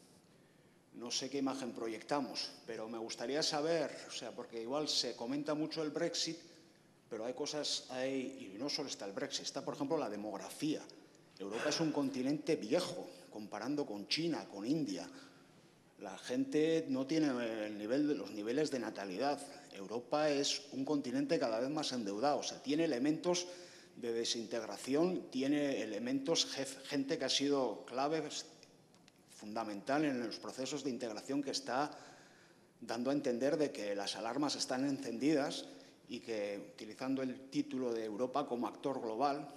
no sé qué imagen proyectamos, pero me gustaría saber, o sea, porque igual se comenta mucho el Brexit, pero hay cosas, hay, y no solo está el Brexit, está por ejemplo la demografía. Europa es un continente viejo, comparando con China, con India. La gente no tiene el nivel de, los niveles de natalidad. Europa es un continente cada vez más endeudado, o sea, tiene elementos de desintegración, tiene elementos, gente que ha sido clave, fundamental en los procesos de integración, que está dando a entender de que las alarmas están encendidas y que, utilizando el título de Europa como actor global,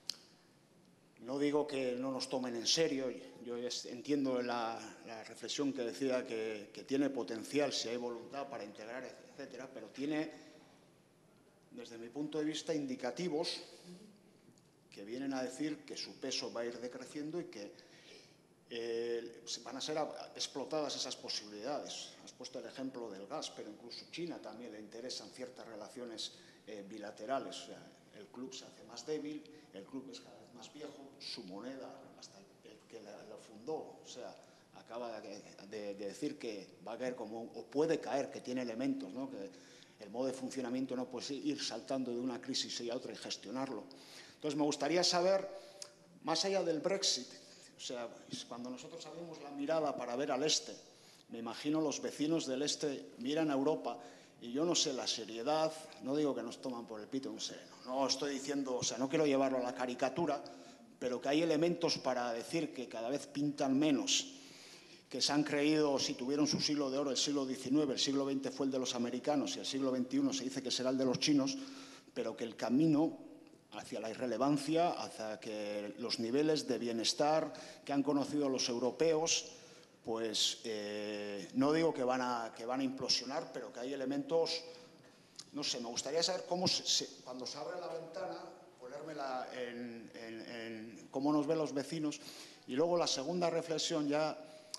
no digo que no nos tomen en serio, yo entiendo la, la reflexión que decía que, que tiene potencial si hay voluntad para integrar, etcétera, pero tiene, desde mi punto de vista, indicativos que vienen a decir que su peso va a ir decreciendo y que, eh, van a ser explotadas esas posibilidades. Has puesto el ejemplo del gas, pero incluso China también le interesan ciertas relaciones eh, bilaterales. O sea, el club se hace más débil, el club es cada vez más viejo, su moneda, hasta el que lo fundó, o sea, acaba de, de, de decir que va a caer como, o puede caer, que tiene elementos, ¿no? Que el modo de funcionamiento no puede ir saltando de una crisis a otra y gestionarlo. Entonces, me gustaría saber, más allá del Brexit, o sea, cuando nosotros abrimos la mirada para ver al este, me imagino los vecinos del este miran a Europa y yo no sé la seriedad, no digo que nos toman por el pito, no sé, no, no estoy diciendo, o sea, no quiero llevarlo a la caricatura, pero que hay elementos para decir que cada vez pintan menos, que se han creído, si tuvieron su siglo de oro, el siglo diecinueve, el siglo veinte fue el de los americanos y el siglo veintiuno se dice que será el de los chinos, pero que el camino hacia la irrelevancia, hacia que los niveles de bienestar que han conocido los europeos, pues eh, no digo que van, a, que van a implosionar, pero que hay elementos, no sé, me gustaría saber cómo, se, se, cuando se abre la ventana, ponérmela en, en, en cómo nos ven los vecinos. Y luego la segunda reflexión ya,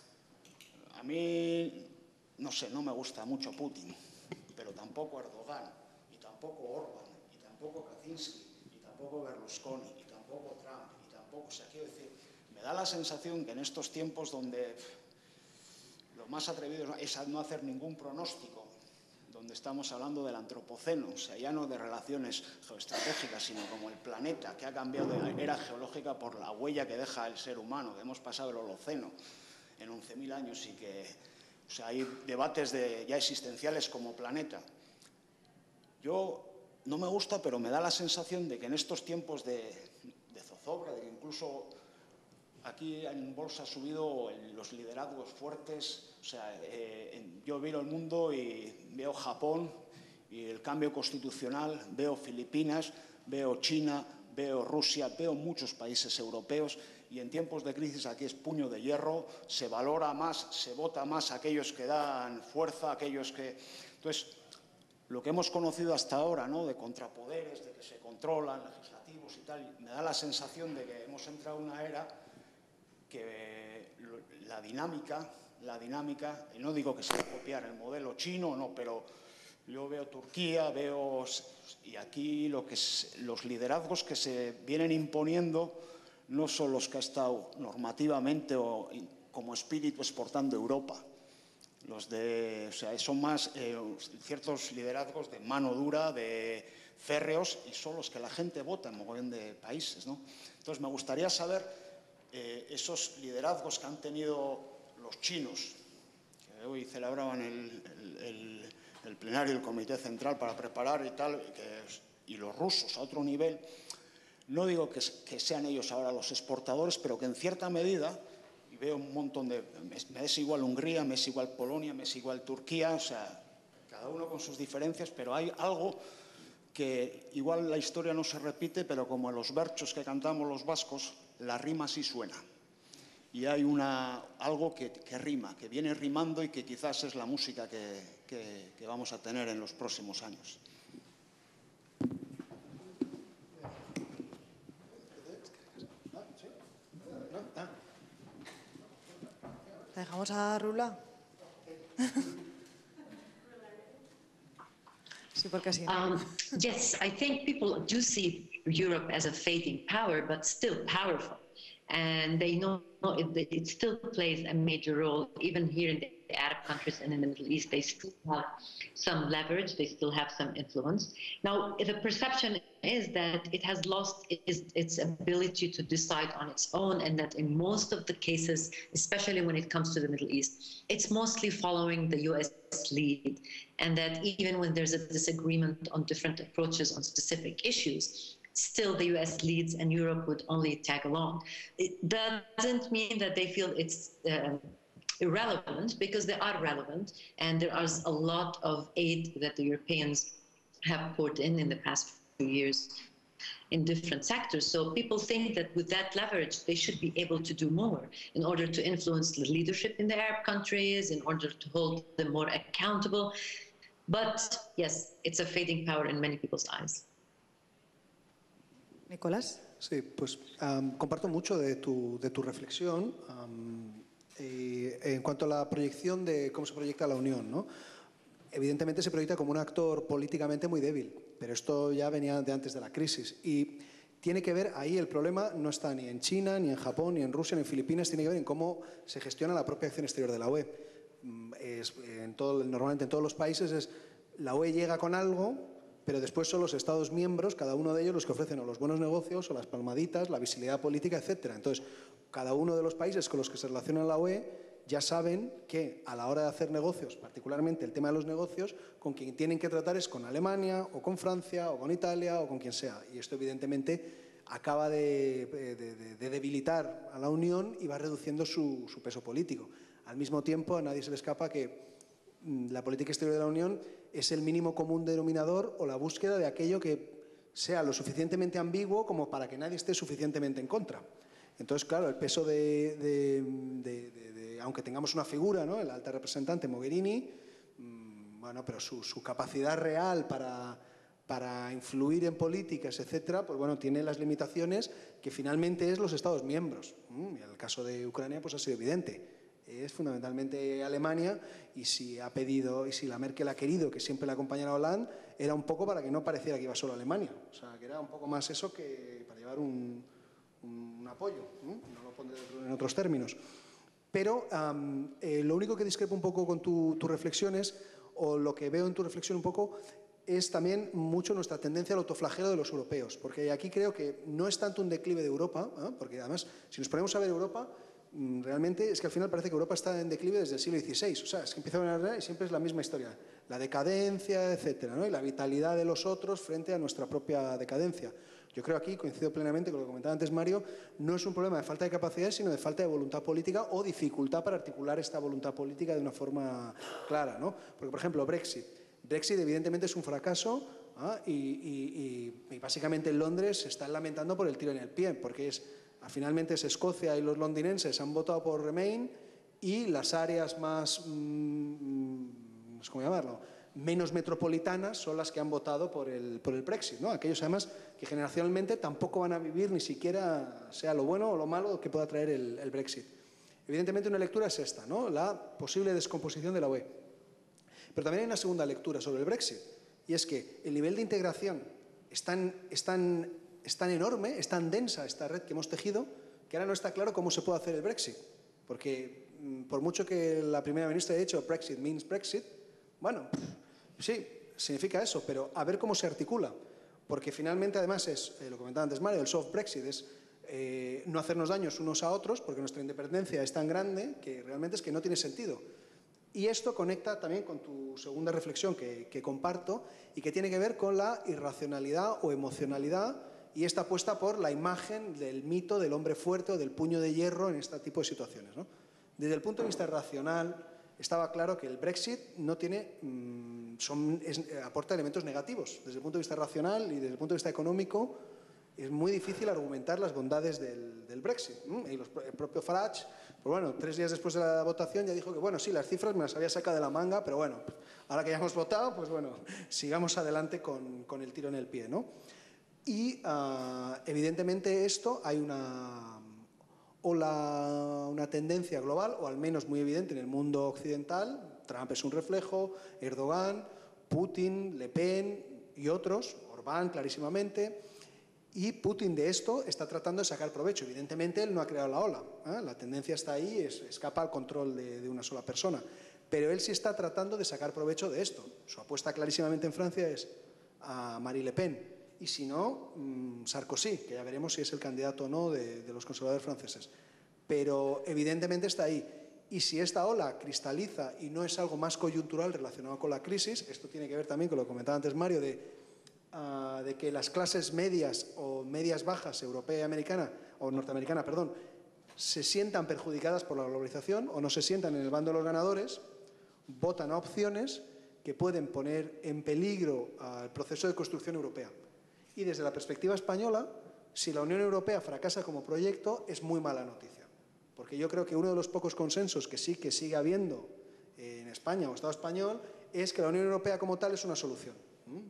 a mí, no sé, no me gusta mucho Putin, pero tampoco Erdogan, y tampoco Orbán, y tampoco Kaczynski, y tampoco Berlusconi, y tampoco Trump, y tampoco, o sea, quiero decir, me da la sensación que en estos tiempos donde lo más atrevido es a no hacer ningún pronóstico, donde estamos hablando del antropoceno, o sea, ya no de relaciones geoestratégicas, sino como el planeta que ha cambiado de la era geológica por la huella que deja el ser humano, que hemos pasado el Holoceno en once mil años y que, o sea, hay debates de, ya existenciales como planeta. Yo no me gusta, pero me da la sensación de que en estos tiempos de, de zozobra, de que incluso aquí en bolsa ha subido el, los liderazgos fuertes, o sea, eh, en, yo miro el mundo y veo Japón y el cambio constitucional, veo Filipinas, veo China, veo Rusia, veo muchos países europeos y en tiempos de crisis aquí es puño de hierro, se valora más, se vota más a aquellos que dan fuerza, aquellos que... Entonces, lo que hemos conocido hasta ahora, ¿no?, de contrapoderes, de que se controlan legislativos y tal, me da la sensación de que hemos entrado en una era que la dinámica, la dinámica, y no digo que sea copiar el modelo chino, no, pero yo veo Turquía, veo, y aquí lo que es, los liderazgos que se vienen imponiendo no son los que ha estado normativamente o como espíritu exportando Europa. Los de, o sea, son más eh, ciertos liderazgos de mano dura, de férreos, y son los que la gente vota en mogollón de países, ¿no? Entonces, me gustaría saber eh, esos liderazgos que han tenido los chinos, que hoy celebraban el, el, el, el plenario del Comité Central para preparar y tal, y, que, y los rusos a otro nivel. No digo que, que sean ellos ahora los exportadores, pero que en cierta medida, y veo un montón de... Me es igual Hungría, me es igual Polonia, me es igual Turquía, o sea, cada uno con sus diferencias, pero hay algo que igual la historia no se repite, pero como en los berchos que cantamos los vascos, la rima sí suena. Y hay una, algo que, que rima, que viene rimando y que quizás es la música que, que, que vamos a tener en los próximos años. ¿Dejamos a Rula? Sí, porque sí. Um, yes, I think people do see Europe as a fading power, but still powerful. And they know it, it still plays a major role, even here in the Arab countries and in the Middle East. They still have some leverage, they still have some influence. Now, the perception is that it has lost its, its ability to decide on its own, and that in most of the cases, especially when it comes to the Middle East, it's mostly following the U S lead. And that even when there's a disagreement on different approaches on specific issues, still the U S leads and Europe would only tag along. It doesn't mean that they feel it's uh, irrelevant, because they are relevant, and there is a lot of aid that the Europeans have poured in in the past few years in different sectors. So people think that with that leverage, they should be able to do more in order to influence the leadership in the Arab countries, in order to hold them more accountable. But yes, it's a fading power in many people's eyes. Nicolás. Sí, pues um, comparto mucho de tu, de tu reflexión um, y en cuanto a la proyección de cómo se proyecta la Unión, ¿no? Evidentemente se proyecta como un actor políticamente muy débil, pero esto ya venía de antes de la crisis y tiene que ver, ahí el problema no está ni en China, ni en Japón, ni en Rusia, ni en Filipinas, tiene que ver en cómo se gestiona la propia acción exterior de la U E. Es, en todo, normalmente en todos los países es la U E llega con algo, pero después son los Estados miembros, cada uno de ellos, los que ofrecen o los buenos negocios o las palmaditas, la visibilidad política, etcétera. Entonces, cada uno de los países con los que se relaciona la U E ya saben que a la hora de hacer negocios, particularmente el tema de los negocios, con quien tienen que tratar es con Alemania o con Francia o con Italia o con quien sea. Y esto evidentemente acaba de, de, de, de debilitar a la Unión y va reduciendo su, su peso político. Al mismo tiempo, a nadie se le escapa que la política exterior de la Unión es el mínimo común denominador o la búsqueda de aquello que sea lo suficientemente ambiguo como para que nadie esté suficientemente en contra. Entonces, claro, el peso de, de, de, de, de aunque tengamos una figura, ¿no?, el alta representante Mogherini, mmm, bueno, pero su, su capacidad real para, para influir en políticas, etcétera, pues bueno, tiene las limitaciones que finalmente es los Estados miembros. Mm, y en el caso de Ucrania, pues ha sido evidente. Es fundamentalmente Alemania y si ha pedido, y si la Merkel ha querido que siempre la acompañara a Hollande, era un poco para que no pareciera que iba solo a Alemania. O sea, que era un poco más eso que para llevar un, un apoyo, ¿no? No lo pondré en otros términos. Pero um, eh, lo único que discrepo un poco con tu, tus reflexiones, o lo que veo en tu reflexión un poco, es también mucho nuestra tendencia al autoflagelo de los europeos. Porque aquí creo que no es tanto un declive de Europa, ¿eh? Porque además, si nos ponemos a ver Europa, realmente es que al final parece que Europa está en declive desde el siglo dieciséis. O sea, es que empieza a ver y siempre es la misma historia. La decadencia, etcétera, ¿no? Y la vitalidad de los otros frente a nuestra propia decadencia. Yo creo aquí, coincido plenamente con lo que comentaba antes Mario, no es un problema de falta de capacidad, sino de falta de voluntad política o dificultad para articular esta voluntad política de una forma clara, ¿no? Porque, por ejemplo, Brexit. Brexit evidentemente es un fracaso, ¿ah? y, y, y, y básicamente en Londres se están lamentando por el tiro en el pie, porque es... Finalmente es Escocia y los londinenses han votado por Remain y las áreas más, mmm, no sé cómo llamarlo, menos metropolitanas son las que han votado por el, por el Brexit, ¿no? Aquellos además que generacionalmente tampoco van a vivir ni siquiera sea lo bueno o lo malo que pueda traer el, el Brexit. Evidentemente una lectura es esta, ¿no? La posible descomposición de la U E. Pero también hay una segunda lectura sobre el Brexit y es que el nivel de integración es tan, es tan es tan enorme, es tan densa esta red que hemos tejido, que ahora no está claro cómo se puede hacer el Brexit. Porque por mucho que la primera ministra haya dicho Brexit means Brexit, bueno, sí, significa eso, pero a ver cómo se articula. Porque finalmente además es, eh, lo comentaba antes Mario, el soft Brexit es eh, no hacernos daños unos a otros, porque nuestra independencia es tan grande que realmente es que no tiene sentido. Y esto conecta también con tu segunda reflexión que, que comparto y que tiene que ver con la irracionalidad o emocionalidad y esta apuesta por la imagen del mito del hombre fuerte o del puño de hierro en este tipo de situaciones, ¿no? Desde el punto de vista racional, estaba claro que el Brexit no tiene, mmm, son, es, aporta elementos negativos. Desde el punto de vista racional y desde el punto de vista económico, es muy difícil argumentar las bondades del, del Brexit. ¿Mm? Y los, el propio Farage, pues bueno, tres días después de la votación ya dijo que, bueno, sí, las cifras me las había sacado de la manga, pero bueno, ahora que ya hemos votado, pues bueno, sigamos adelante con, con el tiro en el pie, ¿no? Y uh, evidentemente esto hay una, o la, una tendencia global, o al menos muy evidente en el mundo occidental. Trump es un reflejo, Erdogan, Putin, Le Pen y otros, Orbán clarísimamente. Y Putin de esto está tratando de sacar provecho. Evidentemente él no ha creado la ola, ¿eh? La tendencia está ahí, es, escapa al control de, de una sola persona. Pero él sí está tratando de sacar provecho de esto. Su apuesta clarísimamente en Francia es a Marie Le Pen. Y si no, Sarkozy, que ya veremos si es el candidato o no de, de los conservadores franceses. Pero evidentemente está ahí. Y si esta ola cristaliza y no es algo más coyuntural relacionado con la crisis, esto tiene que ver también con lo que comentaba antes Mario, de, uh, de que las clases medias o medias bajas, europea y americana, o norteamericana, perdón, se sientan perjudicadas por la globalización o no se sientan en el bando de los ganadores, votan a opciones que pueden poner en peligro uh, el proceso de construcción europea. Y desde la perspectiva española, si la Unión Europea fracasa como proyecto, es muy mala noticia. Porque yo creo que uno de los pocos consensos que sí que sigue habiendo en España o Estado español es que la Unión Europea como tal es una solución. Nos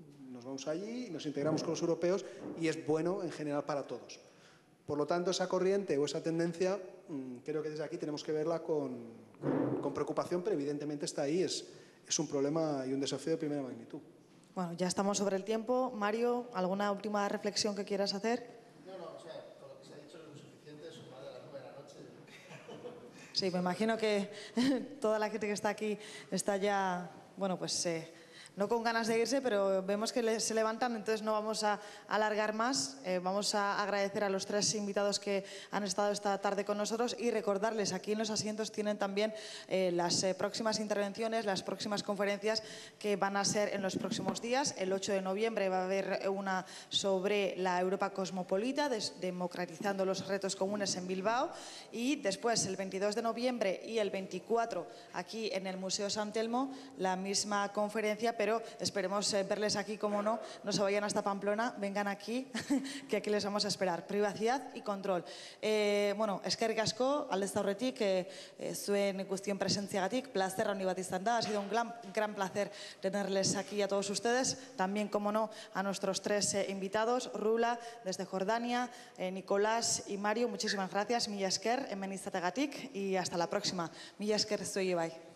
vamos allí, nos integramos con los europeos y es bueno en general para todos. Por lo tanto, esa corriente o esa tendencia, creo que desde aquí tenemos que verla con, con, con preocupación, pero evidentemente está ahí, es, es un problema y un desafío de primera magnitud. Bueno, ya estamos sobre el tiempo. Mario, ¿alguna última reflexión que quieras hacer? No, no, o sea, con lo que se ha dicho es lo suficiente, son más de las nueve de la noche. Sí, me imagino que toda la gente que está aquí está ya, bueno, pues eh, no con ganas de irse, pero vemos que le, se levantan, entonces no vamos a alargar más. Eh, vamos a agradecer a los tres invitados que han estado esta tarde con nosotros y recordarles, aquí en los asientos tienen también eh, las eh, próximas intervenciones, las próximas conferencias que van a ser en los próximos días. El ocho de noviembre va a haber una sobre la Europa cosmopolita, des, democratizando los retos comunes en Bilbao, y después el veintidós de noviembre y el veinticuatro aquí en el Museo San Telmo, la misma conferencia, pero esperemos eh, verles aquí, como no, no se vayan hasta Pamplona, vengan aquí, que aquí les vamos a esperar. Privacidad y control. Eh, bueno, eskerrik asko, aldez aurretik, eh, eh, zuen guztion presentziagatik, placer handi bat izan da, ha sido un gran, gran placer tenerles aquí a todos ustedes, también, como no, a nuestros tres eh, invitados, Rula, desde Jordania, eh, Nicolás y Mario, muchísimas gracias, mila esker, hemen izateagatik, y hasta la próxima. Mila esker zuei bai.